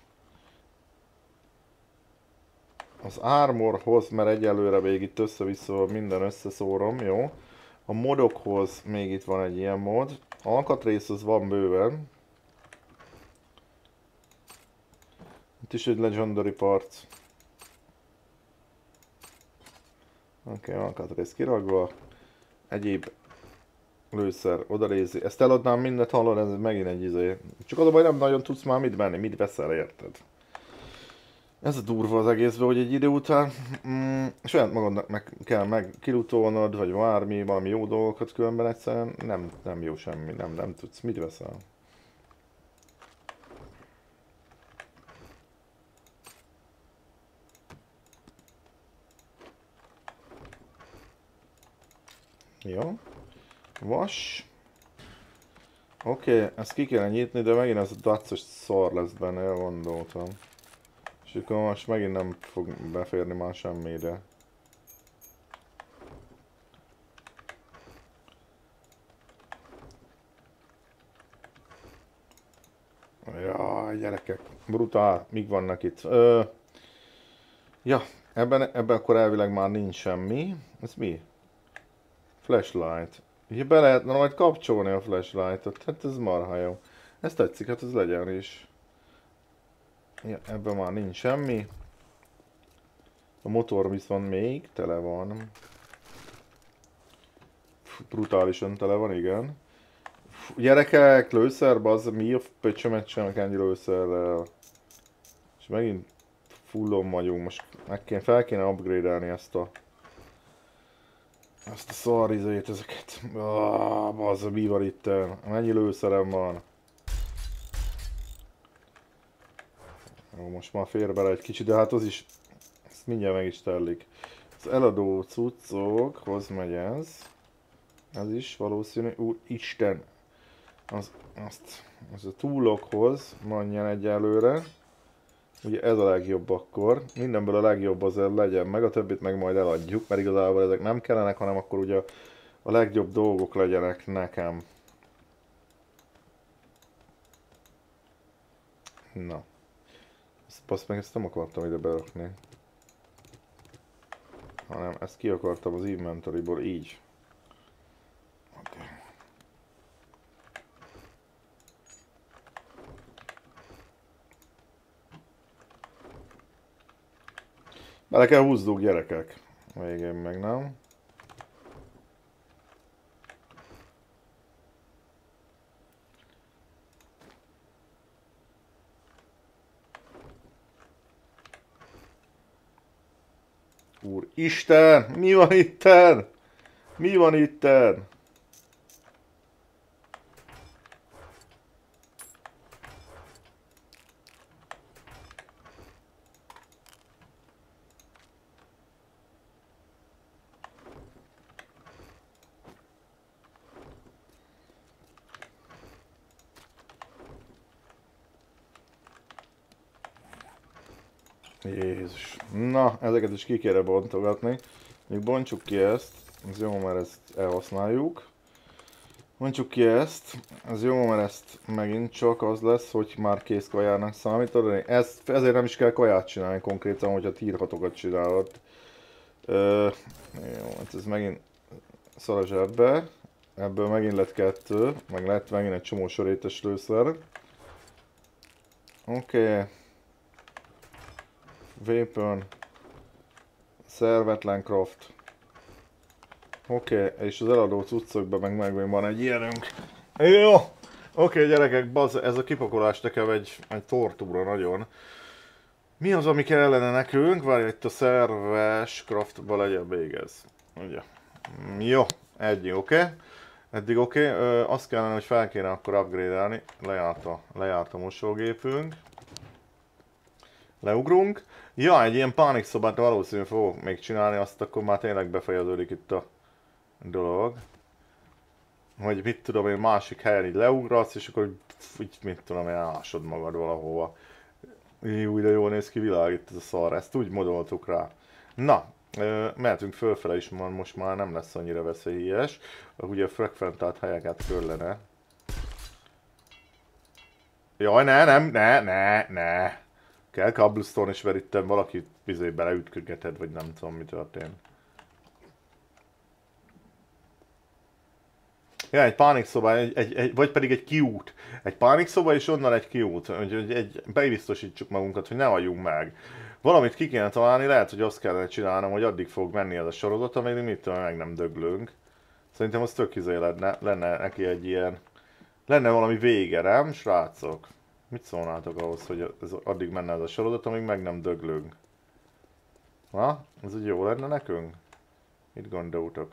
Az armorhoz, mert egyelőre még itt össze-vissza minden összeszórom, jó. A modokhoz még itt van egy ilyen mod. Alkatrész az van bőven. Itt is egy legendary part. Oké, okay, alkatrész kiragva. Egyéb lőszer, odarézi. Ezt eladnám mindet, hallod, ez megint egy izé. Csak az a baj, nem nagyon tudsz már mit venni, mit veszel, érted? Ez a durva az egészben, hogy egy idő után mm, saját magadnak meg kell meg kilutolnod, vagy bármi, valami jó dolgokat, különben egyszerűen nem, nem jó semmi, nem, nem tudsz. Mit veszel? Jó. Vas. Oké, okay, ezt ki kell nyitni, de megint az a dacos szar lesz benne, elgondoltam. És akkor most megint nem fog beférni már semmire. Jaj, gyerekek, brutál, mik vannak itt? Ö, ja, ebben, ebben akkor elvileg már nincs semmi. Ez mi? Flashlight. Ugye be lehetne majd kapcsolni a flashlightot, hát ez marha jó. Ez tetszik, hát ez legyen is. Ja, ebben már nincs semmi. A motor viszont még tele van. Fú, brutálisan tele van, igen. Fú, gyerekek, lőszerbe az mi a pöcsömet csinálnak ennyi lőszerrel. És megint fullon vagyunk, most meg kéne, fel kéne upgrade-elni ezt a... Ezt a szarizét, ezeket. Ah, bazza, mi van itten? Mennyi lőszerem van? Jó, most már fér bele egy kicsit, de hát az is... Ezt mindjárt meg is tellik. Az eladó cuccokhoz megy ez. Ez is valószínű. Úr, Isten! Az, azt, az a túlokhoz menjen egyelőre. Ugye ez a legjobb akkor. Mindenből a legjobb azért legyen meg, a többit meg majd eladjuk, mert igazából ezek nem kellenek, hanem akkor ugye a legjobb dolgok legyenek nekem. Na. Azt meg ezt nem akartam ide berakni. Hanem ezt ki akartam az inventoryból így. Oké. Okay. Bele kell húznunk, gyerekek. Végén meg nem. Úristen! Mi van itten? Mi van itten? Jézus. Na, ezeket is ki kéne bontogatni. Még bontsuk ki ezt. Ez jó, mert ezt elhasználjuk. Bontsuk ki ezt. Ez jó, mert ezt megint csak az lesz, hogy már kész kajának számítod. Ez, ezért nem is kell kaját csinálni konkrétan, hogyha tírhatokat csinálod. Ö, jó, hát ez megint szar a zsebbe. Ebből megint lett kettő. Meg lett megint egy csomó sörétes lőszer. Oké. Okay. Weapon, szervetlen craft. Oké, okay, és az eladó cuccokban meg meg van egy ilyenünk. Jó! Oké okay, gyerekek, bazz, ez a kipakolás nekem egy, egy tortúra nagyon. Mi az, ami kellene nekünk? Várj, itt a szerves craftba legyen végez. Ugye. Jó, egy oké. Okay. Eddig oké. Okay. Azt kellene, hogy fel kéne akkor upgrade-elni. Lejárt a, lejárt a mosógépünk. Leugrunk. Ja, egy ilyen pánikszobát valószínűleg fogok még csinálni, azt akkor már tényleg befejeződik itt a dolog. Hogy mit tudom én, másik helyen így leugrasz, és akkor így mit tudom én, ásod magad valahova. Jó, de jól néz ki világ itt ez a szar, ezt úgy modoltuk rá. Na, mehetünk fölfele is, most már nem lesz annyira veszélyes. Ugye a frekventált helyeket körlene. Jaj, ne, nem, ne, ne, ne. Kell cobblestone, és mert itt valaki bizony beleütközgeted, vagy nem tudom mi történt. Ja, egy pánikszoba, egy, egy, egy, vagy pedig egy kiút. Egy pánikszoba és onnan egy kiút. Hogy egy, bebiztosítsuk magunkat, hogy ne halljunk meg. Valamit ki kéne találni, lehet, hogy azt kellene csinálnom, hogy addig fog menni ez a sorozat, amíg mit tudom, meg nem döglünk. Szerintem az tök izé lenne, lenne neki egy ilyen... Lenne valami vége, nem, srácok? Mit szólnátok ahhoz, hogy ez addig menne ez a sorozat, amíg meg nem döglünk? Na, ez úgy jó lenne nekünk? Mit gondoltok?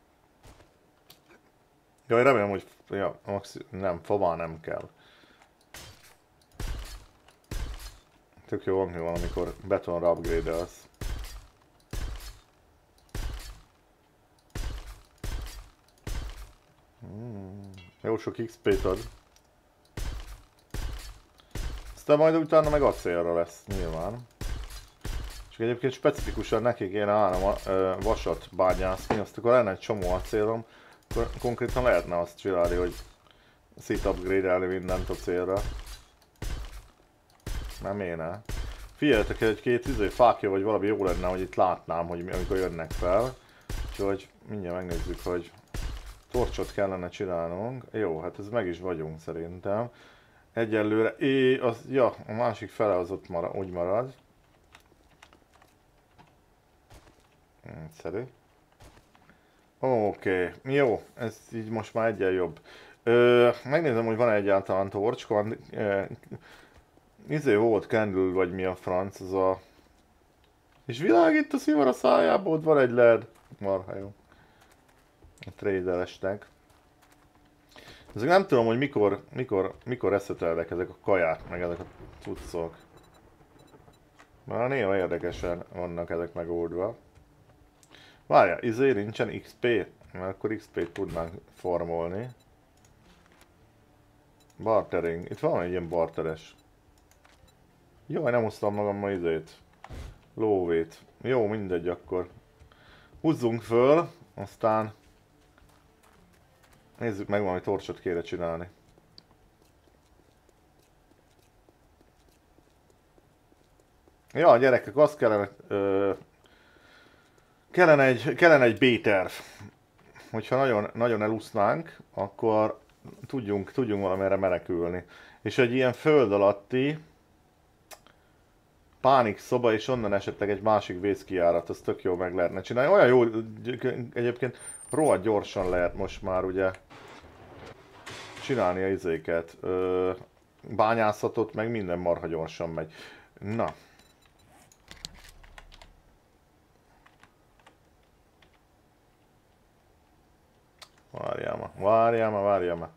Jaj, remélem, hogy... Ja, nem, fa már nem kell. Tök jó hangja van, amikor betonra upgrade-elsz. Hmm, jó sok iksz pét ad. Aztán majd utána meg acélra lesz, nyilván. És egyébként specifikusan neki kéne állnom a ö, vasat bányászni, azt akkor lenne egy csomó acélom, akkor konkrétan lehetne azt csinálni, hogy szét-upgrade-elni mindent acélra. Nem éne. Figyeljetek, egy-két izé fákja vagy valami jó lenne, hogy itt látnám, hogy amikor jönnek fel. Úgyhogy mindjárt megnézzük, hogy torcsot kellene csinálnunk. Jó, hát ez meg is vagyunk szerintem. Egyelőre, é, az, ja, a másik fele az ott marad, úgy marad. Egyszerű. Oké, okay. Jó, ez így most már egyen jobb. Ö, megnézem, hogy van -e egyáltalán torcs. E, izé volt candle, vagy mi a franc, az a... És világít a szivara szájába, ott van egy led. Marha jó. A traderesnek. Ezek nem tudom, hogy mikor, mikor, mikor eszetelnek ezek a kaják, meg ezek a cuccok. Már néha érdekesen vannak ezek megoldva. Várjál, izé nincsen iksz pé, mert akkor iksz pét tudnánk formolni. Bartering, itt van egy ilyen barteres. Jaj, nem hoztam magammal izét. Lóvét. Jó, mindegy akkor. Húzzunk föl, aztán... Nézzük meg, valami torcsot kéne csinálni. Ja, gyerekek, azt kellene... Ö, kellene egy, kellene egy B-terv. Hogyha nagyon, nagyon elúsznánk, akkor tudjunk, tudjunk valamire menekülni. És egy ilyen föld alatti pánik szoba, és onnan esetleg egy másik vészkijárat, az tök jó meg lehetne csinálni. Olyan jó, egyébként rohadt gyorsan lehet most már ugye csinálni a izéket. Ö, bányászatot, meg minden marha gyorsan megy. Na. Várjál ma, várjál ma, várjál ma.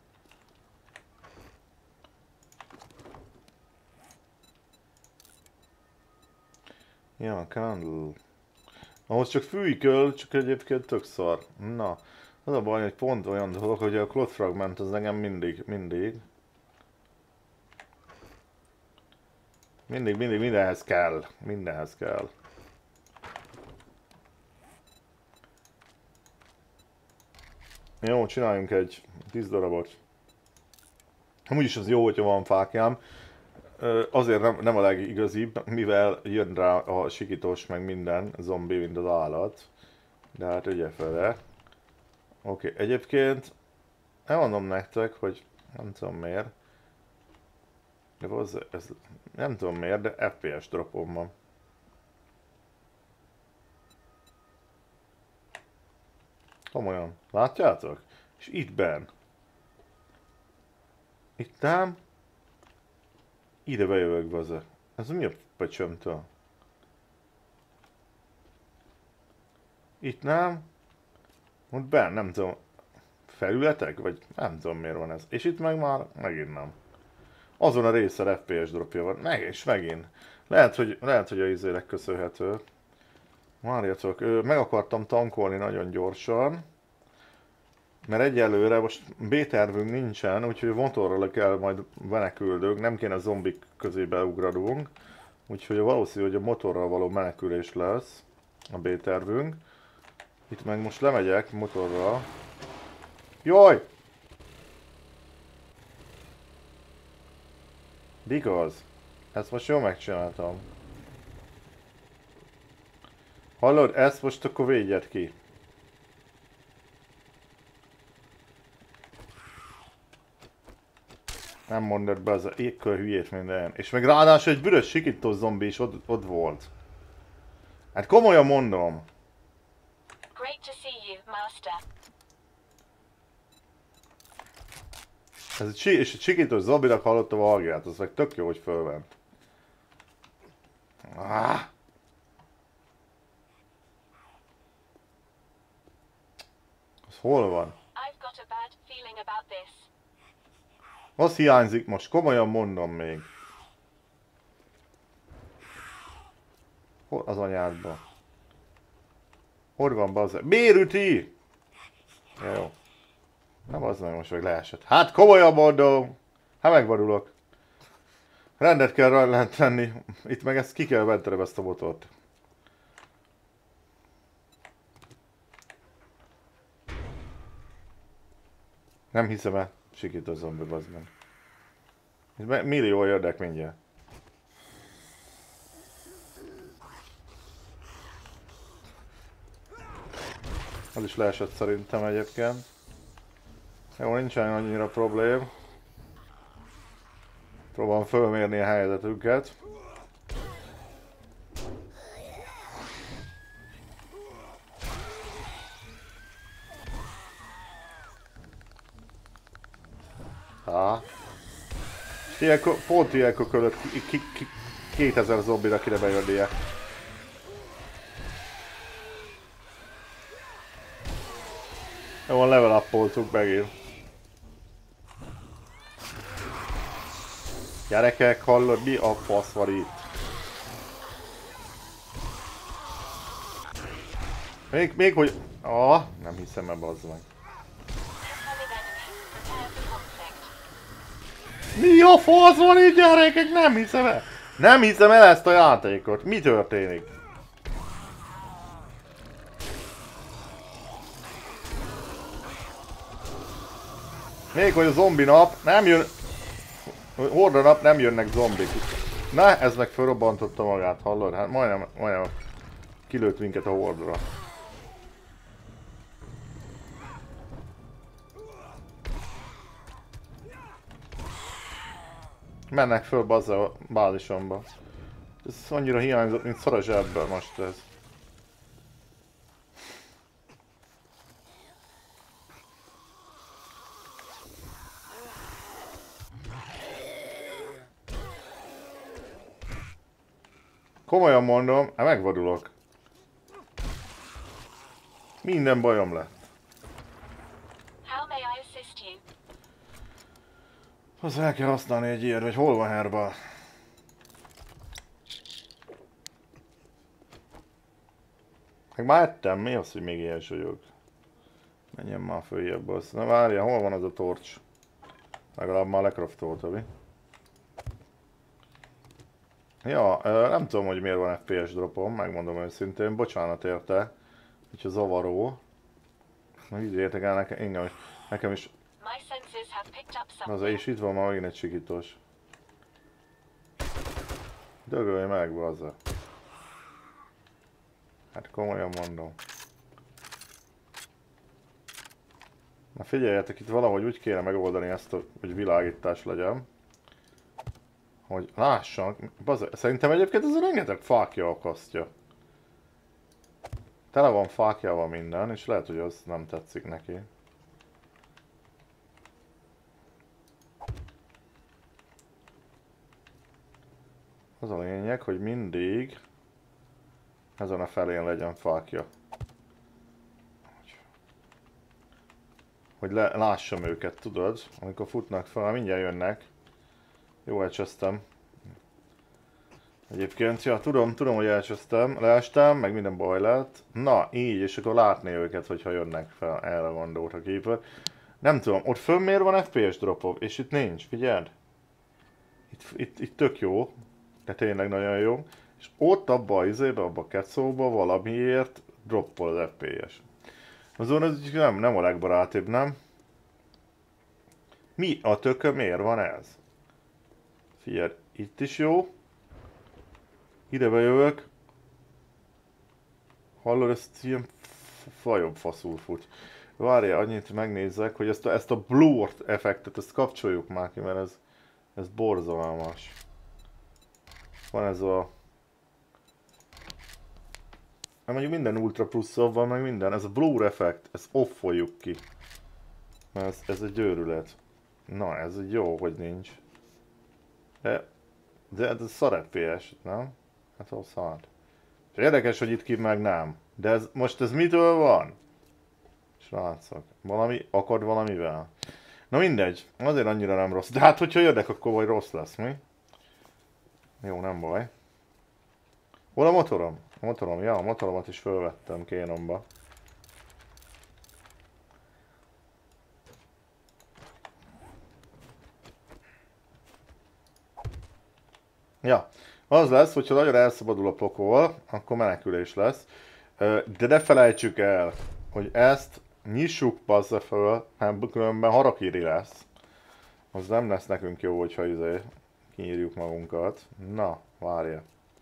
Ja, candle. Ahhoz csak fűj kell, csak egyébként tök szar. Na, az a baj, hogy pont olyan dolog, hogy a Cloth Fragment az engem mindig, mindig. Mindig, mindig, mindenhez kell. Mindenhez kell. Jó, csináljunk egy tíz darabot. Amúgy is az jó, hogyha van fákjám. Azért nem, nem a legigazibb, mivel jön rá a sikítós meg minden zombi, mint az állat. De hát ügye fele. Oké, okay. Egyébként elmondom nektek, hogy nem tudom miért. De az, ez, nem tudom miért, de ef pé es dropom van. Komolyan, látjátok? És itt benn. Itt nem. Ide bejövök, baze. Ez mi a pecsömtől? Itt nem. Ott benn, nem tudom. Felületek? Vagy nem tudom miért van ez. És itt meg már megint nem. Azon a részen ef pé es dropja van. Meg és megint. Lehet, hogy, lehet, hogy a izérek köszönhető. Várjatok, meg akartam tankolni nagyon gyorsan. Mert egyelőre most B-tervünk nincsen, úgyhogy motorral kell majd meneküldők, nem kéne zombik közébe ugradunk. Úgyhogy valószínű, hogy a motorral való menekülés lesz a B-tervünk. Itt meg most lemegyek motorral. Jaj! Igaz. Ezt most jól megcsináltam. Hallod, ezt most akkor védjed ki. Nem mondod be az a ékkör hülyét minden. És meg ráadásul egy büdös sikító zombi is ott, ott volt. Hát komolyan mondom. Great to see you, master. Ez egy, és egy sikító zombinak hallottam a hangját, az meg tök jó, hogy fölment. Ah. Az hol van? I've got a bad feeling about this. Az hiányzik most, komolyan mondom még. Hol az anyádba? Hol van bazza? Miért üti? Ja, jó. Nem az meg most meg leesett. Hát komolyan mondom! Hát megvadulok. Rendet kell rá tenni. Itt meg ezt ki kell ventenem ezt a motort. Nem hiszem el. Sikító zombi, bazd meg. Millió érdek mindjárt. Az is leesett szerintem egyébként. Jó, nincsen annyira problém. Próbálom fölmérni a helyzetünket. Há. Ilyenkor, pont ilyenkor között kétezer zombira kéne bejönnie. Jó, level up-oltuk megint. Gyerekek, hallod, mi a fasz van itt? Még, még hogy... Ah, nem hiszem ebbe, bazd meg. Mi a fasz van itt, gyerekek? Nem hiszem el. Nem hiszem el ezt a játékot. Mi történik? Még hogy a zombi nap nem jön... Horda nap nem jönnek zombik. Na, ez meg felrobbantotta magát, hallod? Hát majdnem, majdnem kilőtt minket a hordra. Mennek föl bazza a bázisomba. Ez annyira hiányzott, mint szar a zsebből most ez. Komolyan mondom, hát megvadulok. Minden bajom lett. Az el kell használni egy ilyet, vagy hol van herba? Meg már ettem, mi az, hogy még ilyen vagyok? Menjen már följebb az. Na várja, hol van az a torcs? Legalább már lecraftolta, mi? Ja, nem tudom, hogy miért van ef pé es dropom, megmondom őszintén, bocsánat érte. Úgyhogy zavaró. Na így értek el nekem, engem, nekem is. Az és itt van már megint egy sikítós. Dögölj meg, bazza. Hát komolyan mondom. Na figyeljetek, itt valahogy úgy kéne megoldani ezt, a, hogy világítás legyen. Hogy lássanak, bazza, szerintem egyébként ez a rengeteg fákja akasztja. Tele van fákjával minden, és lehet, hogy az nem tetszik neki. Az a lényeg, hogy mindig ezen a felén legyen fákja. Hogy le, lássam őket, tudod? Amikor futnak fel, mindjárt jönnek. Jó, elcsesztem. Egyébként, ja, tudom, tudom, hogy elcsesztem, leestem, meg minden baj lett. Na, így, és akkor látni őket, hogyha jönnek fel, erre gondolt a keeper. Nem tudom, ott fönn miért van ef pé es dropov, és itt nincs, figyeld. Itt, itt, itt tök jó, de tényleg nagyon jó. És ott abba az izébe, abba a kecóba valamiért droppol az ef pé es. Azon ez nem, nem a legbarátibb, nem? Mi a tököm, miért van ez? Figyelj, itt is jó. Ide bejövök. Hallod, ezt ilyen fajobb faszul fut. Várjál, annyit megnézzek, hogy ezt a, ezt a blur effektet, ezt kapcsoljuk már ki, mert ez, ez borzalmas. Van ez a... Hát mondjuk minden ultra pluszon van, meg minden. Ez a blur effekt, ezt offoljuk ki. Mert ez, ez egy őrület. Na, ez egy jó, hogy nincs. De, de ez szar ef pé es, nem? Hát az szar. És érdekes, hogy itt ki meg nem. De ez, most ez mitől van? Srácok, valami akad valamivel. Na mindegy, azért annyira nem rossz. De hát, hogyha jördek, akkor vagy rossz lesz, mi? Jó, nem baj. Hol a motorom? A motorom, ja, a motoromat is fölvettem Canomba. Ja, az lesz, hogyha nagyon elszabadul a pokol, akkor menekülés lesz. De ne felejtsük el, hogy ezt nyissuk bazza föl, mert különben harakiri lesz. Az nem lesz nekünk jó, hogyha izé kiírjuk magunkat. Na, várja.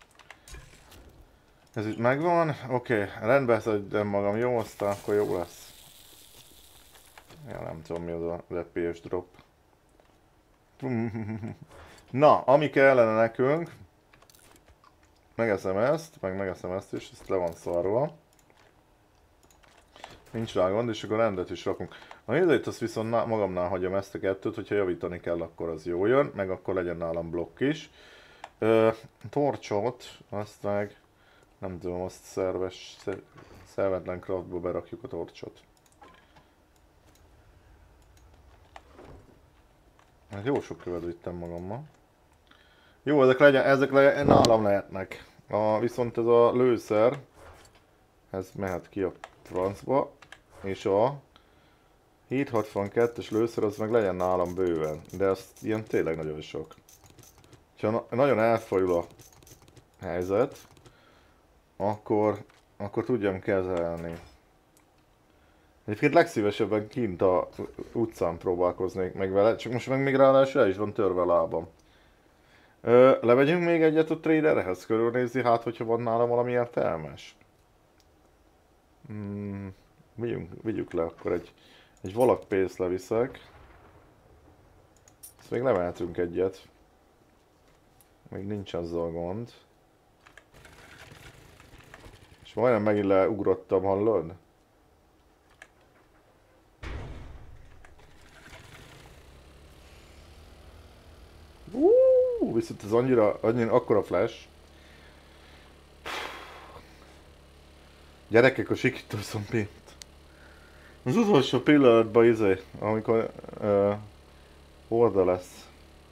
Ez itt megvan? Oké, okay. Rendbe szedjem magam, jó, aztán akkor jó lesz. Ja, nem tudom mi az a ef pé es drop. Na, ami kellene nekünk, megeszem ezt, meg megeszem ezt is, ezt le van szarva. Nincs rá gond, és akkor rendet is rakunk. A nézőit azt viszont magamnál hagyom ezt a kettőt, hogyha javítani kell, akkor az jó jön, meg akkor legyen nálam blokk is. Ö, torcsot, azt meg, nem tudom, azt szerves, szervetlen craftba berakjuk a torcsot. Hát jó sok követ vittem magammal. Jó, ezek, legyen, ezek legyen, nálam lehetnek. A, viszont ez a lőszer, ez mehet ki a francba, és a hét hatvankettes lőszer az meg legyen nálam bőven, de ez ilyen tényleg nagyon sok. Ha na nagyon elfajul a helyzet, akkor, akkor tudjam kezelni. Egyébként legszívesebben kint a utcán próbálkoznék meg vele, csak most meg még ráadásul el is van törve a lábam. Ö, lemegyünk még egyet a traderhez körülnézni, hát hogyha van nálam valami értelmes. Hmm, vigyünk, vigyük le akkor egy, egy valakpénzt leviszek. Ezt még lemehetünk egyet. Még nincs azzal gond. És majdnem megint leugrottam, hallod? Uh, viszont ez annyira, annyira akkora flash. Gyerekek, a sikító szombét. Az utolsó pillanatban izé, amikor uh, Horda lesz.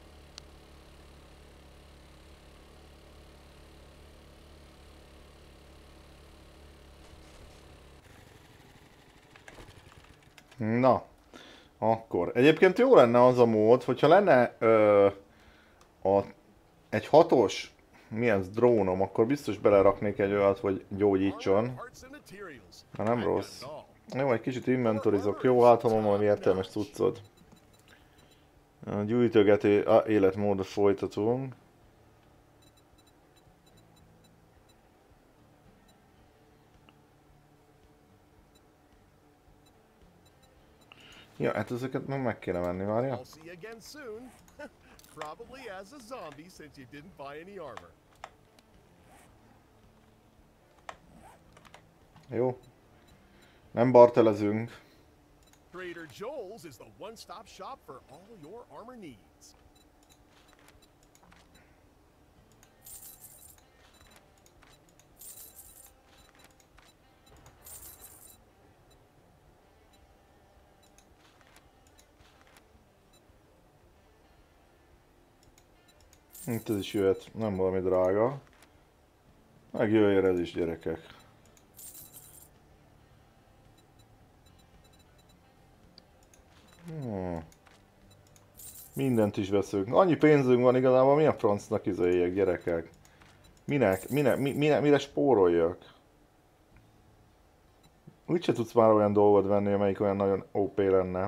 Na, akkor. Egyébként jó lenne az a mód, hogyha lenne ö, a, egy hatos, milyen drónom, akkor biztos beleraknék egy olyat, hogy gyógyítson. Na nem rossz. Jó, egy kicsit inventorizok. Jó, hát ha van valami értelmes cuccod. A gyűjtögető életmódot folytatunk. Ja, hát ezeket meg meg kéne venni, várja. Jó. Nem bartelezünk. Trader Joel's is the one-stop shop for all your armor needs. Itt ez is jöhet, nem valami drága. Meg jöjjön ez is, gyerekek. Hmm. Mindent is veszünk. Annyi pénzünk van igazából, mi a francnak izéljek, gyerekek? Minek? Minek? Mi, mine, mire spóroljak? Úgyse tudsz már olyan dolgot venni, amelyik olyan nagyon ó pé lenne.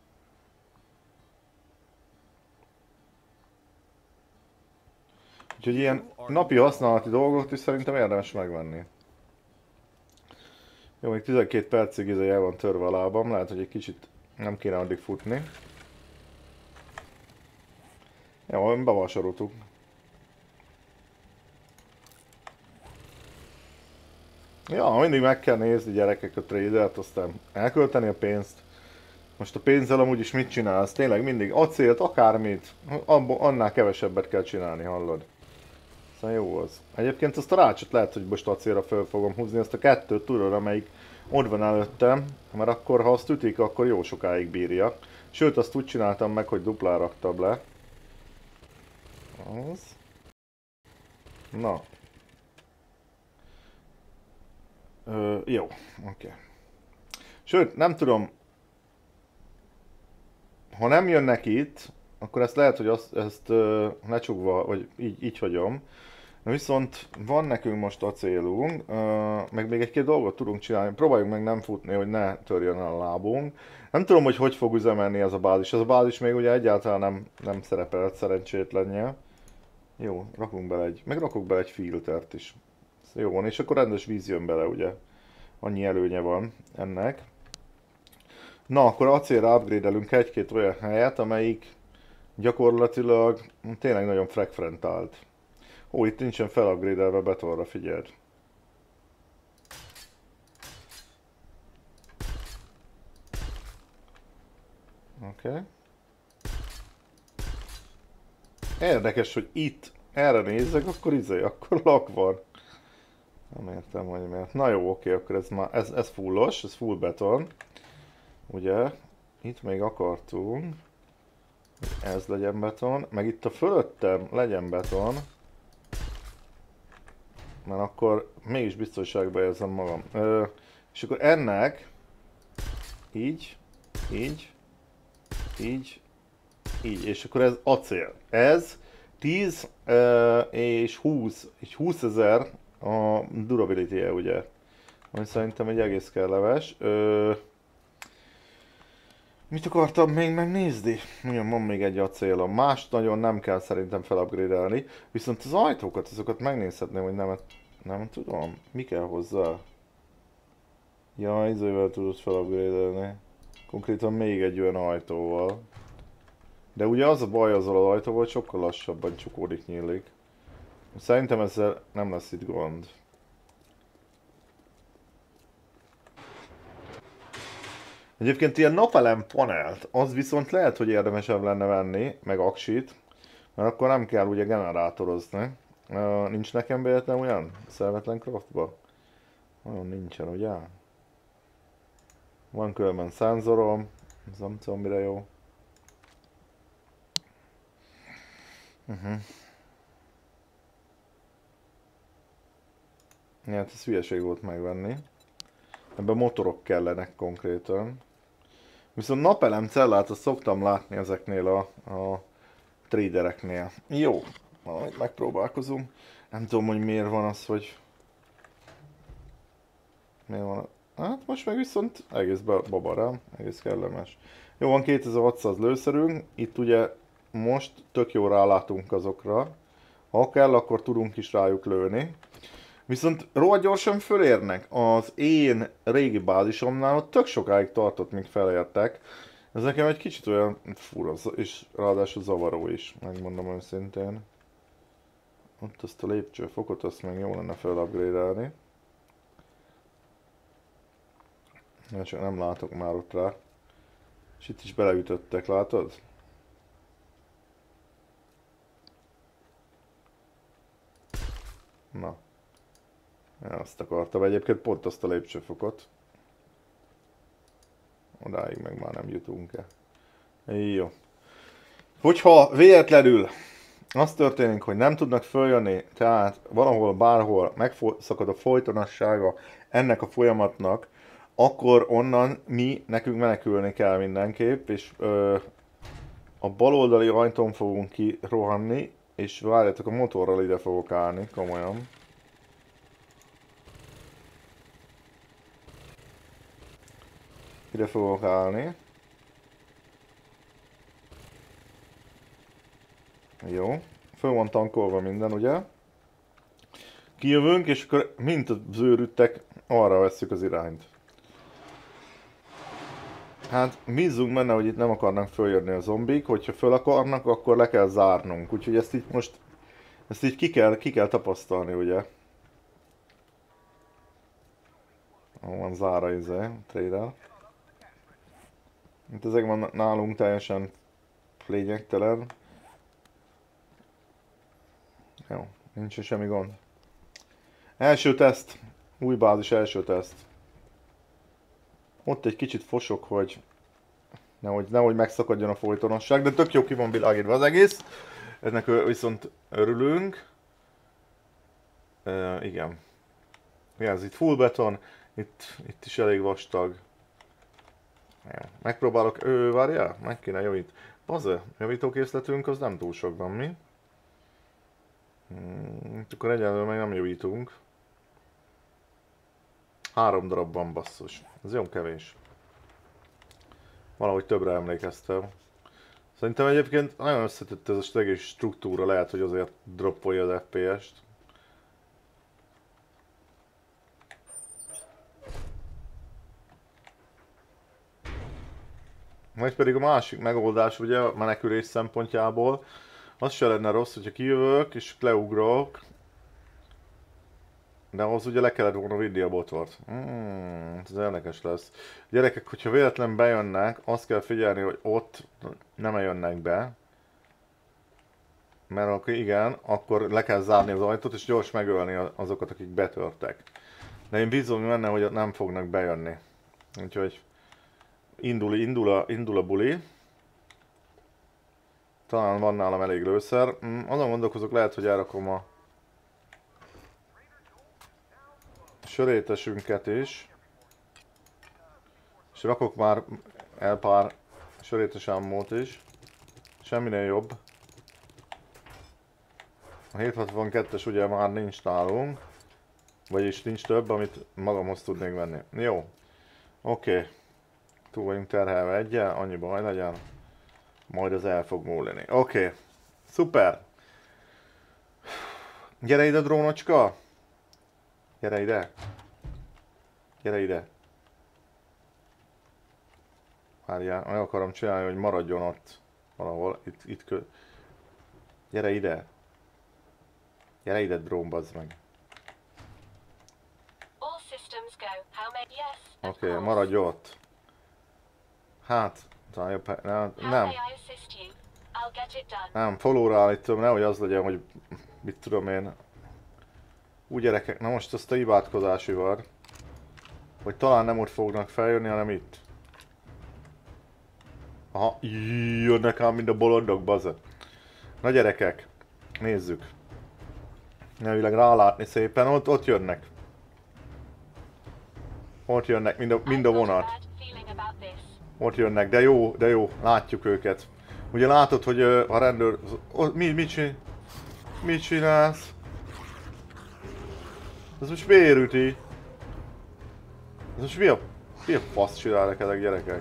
Úgyhogy ilyen napi használati dolgokat is szerintem érdemes megvenni. Jó, még tizenkét percig izé el van törve a lábam, lehet, hogy egy kicsit nem kéne addig futni. Jó, bevasoroltuk. Ja, mindig meg kell nézni, gyerekek, a tradert, aztán elkölteni a pénzt. Most a pénzzel amúgy is mit csinálsz? Tényleg mindig acélt, akármit, abból, annál kevesebbet kell csinálni, hallod? Szóval jó az. Egyébként azt a rácsot lehet, hogy most acélra föl fogom húzni, azt a kettőt tudod, amelyik ott van előttem, mert akkor ha azt ütik, akkor jó sokáig bírja. Sőt, azt úgy csináltam meg, hogy duplán raktam le. Az. Na. Ö, jó, oké. Okay. Sőt, nem tudom, ha nem jönnek itt, akkor ezt lehet, hogy azt, ezt uh, lecsugva, vagy így, így hagyom. Na viszont van nekünk most acélunk, uh, meg még egy-két dolgot tudunk csinálni. Próbáljunk meg nem futni, hogy ne törjön el a lábunk. Nem tudom, hogy hogy fog üzemelni ez a bázis. Ez a bázis még ugye egyáltalán nem, nem szerepelt szerencsétlenje. Jó, rakunk bele egy, meg rakok bele egy filtert is. Jó van, és akkor rendes víz jön bele, ugye. Annyi előnye van ennek. Na, akkor acélra upgrade-elünk egy-két olyan helyet, amelyik gyakorlatilag tényleg nagyon fragmentált. Ó, itt nincsen felupgrade-elve betonra, figyeld. Oké. Okay. Érdekes, hogy itt erre nézzek, akkor izé, akkor lak van. Nem értem, hogy miért. Na jó, oké, okay, akkor ez már, ez, ez fullos, ez full beton. Ugye, itt még akartunk, hogy ez legyen beton, meg itt a fölöttem legyen beton, mert akkor mégis biztonságban érzem magam. Ö, és akkor ennek, így, így, így, így, és akkor ez acél. Ez tíz ö, és húsz, és húszezer a durability-je, ugye, ami szerintem egy egész kellemes. Ö, Mit akartam még megnézni? Ugyan van még egy acélom. Mást nagyon nem kell szerintem felupgrade-elni. Viszont az ajtókat, azokat megnézhetném, hogy nem, nem tudom. Mi kell hozzá? Ja, izével tudod felupgrade-elni. Konkrétan még egy olyan ajtóval. De ugye az a baj azzal az ajtóval, hogy sokkal lassabban csukódik, nyílik. Szerintem ezzel nem lesz itt gond. Egyébként ilyen napelem panelt, az viszont lehet, hogy érdemesebb lenne venni, meg aksit, mert akkor nem kell ugye generátorozni. Uh, nincs nekem véletlen olyan szervetlen craftba? Olyan nincsen, ugye? Van különben szenzorom, ez nem tudom mire jó. Uh-huh. Ja, hát ez hülyeség volt megvenni. Ebben motorok kellenek konkrétan. Viszont napelem cellát azt szoktam látni ezeknél a, a tradereknél. Jó, valamit megpróbálkozunk. Nem tudom, hogy miért van az, hogy... Miért van... Hát most meg viszont egész babarám, egész kellemes. Jó, van kétezer-hatszáz lőszerünk, itt ugye most tök jó rálátunk azokra. Ha kell, akkor tudunk is rájuk lőni. Viszont rohadt gyorsan fölérnek. Az én régi bázisomnál ott tök sokáig tartott, míg felértek. Ez nekem egy kicsit olyan fura, és ráadásul zavaró is, megmondom őszintén. Ott azt a lépcsőfokot, azt meg jó lenne fel-upgrade-elni. Csak nem látok már ott rá. És itt is beleütöttek, látod? Na. Ja, azt akartam. Egyébként pont azt a lépcsőfokot. Odáig meg már nem jutunk-e. Jó. Hogyha véletlenül az történik, hogy nem tudnak följönni, tehát valahol, bárhol megszakad a folytonossága ennek a folyamatnak, akkor onnan mi, nekünk menekülni kell mindenképp, és ö, a baloldali ajtón fogunk kirohanni, és várjátok, a motorral ide fogok állni, komolyan. Ide fogok állni. Jó. Föl van tankolva minden, ugye? Kijövünk, és akkor mint az őrültek, arra vesszük az irányt. Hát bízzunk benne, hogy itt nem akarnak följönni a zombik, hogyha föl akarnak, akkor le kell zárnunk. Úgyhogy ezt itt most, ezt így ki kell, ki kell tapasztalni, ugye? Van zára izé, trader. Itt ezek van nálunk teljesen lényegtelen. Jó, nincs semmi gond. Első teszt. Új bázis, első teszt. Ott egy kicsit fosok, hogy nehogy, nehogy megszakadjon a folytonosság, de tök jó ki van világítva az egész. Ennek viszont örülünk. E, igen. Ja, ez itt full beton, itt, itt is elég vastag. Ja, megpróbálok, ő, várjál, meg kéne javít. Baze, javítókészletünk az nem túl sokban, mi? Hmm, akkor egyelőre meg nem javítunk. Három darabban basszus. Ez jó kevés. Valahogy többre emlékeztem. Szerintem egyébként nagyon összetett ez a egész struktúra, lehet, hogy azért droppolja az ef pé est. Majd pedig a másik megoldás, ugye a menekülés szempontjából, az se lenne rossz, hogyha kijövök és leugrok. De ahhoz ugye le kellett volna vinni a botort. Hmm, ez érdekes lesz. Gyerekek, hogyha véletlen bejönnek, azt kell figyelni, hogy ott nem jönnek be. Mert akkor igen, akkor le kell zárni az ajtót és gyors megölni azokat, akik betörtek. De én bízom benne, hogy ott nem fognak bejönni. Úgyhogy indul, indul, a, indul a buli. Talán van nálam elég lőszer. Hmm, azon gondolkozok, lehet, hogy elrakom a sörétesünket is. És rakok már el pár sörétes ammót is. Semminél jobb. A hétszázhatvankettes ugye már nincs nálunk. Vagyis nincs több, amit magamhoz tudnék venni. Jó. Oké. Okay. Túl vagyunk terhelve egyel, annyi baj legyen. Majd az el fog múlni. Oké. Okay. Szuper. Gyere ide, drónocska. Gyere ide. Gyere ide. Várjál, meg akarom csinálni, hogy maradjon ott. Valahol. Itt, itt kö... Gyere ide. Gyere ide, drón, bazd meg. Oké, okay, maradj ott. Hát, talán jobb, nem. Nem, nem follow-ra állítom, nehogy az legyen, hogy mit tudom én. Úgy gyerekek, na most azt a hibátkozási van, hogy talán nem ott fognak feljönni, hanem itt. Aha, jönnek ám mind a bolondok, baze. Na gyerekek, Nézzük. Elvileg rálátni szépen, ott, ott jönnek. Ott jönnek, mind a, mind a vonat. Ott jönnek, de jó, de jó, látjuk őket. Ugye látod, hogy uh, a rendőr... Oh, mi, mit, csinál? Mit csinálsz? Ez most miért üti? Ez most mi a... Mi a fasz csinálnak ezek gyerekek?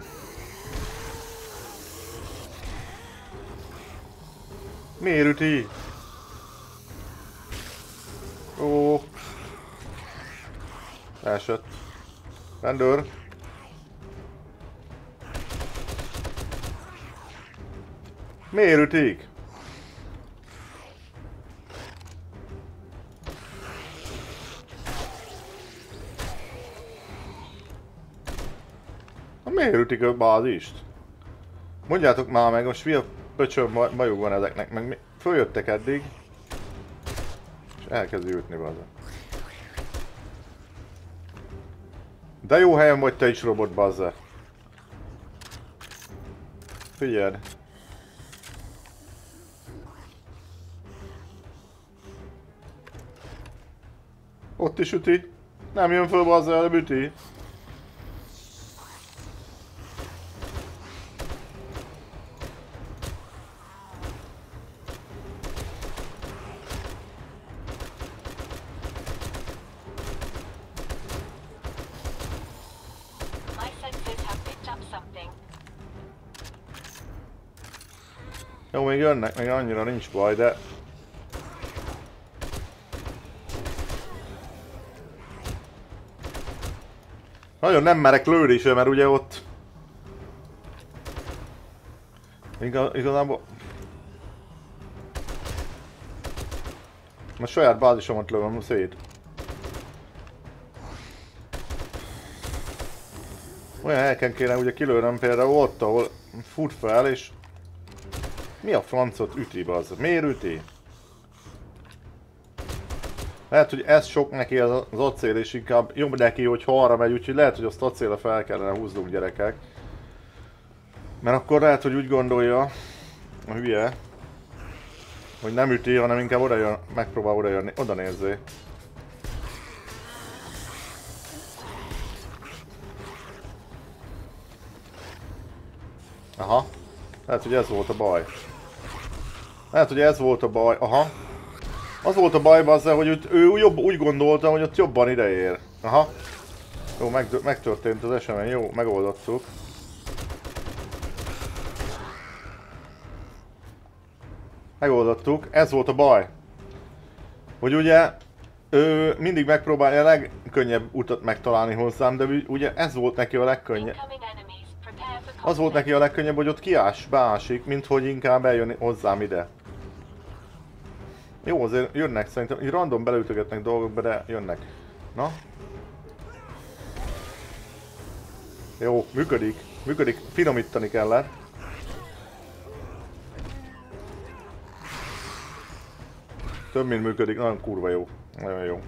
Miért üti? Ó. Elsett. Rendőr. Miért ütik? Miért ütik a bázist? Mondjátok már meg, most mi a pöcsöm bajuk van ezeknek, meg mi... Följöttek eddig. És elkezdi ütni bazza. De jó helyen vagy te is, robot bazza. Figyeld. Ott is üti. Nem jön föl bazza, nem üti. Jó, még jönnek, még annyira nincs baj, de... Nagyon nem merek lőni sem, mert ugye ott... Igaz, igazából... A saját bázisomat lövöm szét. Olyan helyeken kéne ugye kilőnöm például ott, ahol fut fel és... Mi a francot üti bazza? Miért üti? Lehet, hogy ez sok neki az, az acél, és inkább jobb neki, hogy arra megy, úgyhogy lehet, hogy azt acélra fel kellene húznunk gyerekek. Mert akkor lehet, hogy úgy gondolja a hülye, hogy nem üti, hanem inkább oda jön, megpróbál oda jönni, oda nézzé. Aha. Lehet, hogy ez volt a baj. Lehet, hogy ez volt a baj. Aha. Az volt a baj bazza, hogy ő, ő jobb, úgy gondolta, hogy ott jobban ideér. Aha. Jó, meg, megtörtént az esemény. Jó, megoldottuk. Megoldottuk. Ez volt a baj. Hogy ugye ő mindig megpróbálja a legkönnyebb utat megtalálni hozzám, de ugye ez volt neki a legkönnyebb. Az volt neki a legkönnyebb, hogy ott kiás, beásik, mint hogy inkább eljön hozzám ide. Jó, azért jönnek szerintem, így random beleütögetnek dolgokba, de jönnek. Na? Jó, működik, működik, finomítani kellett. Több mint működik, nagyon kurva jó, nagyon jó.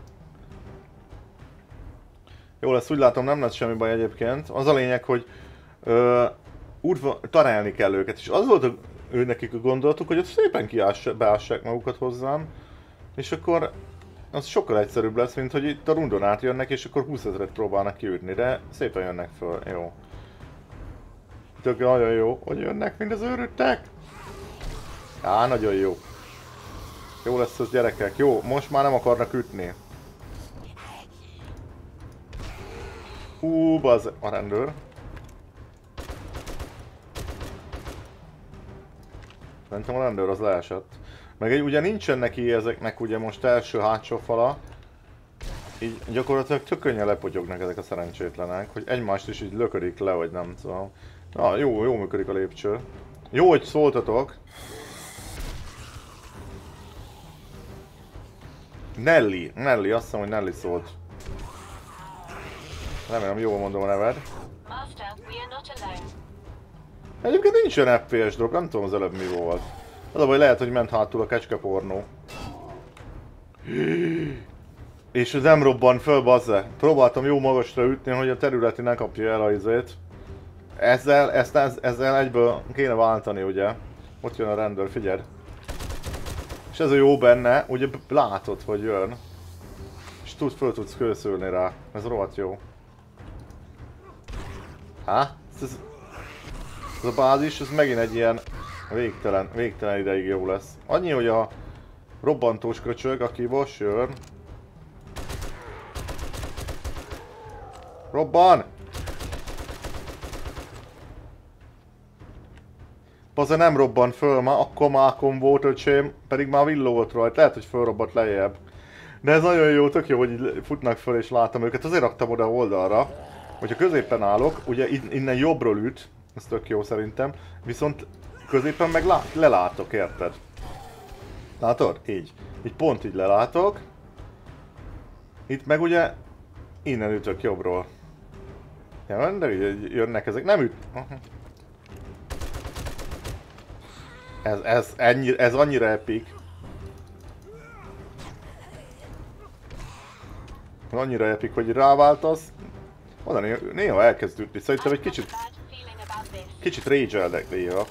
Jó lesz, úgy látom nem lesz semmi baj egyébként. Az a lényeg, hogy Ö, úrva, találni kell őket, és az volt a, ő nekik a gondolatuk, hogy ott szépen kiássák, beássák magukat hozzám, és akkor az sokkal egyszerűbb lesz, mint hogy itt a rundon átjönnek, és akkor húszezret próbálnak kiütni, de szépen jönnek föl, jó. Tök nagyon jó, hogy jönnek, mint az őrültek. Á, nagyon jó. Jó lesz az gyerekek, jó, most már nem akarnak ütni. Hú, bazd, a rendőr. Szerintem a rendőr az leesett. Meg egy, ugye nincsen neki ezeknek ugye most első-hátsó fala. Így gyakorlatilag tök könnyen lepotyognak ezek a szerencsétlenek, hogy egymást is így löködik le, vagy nem tudom. Na, jó, jó működik a lépcső. Jó, hogy szóltatok. Nelly, Nelly, azt hiszem, hogy Nelly szólt. Remélem, jól mondom a neved. Egyébként nincsen ef pé es drop, nem tudom az előbb mi volt. Az a baj, lehet, hogy ment hátul a kecskepornó. És ez nem robban föl, bazze. Próbáltam jó magasra ütni, hogy a területi ne kapja el a izét. Ezzel, ezt, ezzel egyből kéne váltani, ugye. Ott jön a rendőr, figyeld. És És ez a jó benne, ugye látod, hogy jön. És tud, föl tudsz kőszülni rá. Ez rohadt jó. Há? Ez, ez a bázis, ez megint egy ilyen végtelen, végtelen ideig jó lesz. Annyi, hogy a robbantós köcsög, aki most jön. Robban! Baza nem robban föl ma, akkor mákon volt öcsém, pedig már villogott rajta, lehet, hogy fölrobbant lejjebb. De ez nagyon jó, tök jó, hogy így futnak föl és látom őket, azért raktam oda oldalra, hogyha középen állok, ugye innen jobbról üt, ez tök jó szerintem, viszont középen meg lát, lelátok, érted? Látod? Így. Így pont így lelátok. Itt meg ugye innen ütök jobbról. Ja, de jönnek ezek, nem üt... Ez, ez, ennyi, ez annyira epic. Annyira epic, hogy ráváltasz. Oda néha elkezd ütni. Szerintem egy kicsit... Kicsit rage-eldek néha.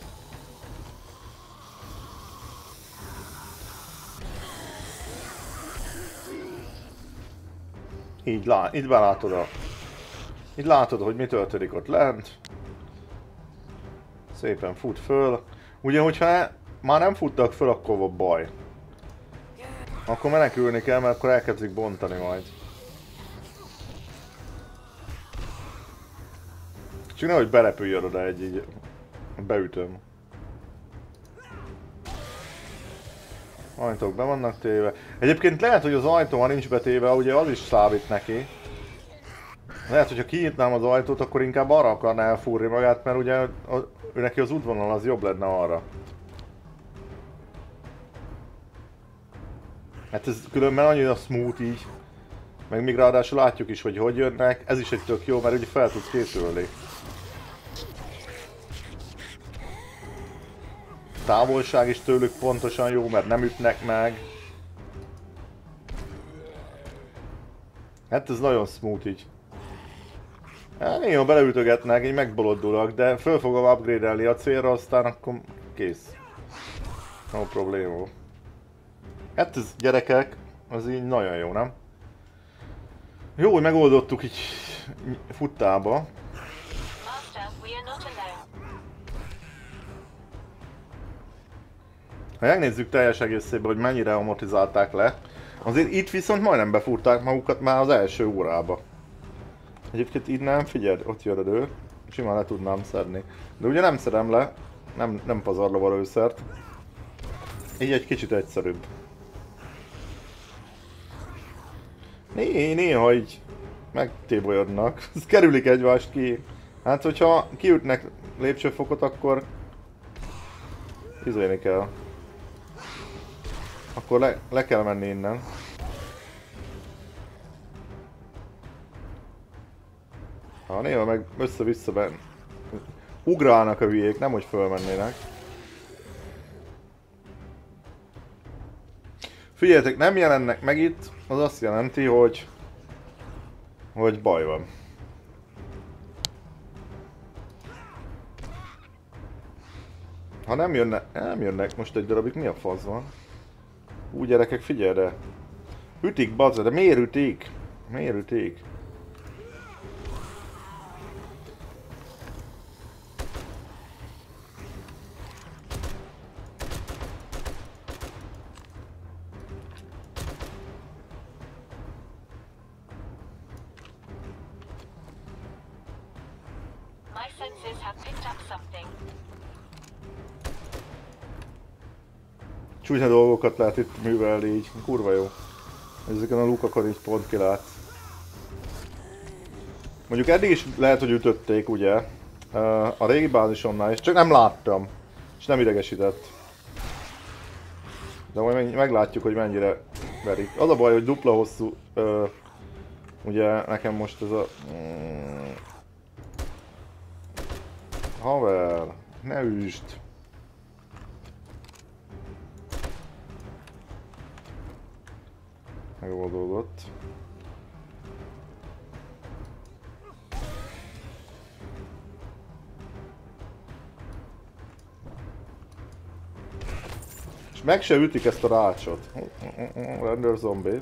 Így, lá, így belátod a... Így látod, hogy mi történik ott lent. Szépen fut föl. Ugye, hogyha már nem futtak föl, akkor van baj. Akkor menekülni kell, mert akkor elkezdik bontani majd. Csak nehogy belepüljön oda egy így... Beütöm. Ajtók be vannak téve. Egyébként lehet, hogy az ajtó, ha nincs betéve, ugye az is számít neki. Lehet, hogyha kinyitnám az ajtót, akkor inkább arra akarná elfúrni magát, mert ugye a, ő neki az útvonal az jobb lenne arra. Hát ez különben annyira smooth így. Meg még ráadásul látjuk is, hogy hogy jönnek. Ez is egy tök jó, mert ugye fel tudsz készülni. Távolság is tőlük pontosan jó, mert nem ütnek meg. Hát ez nagyon smooth így. Hát néha beleütögetnek, így megbolondulok, de föl fogom upgrade-elni a célra, aztán akkor kész. No probléma. Hát ez gyerekek, az így nagyon jó, nem? Jó, hogy megoldottuk így futtába. Ha megnézzük teljes egészében, hogy mennyire amortizálták le, azért itt viszont majdnem befúrták magukat már az első órába. Egyébként innen, figyeld, ott jön a ő, simán le tudnám szedni. De ugye nem szedem le, nem, nem pazarlom a lőszert. Így egy kicsit egyszerűbb. Né, néha így megtébolyodnak, ez kerülik egymást ki. Hát hogyha kiütnek lépcsőfokot, akkor izélni kell. Akkor le, le kell menni innen. Ha néha meg össze-vissza be... Ugrálnak a hülyék, nem hogy fölmennének. Figyeljetek, nem jelennek meg itt, az azt jelenti, hogy... hogy baj van. Ha nem jönnek, nem jönnek most egy darabig, mi a fasz van? Ú, gyerekek, figyelj de! Ütik, bazza, de miért ütik? Miért ütik? Csúnya dolgokat lehet itt művelni így, kurva jó. Ezeken a lukakon így pont kilát. Mondjuk eddig is lehet, hogy ütötték ugye. A régi bázisomnál is, csak nem láttam. És nem idegesített. De majd meglátjuk, hogy mennyire verik. Az a baj, hogy dupla hosszú... Ö, ugye nekem most ez a... Mm, haver, ne üsd! Megoldódott. És meg se ütik ezt a rácsot. Rendőr zombi.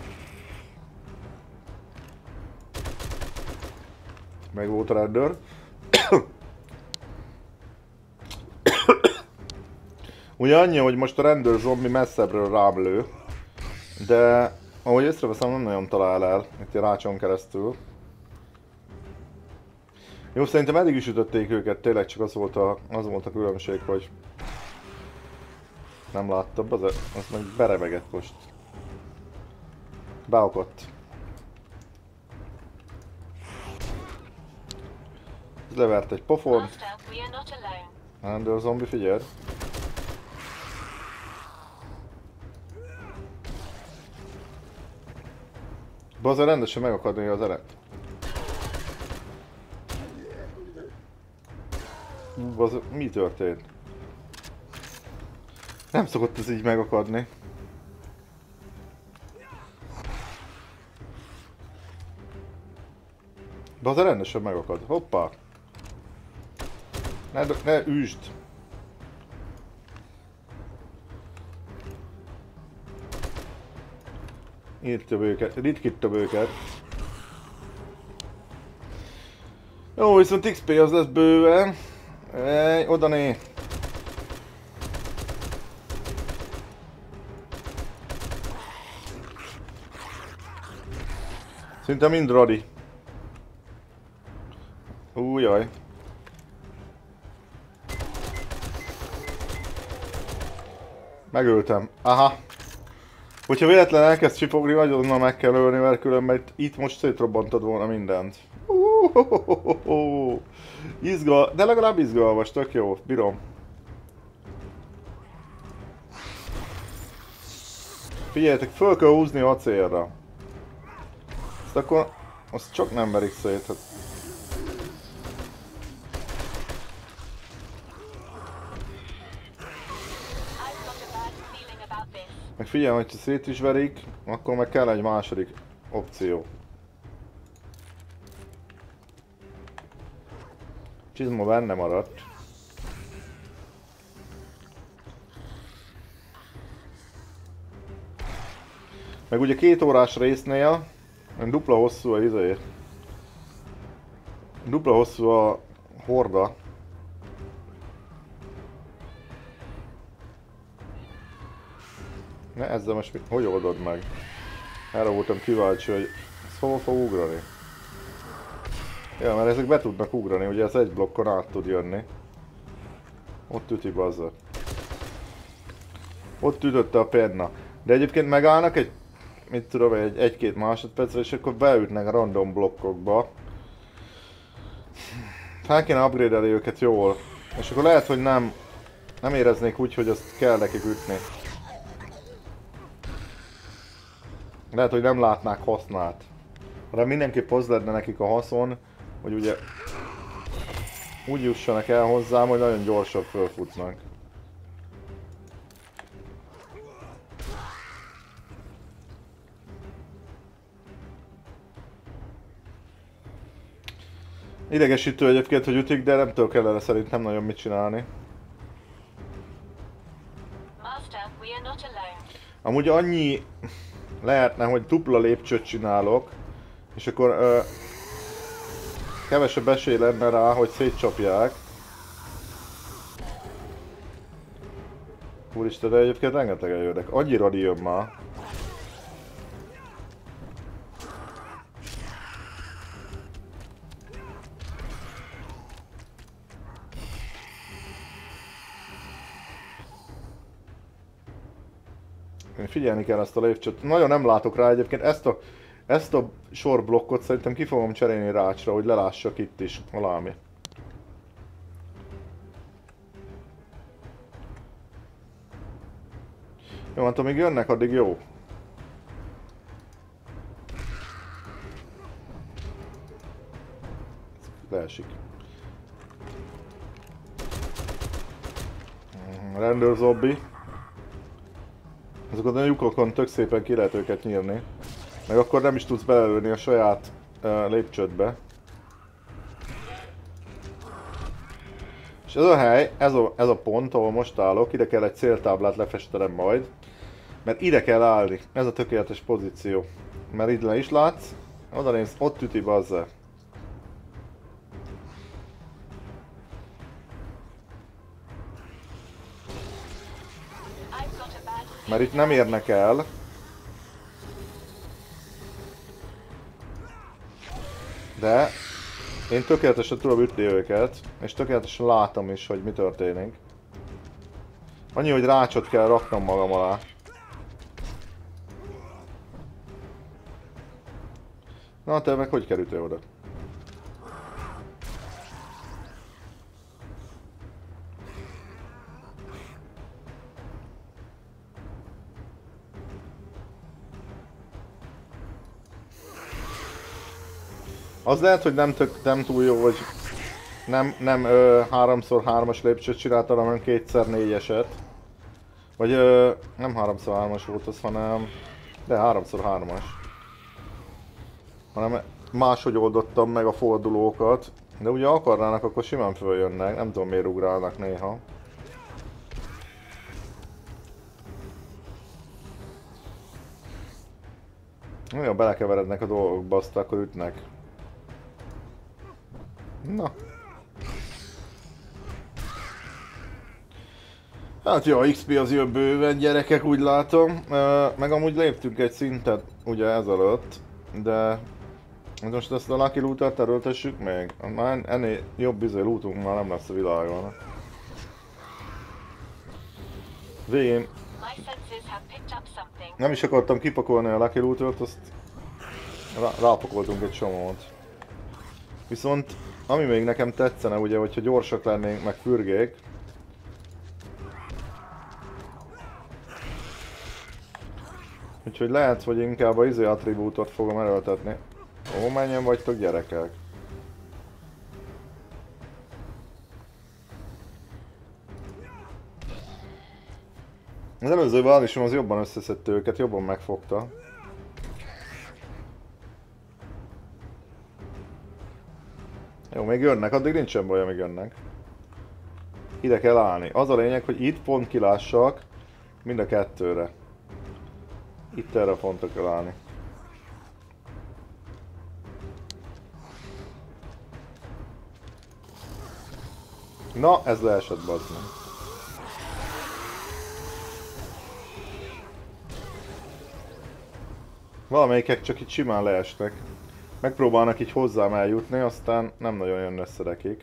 Meg volt a rendőr. Ugye annyi, hogy most a rendőr zombi messzebbről rám lő. De ahogy észreveszem, nem nagyon talál el itt a rácson keresztül. Jó, szerintem eddig is ütötték őket, tényleg csak az volt a, az volt a különbség, hogy nem láttam, az, az meg berevegett most. Beakott. Levert egy pofont. Master, we are not alone. Rendőr zombi, figyeld. Bazza rendesen megakadni az eret. Bazza, mi történt? Nem szokott ez így megakadni. Bazza rendesen megakad. Hoppá! Ne, ne üsd! Írtja őket, ritkítja őket. Jó, viszont iksz pé az lesz bőven. Ej, oda né! Szinte mind radi. Újjaj. Megöltem. Aha. Hogyha véletlenül elkezd csipogni, nagyon meg kell ölni, mert különben itt most szétrobbantod volna mindent. Izgal... De legalább izgalmas, tök jó, bírom. Figyeljetek, föl kell húzni acélra. Ezt akkor... Azt csak nem verik szét. Hát. Meg figyelj, hogyha szét is verik, akkor meg kell egy második opció. Csizma benne maradt. Meg ugye két órás résznél dupla hosszú a izé. Dupla hosszú a horda. Ne ezzel most mit, hogy oldod meg? Erre voltam kíváncsi, hogy ez hova fog ugrani. Ja, mert ezek be tudnak ugrani, ugye ez egy blokkon át tud jönni. Ott üti bazzat. Ott ütötte a penna. De egyébként megállnak egy, mit tudom, egy egy-két másodpercre, és akkor beütnek a random blokkokba. Fel kéne upgrade-elni őket jól. És akkor lehet, hogy nem, nem éreznék úgy, hogy azt kell nekik ütni. Lehet, hogy nem látnák hasznát. De mindenképp az lenne nekik a haszon, hogy ugye úgy jussanak el hozzám, hogy nagyon gyorsan fölfutnak. Idegesítő egyébként, hogy ütik, de nem tudok ellene szerintem nagyon mit csinálni. Master, we are not alone. Amúgy annyi lehetne, hogy dupla lépcsőt csinálok, és akkor ö, kevesebb esély lenne rá, hogy szétcsapják. Úristen, de egyébként rengetegen jönnek. Annyi radi jön már. Figyelni kell ezt a lépcsőt. Nagyon nem látok rá egyébként. Ezt a, ezt a sorblokkot szerintem ki fogom cserélni rácsra, hogy lelássak itt is valami. Jó, hát amíg jönnek, addig jó. Leesik. Rendőr zombi. Ezekon a lyukokon tök szépen ki lehet őket nyírni. Meg akkor nem is tudsz belelőni a saját uh, lépcsődbe. És És ez a hely, ez a, ez a pont, ahol most állok, ide kell egy céltáblát lefestenem majd. Mert ide kell állni, ez a tökéletes pozíció. Mert itt le is látsz, oda néz, ott üti bazza. Mert itt nem érnek el. De én tökéletesen tudom ütni őket, és tökéletesen látom is, hogy mi történik. Annyi, hogy rácsot kell raknom magam alá. Na, te meg hogy kerültél oda? Az lehet, hogy nem, tök, nem túl jó, hogy nem, nem ö, háromszor hármas lépcsőt csináltam, hanem kétszer négyeset. Vagy ö, nem háromszor hármas volt az, hanem... De háromszor hármas. Hanem máshogy oldottam meg a fordulókat. De ugye akarnának, akkor simán följönnek. Nem tudom miért ugrálnak néha. Olyan belekeverednek a dolgokba, azt akkor ütnek. Na. Hát jó, iksz pé az jön bőven, gyerekek, úgy látom. Meg amúgy léptünk egy szintet ugye ezelőtt, de most ezt a Lucky Loot-et erőltessük még. Már ennél jobb bizony lootunk már nem lesz a világon. Végén nem is akartam kipakolni a Lucky Loot-ot, azt rá rápakoltunk egy csomót. Viszont ami még nekem tetszene, ugye, hogyha gyorsak lennénk, meg fürgék. Úgyhogy lehet, hogy inkább a izé attribútot fogom erőltetni. Ó, menjen vagytok gyerekek. Az előző válisom az jobban összeszedte őket, jobban megfogta. Jó, még jönnek, addig nincsen baj, amíg jönnek. Ide kell állni. Az a lényeg, hogy itt pont kilássak mind a kettőre. Itt erre a pontra kell állni. Na, ez leesett, bazd meg. Valamelyikek csak itt simán leestek. Megpróbálnak így hozzám eljutni, aztán nem nagyon jön össze nekik.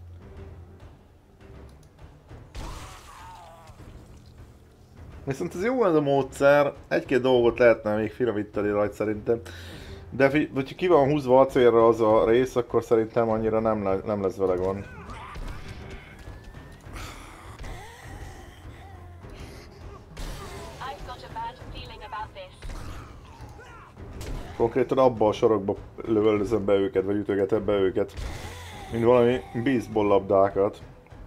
Viszont ez jó ez a módszer, egy-két dolgot lehetne még finomítani rajta szerintem. De hogyha ki van húzva acélra az a rész, akkor szerintem annyira nem, le, nem lesz vele gond. Konkrétan abba a sarokba lövöldözöm be őket, vagy ütögetem be őket. Mint valami baseball labdákat.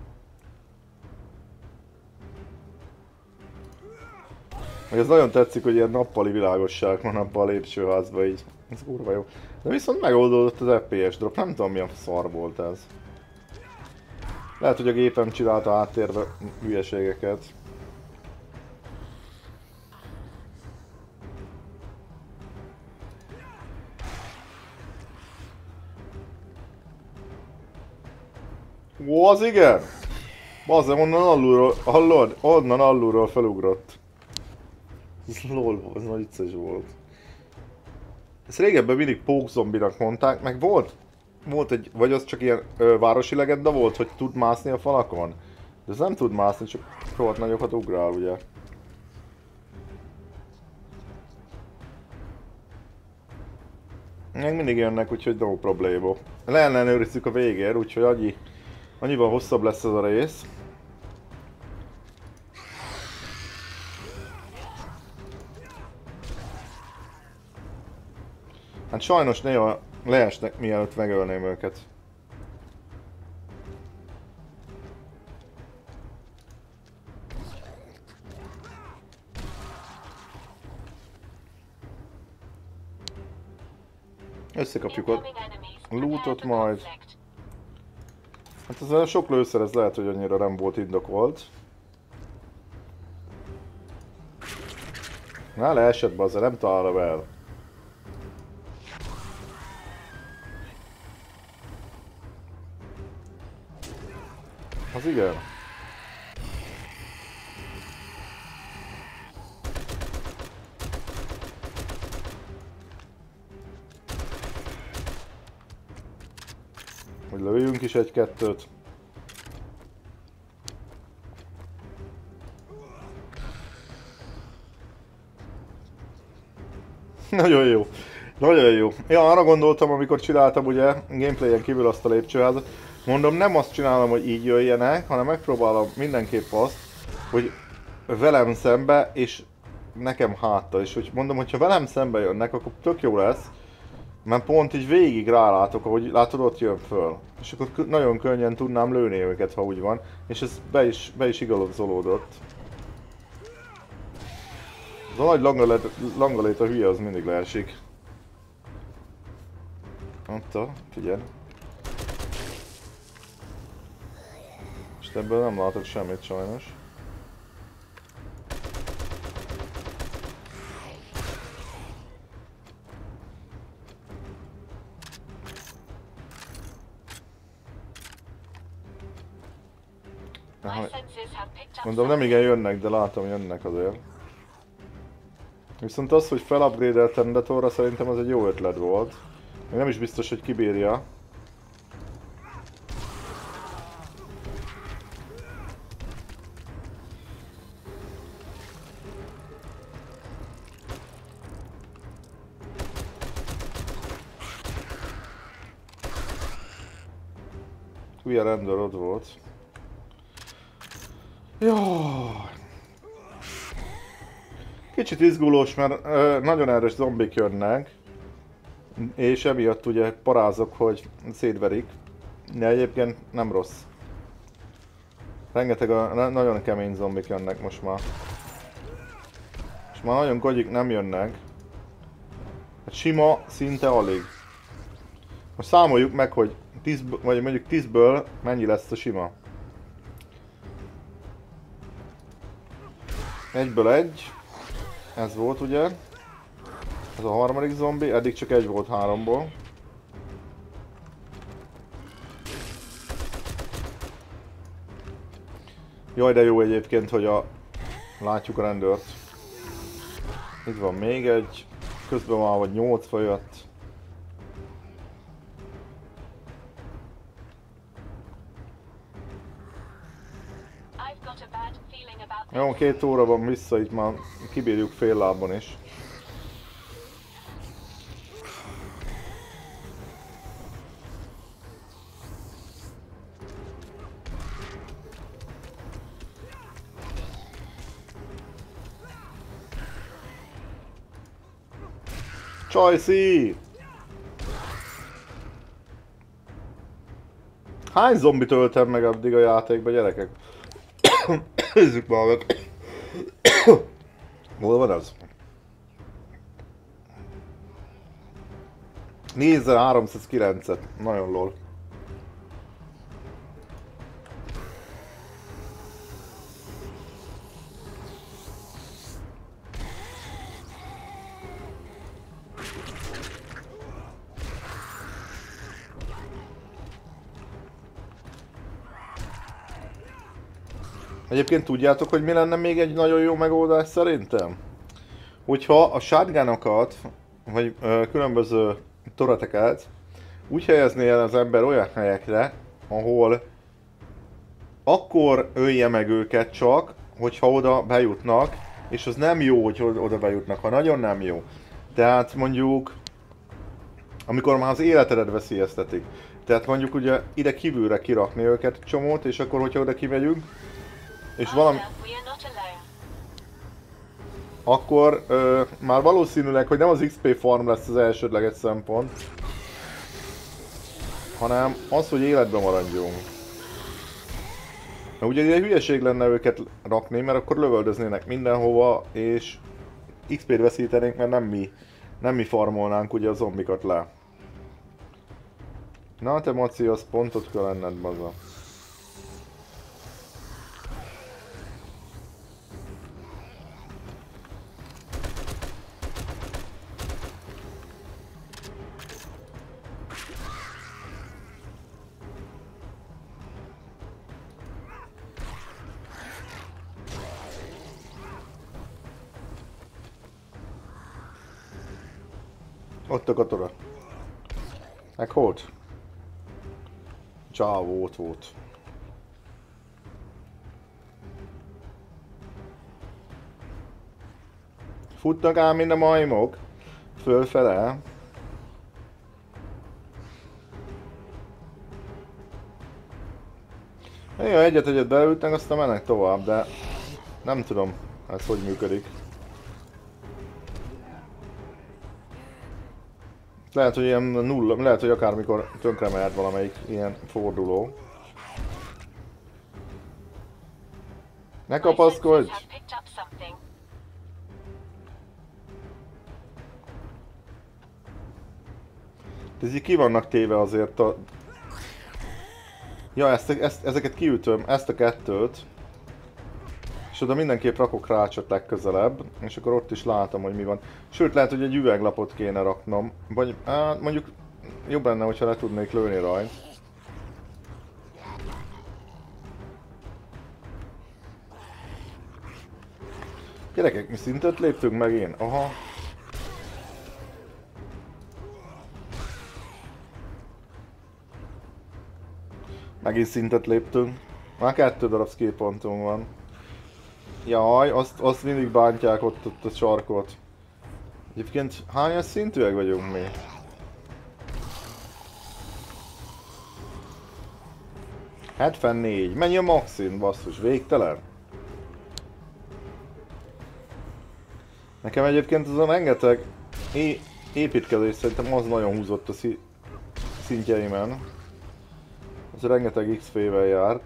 Meg ez nagyon tetszik, hogy ilyen nappali világosság van abban a lépcsőházban így. Ez kurva jó. De viszont megoldódott az ef pé es drop, nem tudom milyen szar volt ez. Lehet, hogy a gépem csinálta áttérve hülyeségeket. Ó, az igen! Bazzem, onnan alulról, hallod? Onnan alulról felugrott. Ez lol volt, ez nagy vicces volt. Ezt régebben mindig pók zombinak mondták, meg volt, volt egy, vagy az csak ilyen ö, városi legenda volt, hogy tud mászni a falakon? De ez nem tud mászni, csak rohadt nagyokat ugrál, ugye? Még mindig jönnek, úgyhogy no probléma. Leellenőrizzük a végér, úgyhogy annyi, annyival hosszabb lesz ez a rész. Hát sajnos néha leesnek, mielőtt megölném őket. Összekapjuk a lootot majd. Hát ez sok lőszer, ez lehet, hogy annyira nem volt indokolt. Na, leesett be, azért nem találom el. Az igen. Hogy lőjünk is egy-kettőt. Nagyon jó. Nagyon jó. Ja, arra gondoltam, amikor csináltam ugye gameplayen kívül azt a lépcsőházat. Mondom, nem azt csinálom, hogy így jöjjenek, hanem megpróbálom mindenképp azt, hogy velem szembe és nekem háttal. És hogy mondom, hogyha velem szembe jönnek, akkor tök jó lesz. Mert pont így végig rálátok, ahogy látod, ott jön föl. És akkor nagyon könnyen tudnám lőni őket, ha úgy van. És ez be is, be is igazolódott. Az a nagy langalét a hülye, az mindig leesik. Ott, figyelj. És ebből nem látok semmit sajnos. Aha. Mondom, nem igen jönnek, de látom, jönnek azért. Viszont az, hogy felupgrade-eltem Detorra, szerintem az egy jó ötlet volt. Még nem is biztos, hogy kibírja. Hülye rendőr ott volt. Jaj. Kicsit izgulós, mert ö, nagyon erős zombik jönnek. És emiatt ugye parázok, hogy szétverik. De egyébként nem rossz. Rengeteg a, nagyon kemény zombik jönnek most már. És már nagyon kogyik nem jönnek. Hát sima szinte alig. Most számoljuk meg, hogy tíz, vagy mondjuk tízből mennyi lesz a sima. Egyből egy. Ez volt ugye. Ez a harmadik zombi, eddig csak egy volt háromból. Jaj, de jó egyébként, hogy a... látjuk a rendőrt. Itt van még egy. Közben már vagy nyolc jött. Jó, két óra van vissza, itt már kibírjuk fél lábon is. Csajci! Hány zombit öltem meg addig a játékba, gyerekek? Nézzük már meg. Hol van az? négyezerháromszázkilencet. Nagyon lol. Egyébként tudjátok, hogy mi lenne még egy nagyon jó megoldás szerintem? Hogyha a shotgunokat, vagy ö, különböző toreteket úgy helyezné el az ember olyan helyekre, ahol akkor ölje meg őket csak, hogyha oda bejutnak, és az nem jó, hogy oda bejutnak, ha nagyon nem jó. Tehát mondjuk, amikor már az életedet veszélyeztetik. Tehát mondjuk ugye ide kívülre kirakni őket csomót, és akkor hogyha oda kimegyünk, és valami... Akkor ö, már valószínűleg, hogy nem az iksz pé farm lesz az elsődleges szempont, hanem az, hogy életben maradjunk. Na, ugye egy hülyeség lenne őket rakni, mert akkor lövöldöznének mindenhova, és iksz pét veszítenénk, mert nem mi, nem mi farmolnánk ugye a zombikat le. Na te Maci, az pontot kell lenned, baza. Ott a katona. Meghalt. Csávó ott volt. Futnak ám mind a majmok. Fölfele. Jó, egyet-egyet beültnek, aztán mennek tovább, de nem tudom, ez hogy működik. Lehet, hogy ilyen nulla, lehet, hogy akármikor tönkre mehet valamelyik ilyen forduló. Ne kapaszkodj! have picked up something. Ez így ki vannak téve azért a... Ja, ezt, ezt, ezeket kiütöm, ezt a kettőt. És oda mindenképp rakok rácsot legközelebb, és akkor ott is látom, hogy mi van. Sőt, lehet, hogy egy üveglapot kéne raknom. Vagy á, mondjuk jobb lenne, hogyha le tudnék lőni rajt. Gyerekek, mi szintet léptünk meg én? Aha. Megint szintet léptünk. Már kettő darab skill pontunk van. Jaj, azt, azt mindig bántják ott, ott a sarkot. Egyébként hányas szintűek vagyunk mi? hetvennégy. Mennyi a maxin, basszus? Végtelen? Nekem egyébként az a rengeteg é építkezés szerintem az nagyon húzott a szí szintjeimen. Az rengeteg iksz pé-vel járt.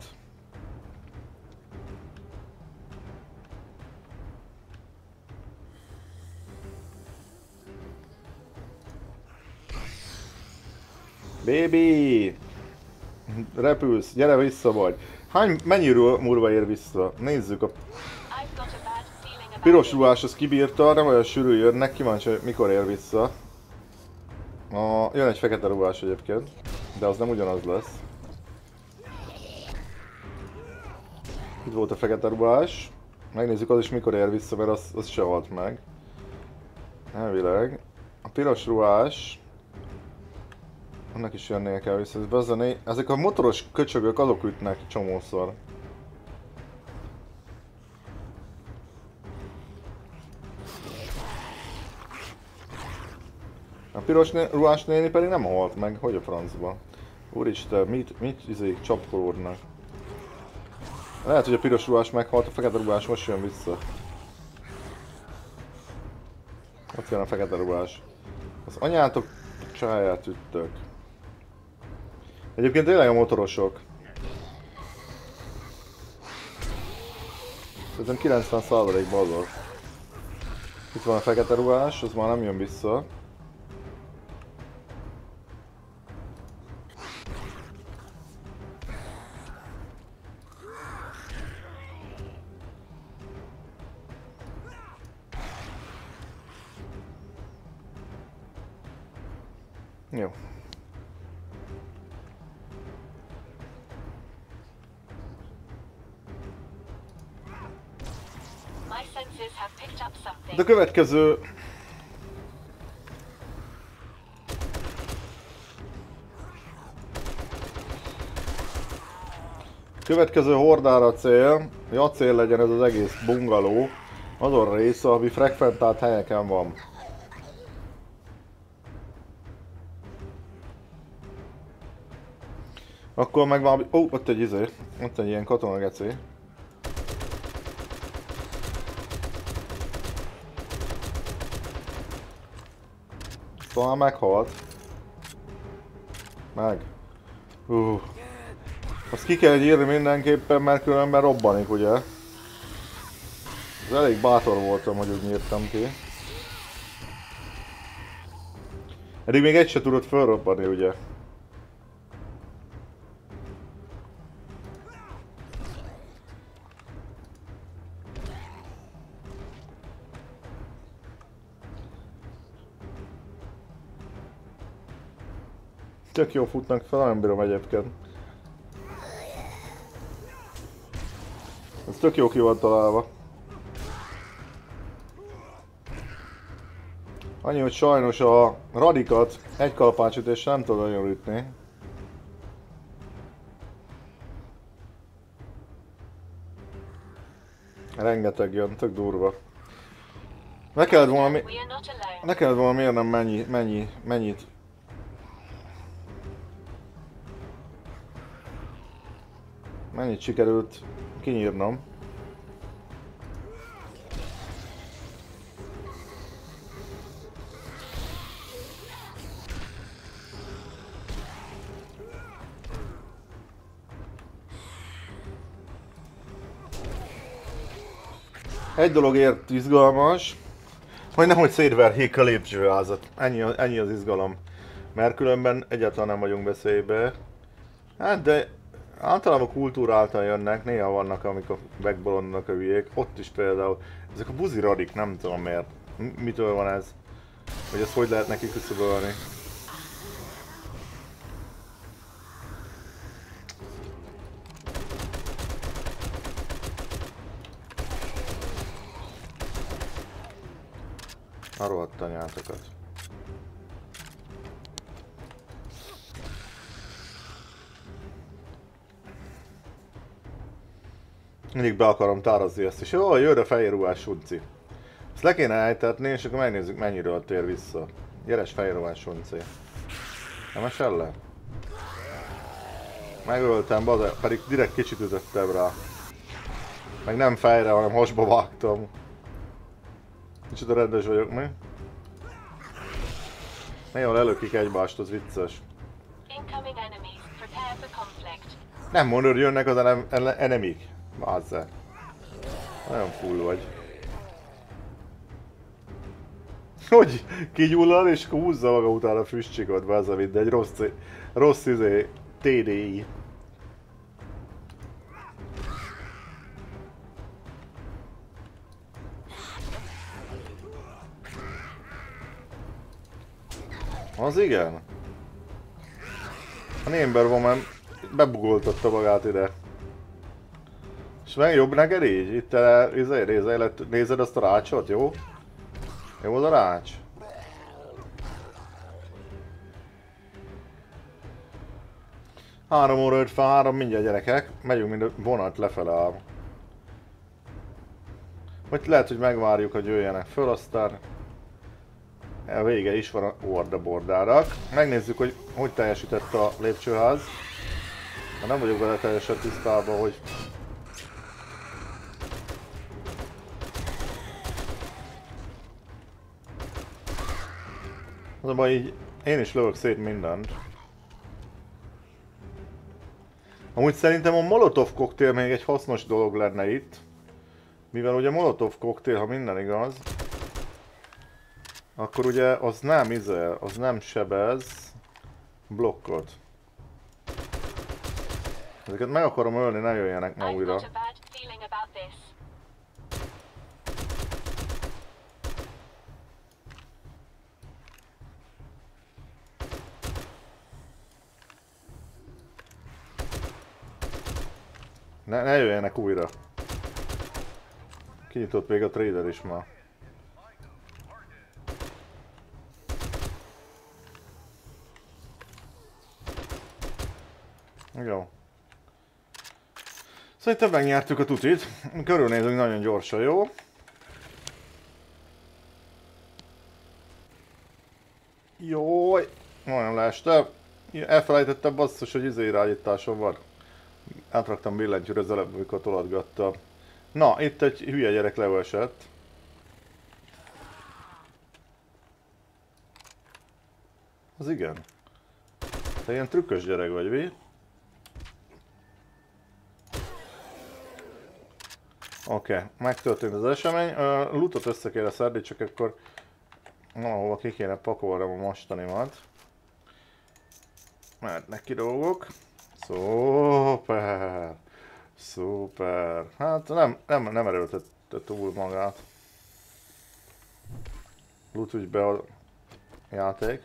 Baby! Repülsz, gyere vissza vagy. Hány, mennyiről múlva ér vissza? Nézzük a... Piros ruhás az kibírta, nem olyan sűrű jönnek, kíváncsi, hogy mikor ér vissza. A, jön egy fekete ruhás egyébként, de az nem ugyanaz lesz. Itt volt a fekete ruhás. Megnézzük az is mikor ér vissza, mert az, az se halt meg. Elvileg. A piros ruhás... Annak is jönnie kell vissza, ez né... Ezek a motoros köcsögök azok ütnek csomószor. A piros né... ruhás néni pedig nem halt meg, hogy a francba? Úristen, mit, mit izé csapkolódnak? Lehet, hogy a piros ruhás meghalt, a fekete ruhás most jön vissza. Ott jön a fekete ruhás. Az anyátok csáját üttök. Egyébként tényleg a motorosok. Szerintem kilencven százalékban azok. Itt van a fekete ruhás, az már nem jön vissza. Jó. De a következő... Következő hordára cél, hogy a cél legyen ez az egész bungaló, azon része, ami frekventált helyeken van. Akkor meg valami... Ó, ott egy izé, ott egy ilyen katonageci. Talán meghalt. Meg. Uh. Azt ki kell írni mindenképpen, mert különben robbanik, ugye? Ez elég bátor voltam, hogy úgy nyírtam ki. Eddig még egy se tudott fölrobbani, ugye? Tök jó futnak fel, nem bírom egyébként. Ez tök jó ki van találva. Annyi, hogy sajnos a radikat egy kalapácsütésre nem tudom nagyon ütni. Rengeteg jön, tök durva. Ne kellett volna mi... We are not alone. Ne kellett volna mérnem mennyi, mennyi, mennyit. Mennyit sikerült kinyírnom. Egy dologért izgalmas, hogy nem, hogy szétverjék a lépcsőházat. Ennyi, ennyi az izgalom. Mert különben egyáltalán nem vagyunk veszélybe. Hát de általában kultúráltan jönnek, néha vannak, amikor megbolondnak a hülyék. Ott is például. Ezek a buzi radik, nem tudom miért. M- mitől van ez? Hogy ezt hogy lehet neki küszöbölni? A rohadt anyátokat. Mindig be akarom tárazni ezt is. Jó, jön a fehér ruhás sunci. Ezt le kéne ejtetni, és akkor megnézzük, mennyiről tér vissza. Gyeres fehér ruhás sunci. Nem esel le? Megöltem, baze, pedig direkt kicsit ütöttem rá. Meg nem fejre, hanem hasba vágtam. Kicsit rendes vagyok, mi? Nagyon lelökik egymást, az vicces. Incoming enemies. Prepare for conflict. Nem mondod, hogy jönnek az enem, enemik. Bázze. Nagyon full vagy. Hogy kigyullad és akkor húzza maga utána a füstcsikot, bázza, mint egy rossz, rossz izé, té dé i. Az igen. A Némber van, mert bebugoltatta magát ide. És meg jobb neked így? Itt te izé, nézed, nézed azt a rácsot, jó? Jó az a rács? három óra ötvenhárom, mindjárt gyerekek. Megyünk mind a vonat lefele áll. Vagy lehet, hogy megvárjuk, hogy jöjjenek föl, aztán a vége is van a ordabordának. Megnézzük, hogy hogy teljesített a lépcsőház. Ha nem vagyok vele teljesen tisztában, hogy... Az a baj, így én is lövök szét mindent. Amúgy szerintem a Molotov koktél még egy hasznos dolog lenne itt. Mivel ugye Molotov koktél, ha minden igaz, akkor ugye az nem izel, az nem sebez blokkot. Ezeket meg akarom ölni, ne jöjjenek ma I've újra. got a bad feeling about this. Ne, ne jöjjenek újra. Kinyitott még a trader is ma. Jó. Szerintem megnyertük a tutit. Körülnézünk nagyon gyorsan, jó? Jój! Nagyon leestem. Elfelejtettem basszus, hogy izé irányításom van. Átraktam billentyűre az előbb, amikor tolatgattam. Na, itt egy hülye gyerek leesett. Az igen. Te ilyen trükkös gyerek vagy, mi? Oké, okay, megtörtént az esemény. Uh, lootot össze kéne szedni, csak akkor valahova ki kéne pakolnom a mostanimat. Mert neki dolgok. Szuper! Szuper! Hát nem, nem, nem erőltette túl magát. Loot úgy be a játék.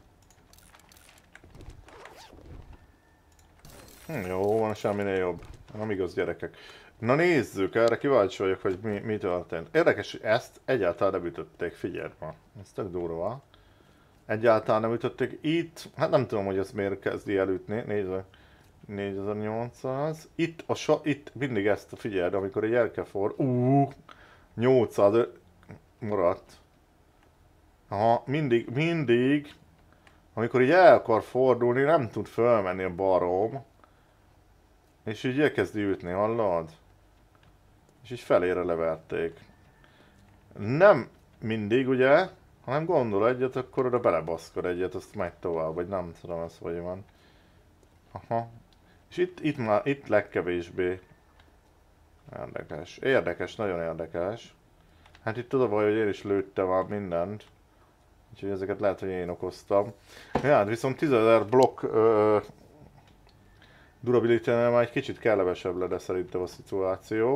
Hm, jó, van semminél jobb. Nem igaz, gyerekek. Na nézzük, erre kíváncsi vagyok, hogy mi, mi történt. Érdekes, hogy ezt egyáltalán nem ütötték, figyeld ma. Ez tök durva. Egyáltalán nem ütötték. Itt, hát nem tudom, hogy ez miért kezdi elütni. Nézd, négyezer-nyolcszáz. Itt, a so, itt mindig ezt figyeld, amikor egy elkefor. Uuuuh, nyolcszáz maradt. Aha, mindig, mindig, amikor így el akar fordulni, nem tud fölmenni a barom. És így elkezdi ütni, hallod? És így felére leverték. Nem mindig, ugye? Ha nem gondol egyet, akkor oda belebaszkod egyet, azt megy tovább, vagy nem tudom, az hogy van. Aha. És itt, itt már, itt legkevésbé. Érdekes. Érdekes, nagyon érdekes. Hát itt az a baj, hogy én is lőttem már mindent. Úgyhogy ezeket lehet, hogy én okoztam. Ja, hát viszont tízezer blokk ö, durability-nál már egy kicsit kellemesebb lenne szerintem a szituáció.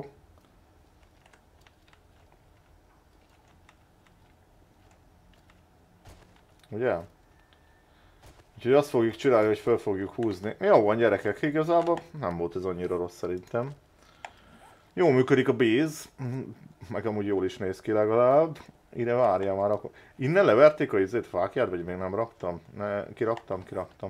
Ugye? Úgyhogy azt fogjuk csinálni, hogy fel fogjuk húzni. Jó van, gyerekek, igazából nem volt ez annyira rossz szerintem. Jó működik a base, meg amúgy jól is néz ki legalább. Ide várjál már akkor. Innen leverték a izét fákját, vagy még nem raktam? Ne, kiraktam, kiraktam.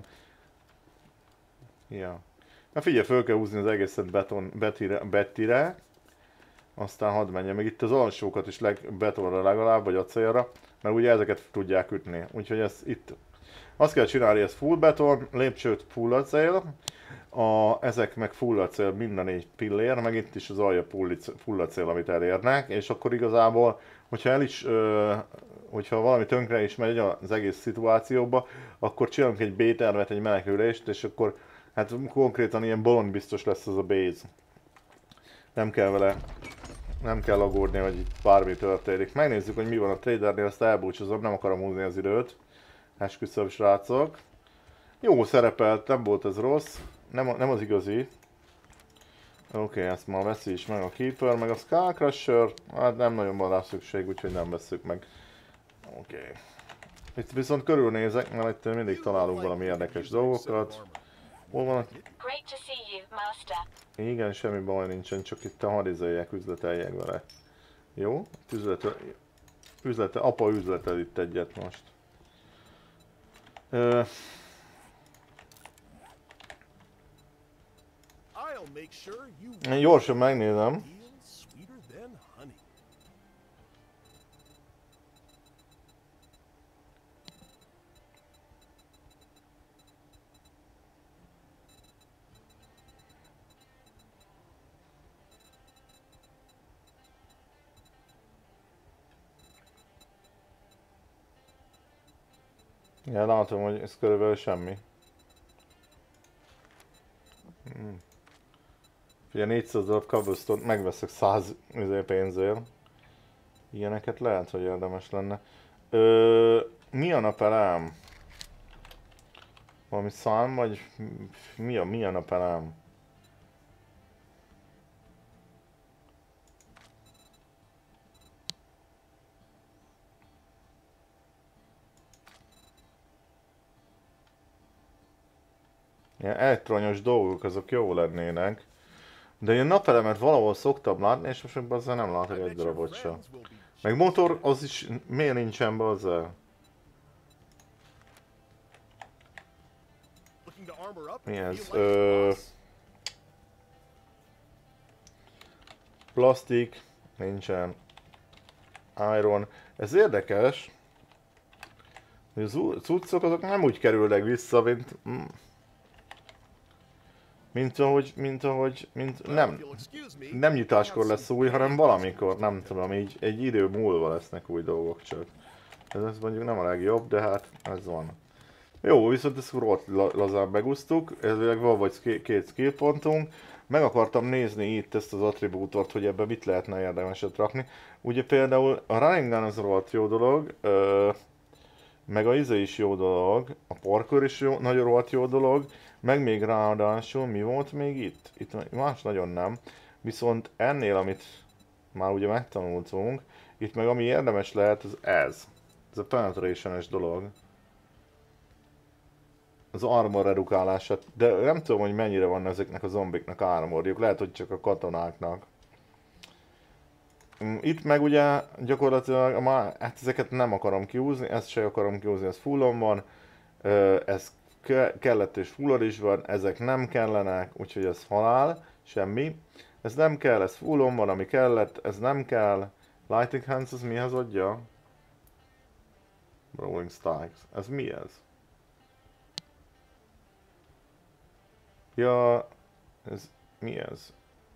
Ja. Na figyelj, föl kell húzni az egészet beton, betire, betire. Aztán hadd menjen, meg itt az alsókat is leg, betonra legalább, vagy acélra. Mert ugye ezeket tudják ütni. Úgyhogy ez itt. Azt kell csinálni, ez full beton, lépcsőt full acél. A, ezek meg full acél, minden négy pillér, meg itt is az alja full acél, amit elérnek. És akkor igazából, hogyha el is, ö, hogyha valami tönkre is megy az egész szituációba, akkor csinálunk egy B-tervet, egy menekülést, és akkor hát konkrétan ilyen bolond biztos lesz az a base. Nem kell vele, nem kell aggódni, hogy itt bármi történik. Megnézzük, hogy mi van a tradernél, azt elbúcsúzom, nem akarom húzni az időt. Esküszöm, srácok. Jó szerepelt, nem volt ez rossz. Nem, nem az igazi. Oké, okay, ezt már veszi is meg a Keeper, meg a Skull Crusher. Hát nem nagyon van rá szükség, úgyhogy nem vesszük meg. Oké. Okay. Itt viszont körülnézek, mert itt mindig találunk valami érdekes dolgokat. Hol van a... Great to see you, Master. Igen, semmi baj nincsen, csak itt a hadizeljek, üzleteljek vele. Jó? Üzlete... Üzlete... Apa üzletel itt egyet most. Ö... I'll make sure you Gyorsan megnézem. feel sweeter than honey. Ja, látom, hogy ez körülbelül semmi. Hmm. Ugye négyszáz darab cobblestone megveszek száz pénzért. Ilyeneket lehet, hogy érdemes lenne. Ö, mi a napelem? Valami szám, vagy mi a, mi a napelem? Ilyen elektronyos dolgok, azok jó lennének. De ilyen napelemet valahol szoktam látni, és most meg azzal nem látok egy darabot sem. Meg motor, az is miért nincsen be azzal? Mi ez? Ö... Plastik, nincsen. Iron. Ez érdekes. Hogy az cuccok azok nem úgy kerülnek vissza, mint... Mint ahogy, mint ahogy, mint nem, nem nyitáskor lesz új, hanem valamikor, nem tudom, így egy idő múlva lesznek új dolgok csak. Ez, ez mondjuk nem a legjobb, de hát ez van. Jó, viszont ezt rohadt lazán megúsztuk, ezért van vagy két skill pontunk. Meg akartam nézni itt ezt az attribútort, hogy ebben mit lehetne érdemeset rakni. Ugye például a running gun az rohadt jó dolog, ö, meg a ize is jó dolog, a parkour is jó, nagyon rohadt jó dolog, meg még ráadásul mi volt még itt? Itt más nagyon nem, viszont ennél, amit már ugye megtanultunk, itt meg ami érdemes lehet, az ez. Ez a penetration-es dolog. az armor redukálását, de nem tudom, hogy mennyire van ezeknek a zombiknak armorjuk, lehet, hogy csak a katonáknak. Itt meg ugye gyakorlatilag, már, hát ezeket nem akarom kiúzni, ezt se akarom kiúzni, ez fullon van, ez ke kellett és fullon is van, ezek nem kellenek, úgyhogy ez halál, semmi. Ez nem kell, ez fullon van, ami kellett, ez nem kell. Lighting Hands, az mihez adja? Rolling Strikes, ez mi ez? Ja, ez mi ez?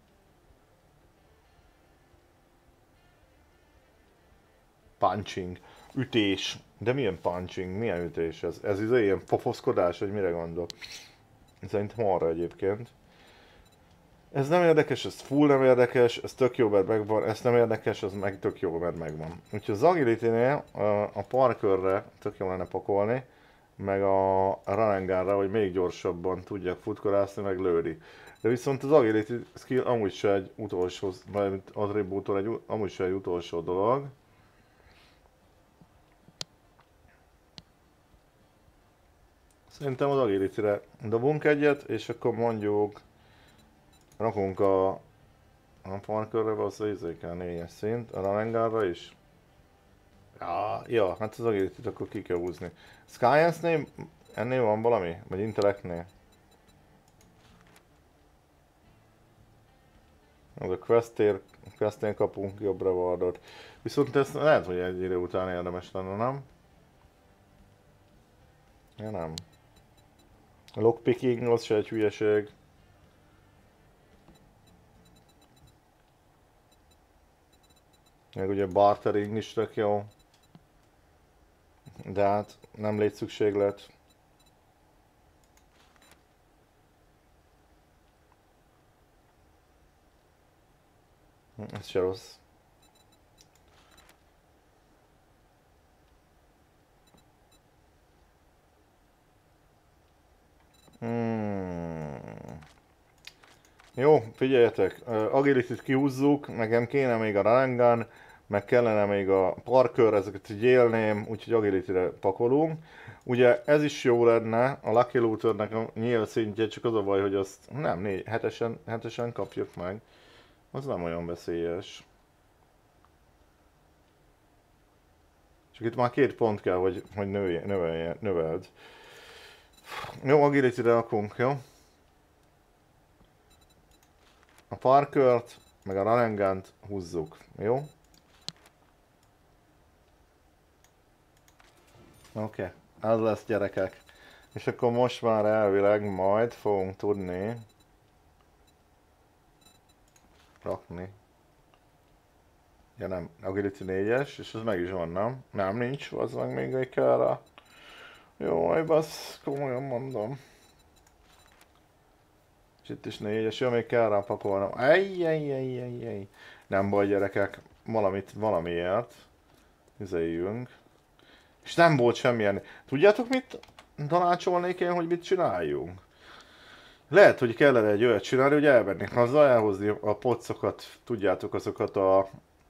Punching, ütés. De milyen punching, milyen ütés ez? Ez izé ilyen pofoszkodás, hogy mire gondol? Szerintem arra egyébként. Ez nem érdekes, ez full nem érdekes, ez tök jó, mert megvan, ez nem érdekes, ez meg tök jó, mert megvan. Úgyhogy az Agility-nél a, a parkörre tök jó lenne pakolni, meg a Ranenganra, hogy még gyorsabban tudjak futkorászni, meg lőni. De viszont az Agility skill amúgy se egy utolsó, vagy attribútor egy, amúgy se egy utolsó dolog. Szerintem az Agility-re dobunk egyet, és akkor mondjuk rakunk a, a parkörre, az izé kell négyes szint, a Ranenganra is. Ja, ja, hát az Agility-t akkor ki kell húzni. Science-nél ennél van valami? Vagy Intellect-nél? Az a Quest-ér, Quest-nél kapunk jobb rewardot. Viszont ezt lehet, hogy egy idő után érdemes lenne, nem? Ja, nem. A lockpicking az se egy hülyeség. Meg ugye bartering is tök jó. De hát nem légy szükséglet. Ez se rossz. Hmm. Jó, figyeljetek, uh, Agility-t kihúzzuk, nekem kéne még a Ranengan, meg kellene még a parkőr, ezeket így élném, úgyhogy Agility-re pakolunk. Ugye ez is jó lenne, a Lucky Looternek a nyílt szintje, csak az a baj, hogy azt nem, négy, hetesen, hetesen kapjuk meg. Az nem olyan veszélyes. Csak itt már két pont kell, hogy, hogy nője, növelje, növeld. Jó, Agility-re rakunk, jó? A parkört, meg a Ranengant húzzuk, jó? Oké, okay. Ez lesz, gyerekek. És akkor most már elvileg majd fogunk tudni rakni. Ja nem, Agility négyes, és ez meg is van, nem? Nem, nincs, az meg még egy kell rá. Jó, basz, komolyan mondom. És itt is négyes, jó, még kell rá pakolnom. Ejjjjjjjjjjj. Nem baj, gyerekek, valamit, valamiért. Izéljünk. És nem volt semmilyen. Tudjátok mit tanácsolnék én, hogy mit csináljunk? Lehet, hogy kellene egy olyat csinálni, hogy elvennék haza, elhozni a pocokat, tudjátok, azokat a...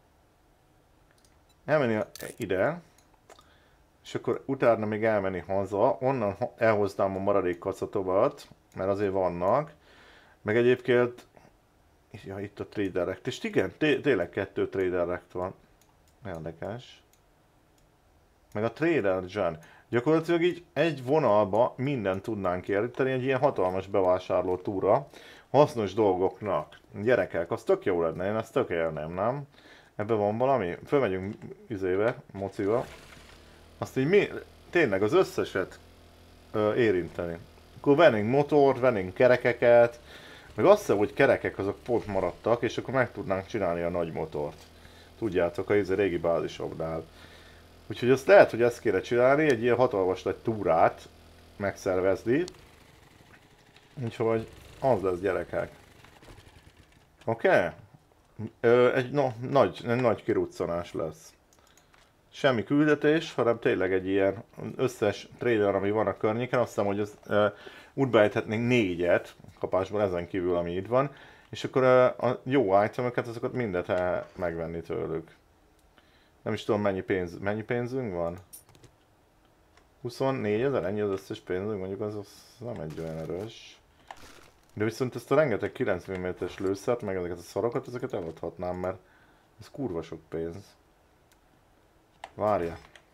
Elmenni ide. És akkor utána még elmenni haza, onnan elhoznám a maradék kacatomat, mert azért vannak. Meg egyébként... Ja, itt a Trader Rect. És igen, tényleg kettő Trader Rect van. Érdekes. Meg a Trader Gen. Gyakorlatilag így egy vonalba mindent tudnánk érteni, egy ilyen hatalmas bevásárló túra. Hasznos dolgoknak. Gyerekek, az tök jó lenne, én ezt tök élném, nem? Ebben van valami? Fölmegyünk izébe, mociba. Azt így mi, tényleg az összeset ö, érinteni. Akkor vennénk motort, vennénk kerekeket, meg azt hiszem, hogy kerekek azok pont maradtak, és akkor meg tudnánk csinálni a nagy motort. Tudjátok, a izé régi bázisoknál. Úgyhogy azt lehet, hogy ezt kéne csinálni, egy ilyen hatalmas nagy túrát megszervezni. Úgyhogy az lesz, gyerekek. Oké? Okay? Egy no, nagy, egy nagy kiruccanás lesz. Semmi küldetés, hanem tényleg egy ilyen összes trailer, ami van a környéken, azt hiszem, hogy az, uh, úgy beállíthatnénk négyet kapásban ezen kívül, ami itt van, és akkor uh, a jó itemeket, azokat mindet el megvenni tőlük. Nem is tudom, mennyi, pénz, mennyi pénzünk van. huszonnégy ezer, ennyi az összes pénzünk, mondjuk az, az nem egy olyan erős. De viszont ezt a rengeteg kilenc milliméteres lőszert, meg ezeket a szarokat, ezeket eladhatnám, mert ez kurva sok pénz. Várja.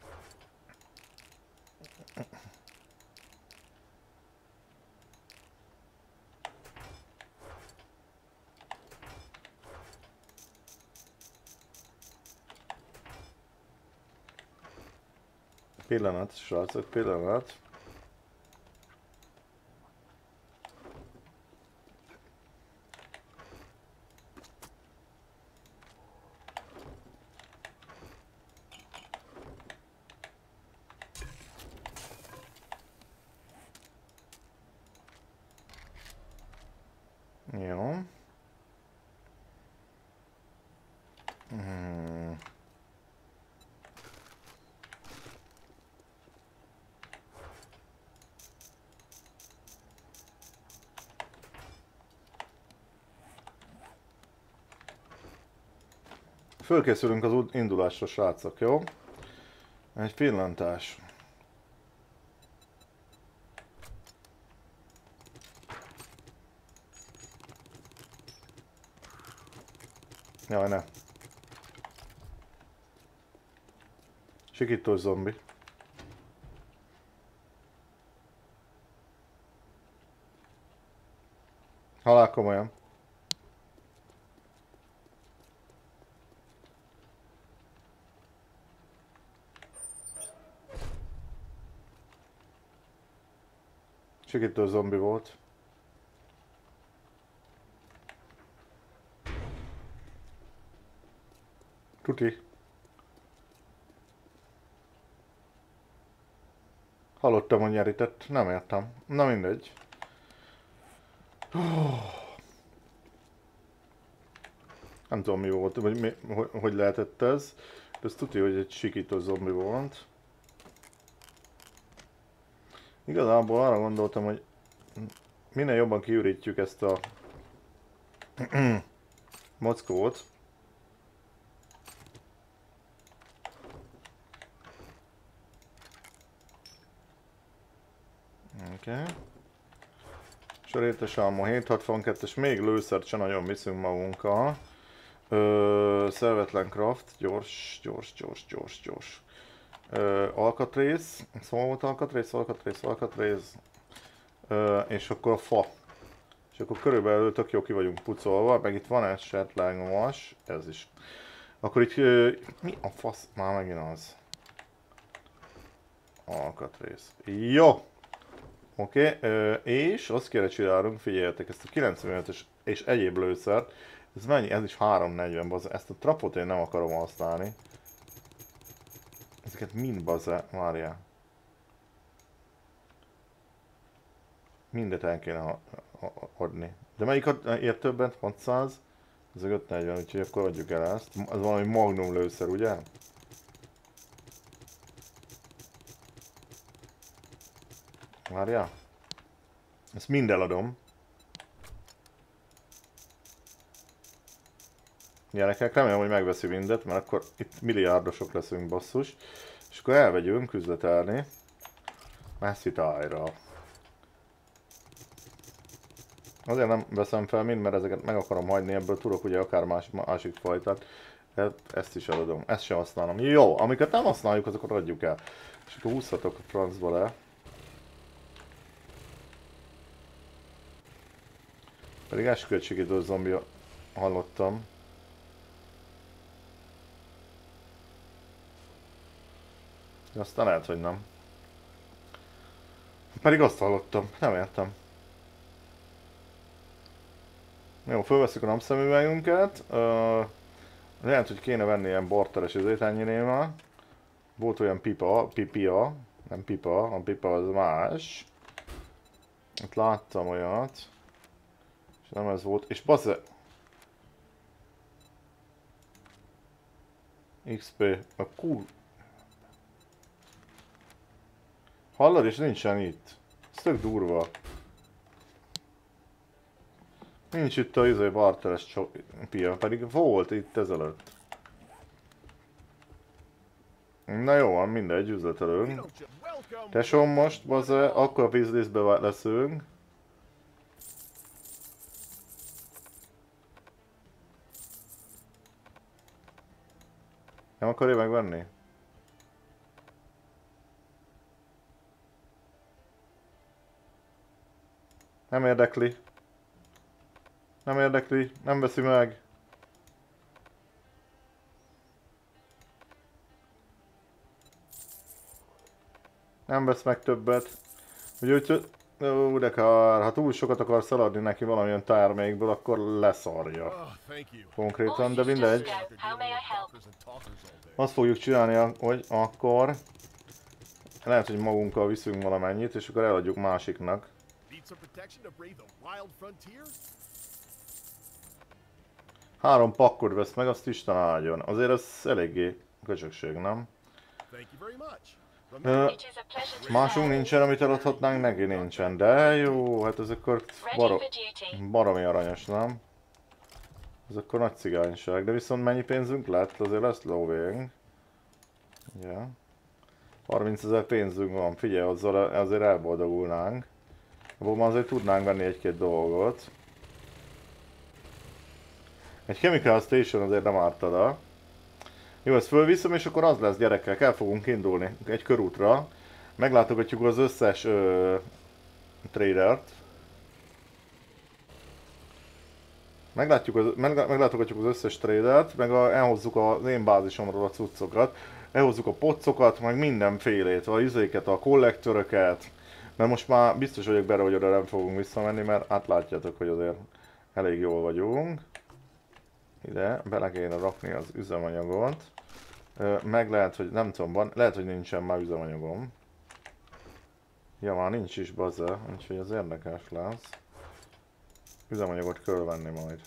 Pillanat, srácok, pillanat. Jó. Hmm. Fölkészülünk az indulásra, srácok, jó? Egy pillantás. Jaj, ne. Sikítós zombi. Halál komolyan. Sikítós zombi volt. Tuti. Hallottam, hogy nyerített. Nem értem. Na mindegy. Nem tudom mi volt, vagy mi, hogy lehetett ez. De ezt tudja, hogy egy sikító zombi volt. Igazából arra gondoltam, hogy minél jobban kiürítjük ezt a mockót. Oké. Okay. Sörétes alma hétszázhatvankettes, még lőszert se nagyon viszünk magunkkal. Ö, szervetlen craft, gyors, gyors, gyors, gyors, gyors. Ö, alkatrész, szóval volt alkatrész, alkatrész, alkatrész. Ö, és akkor a fa. És akkor körülbelül tök jó ki vagyunk pucolva, meg itt van esetleg vas, ez is. Akkor itt, ö, mi a fasz? Már megint az. Alkatrész. Jó! Oké, okay, és azt kéne csinálnunk, figyeljetek, ezt a kilencvenötös és egyéb lőszert, ez mennyi? Ez is háromszáznegyven, baza. Ezt a trapot én nem akarom használni. Ezeket mind baza, várjál. Mindet el kéne adni. De melyik ért többet? hatszáz? Ez a ötszáznegyven, úgyhogy akkor adjuk el ezt. Ez valami magnum lőszer, ugye? Várjál. Ezt mind eladom. Gyerekek, remélem, hogy megveszi mindet, mert akkor itt milliárdosok leszünk, basszus. És akkor elvegyünk üzletelni. Messzi tájra. Azért nem veszem fel mind, mert ezeket meg akarom hagyni, ebből tudok ugye akár más, másik fajtát. Ezt is eladom, ezt sem használom. Jó, amiket nem használjuk, azokat adjuk el. És akkor húzhatok a francba le. Pedig esküvőt zombi hallottam. De aztán lehet, hogy nem. Pedig azt hallottam, nem értem. Jó, fölveszünk a napszemüvegünket. Uh, lehet, hogy kéne venni ilyen barteres izét ennyinél. Volt olyan pipa, pipia, nem pipa, a pipa az más. Ott láttam olyat. És nem ez volt, és bassze... iksz pé, a kur... Hallod, és nincsen itt. Ez tök durva. Nincs itt a izé barteres pia, pedig volt itt ezelőtt. Na jó van, mindegy, üzletelünk. Welcome. Tesóm, most bazze, akkor a vízlisztbe leszünk. Nem akarja megvenni? Nem érdekli. Nem érdekli, nem veszi meg. Nem vesz meg többet. Úgyhogy, ó, de kár, ha túl sokat akarsz eladni neki valamilyen termékből, akkor leszarja. Oh, thank you. Konkrétan, de mindegy. How may I help? Talkers and talkers all day. Azt fogjuk csinálni, hogy akkor lehet, hogy magunkkal viszünk valamennyit, és akkor eladjuk másiknak. Need some protection to brave the wild frontier? Három pakkot vesz meg, azt Isten áldjon. Azért ez eléggé köcsökség, nem? Thank you very much. Ö, It is a pleasure to másunk serve. nincsen, amit eladhatnánk, neki nincsen. De jó, hát ez akkor Ready baro for duty. baromi aranyos, nem? Ez akkor nagy cigányság. De viszont mennyi pénzünk lett? Azért lesz lóvénk. Ugye? harmincezer pénzünk van, figyelj, azzal azért elboldogulnánk. Abból már azért tudnánk venni egy-két dolgot. Egy chemical station azért nem ártana. Jó, ezt fölviszem, és akkor az lesz, gyerekek, el fogunk indulni egy körútra. Meglátogatjuk az összes ö, tradert. Meglátjuk az, meg, meglátogatjuk az összes tradert, meg a, elhozzuk az én bázisomról a cuccokat. Elhozzuk a pocokat, meg mindenfélét, a izéket, a kollektöröket. Mert most már biztos vagyok benne, hogy oda nem fogunk visszamenni, mert átlátjátok, hogy azért elég jól vagyunk. Ide bele kéne rakni az üzemanyagot. Meg lehet, hogy nem tudom, van, lehet, hogy nincsen már üzemanyagom. Ja, már nincs is bazza, úgyhogy ez érdekes lesz. Üzemanyagot kell venni majd.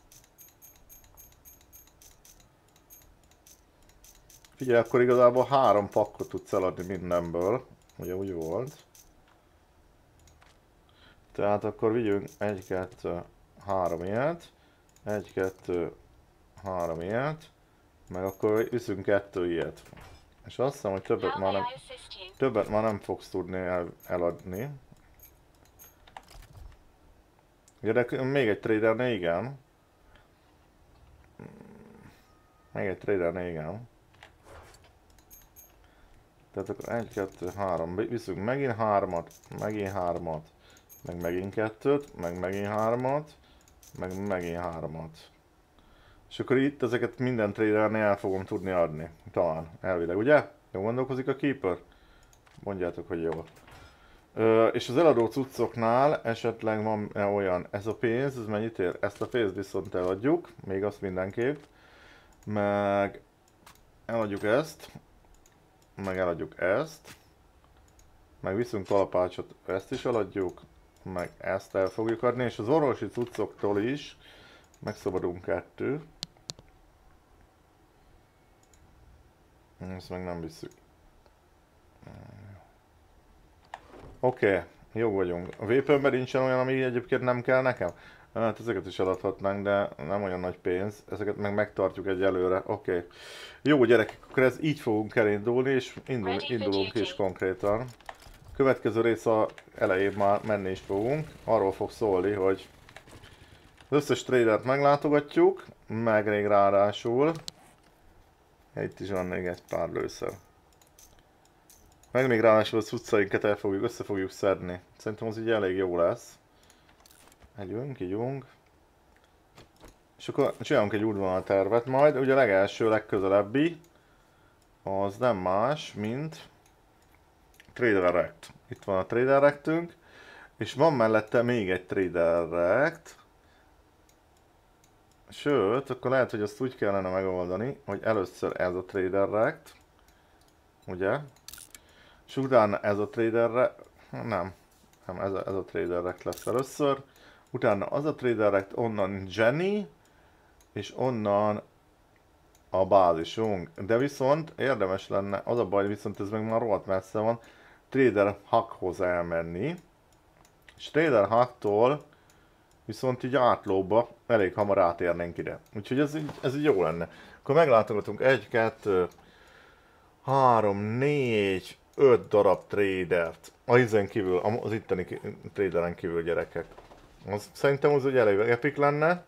Figyelj, akkor igazából három pakkot tudsz eladni mindenből. Ugye úgy volt. Tehát akkor vigyünk egy, kettő, három ilyet. Egy, kettő, három ilyet. Meg akkor viszünk kettő ilyet. És azt hiszem, hogy többet How már may nem, I assist you? többet már nem fogsz tudni el, eladni. Ugye, de még egy tradernél igen. Még egy tradernél igen. Tehát akkor egy, kettő, három. Viszünk megint hármat, megint hármat, meg megint kettőt, meg megint hármat, meg megint hármat. És akkor itt ezeket minden tradernél el fogom tudni adni. Talán, elvileg, ugye? Jó gondolkozik a Keeper? Mondjátok, hogy jó. Ö, és az eladó cuccoknál esetleg van -e olyan, ez a pénz, ez mennyit ér? Ezt a pénzt viszont eladjuk, még azt mindenképp. Meg eladjuk ezt. Meg eladjuk ezt. Meg viszünk kalapácsot, ezt is eladjuk. Meg ezt el fogjuk adni, és az orvosi cuccoktól is megszabadulunk kettő. Ezt meg nem visszük. Oké, okay, jó vagyunk. A Vaporben nincsen olyan, ami egyébként nem kell nekem? Hát ezeket is eladhatnánk, de nem olyan nagy pénz. Ezeket meg megtartjuk egyelőre. Oké. Okay. Jó gyerekek, akkor ez így fogunk elindulni, és indul, indulunk is konkrétan. Következő rész a elején már menni is fogunk. Arról fog szólni, hogy az összes tradert meglátogatjuk, meg még ráadásul itt is van még egy pár lőszer. Meg még ráadásul a cuccainkat el fogjuk, össze fogjuk szedni. Szerintem az így elég jó lesz. Együnk, ígyunk. És akkor csinálunk egy útvonaltervet majd. Ugye a legelső, legközelebbi az nem más, mint Trader Rect. Itt van a Trader Rectünk. És van mellette még egy Trader Rect. Sőt, akkor lehet, hogy azt úgy kellene megoldani, hogy először ez a Trader Rect. Ugye? És utána ez a Trader Rect. Nem. Nem, ez a, ez a Trader Rect lesz először. Utána az a Trader Rect, onnan Jenny. És onnan a bázisunk. De viszont érdemes lenne, az a baj, viszont ez meg már rohadt messze van, Trader Hackhoz elmenni. És Trader Hacktól viszont így átlóba elég hamar átérnénk ide. Úgyhogy ez így, ez így jó lenne. Akkor meglátogatunk egy, kettő, három, négy, öt darab tradert. A izen kívül, az itteni traderen kívül, gyerekek. Az, szerintem az ugye elég epic lenne.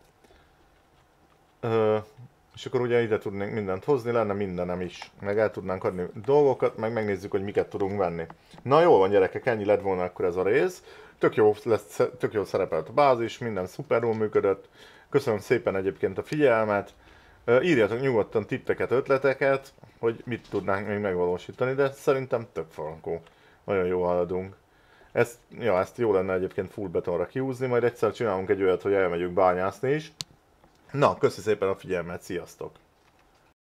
Ö, és akkor ugye ide tudnénk mindent hozni, lenne mindenem is. Meg el tudnánk adni dolgokat, meg megnézzük, hogy miket tudunk venni. Na jól van, gyerekek, ennyi lett volna akkor ez a rész. Tök jó, lesz, tök jó szerepelt a bázis, minden szuperul működött. Köszönöm szépen egyébként a figyelmet. Írjatok nyugodtan tippeket, ötleteket, hogy mit tudnánk még megvalósítani, de szerintem tök frankó. Nagyon jól haladunk. Ezt, ja, ezt jó lenne egyébként full betonra kiúzni, majd egyszer csinálunk egy olyat, hogy elmegyünk bányászni is. Na, köszi szépen a figyelmet, sziasztok!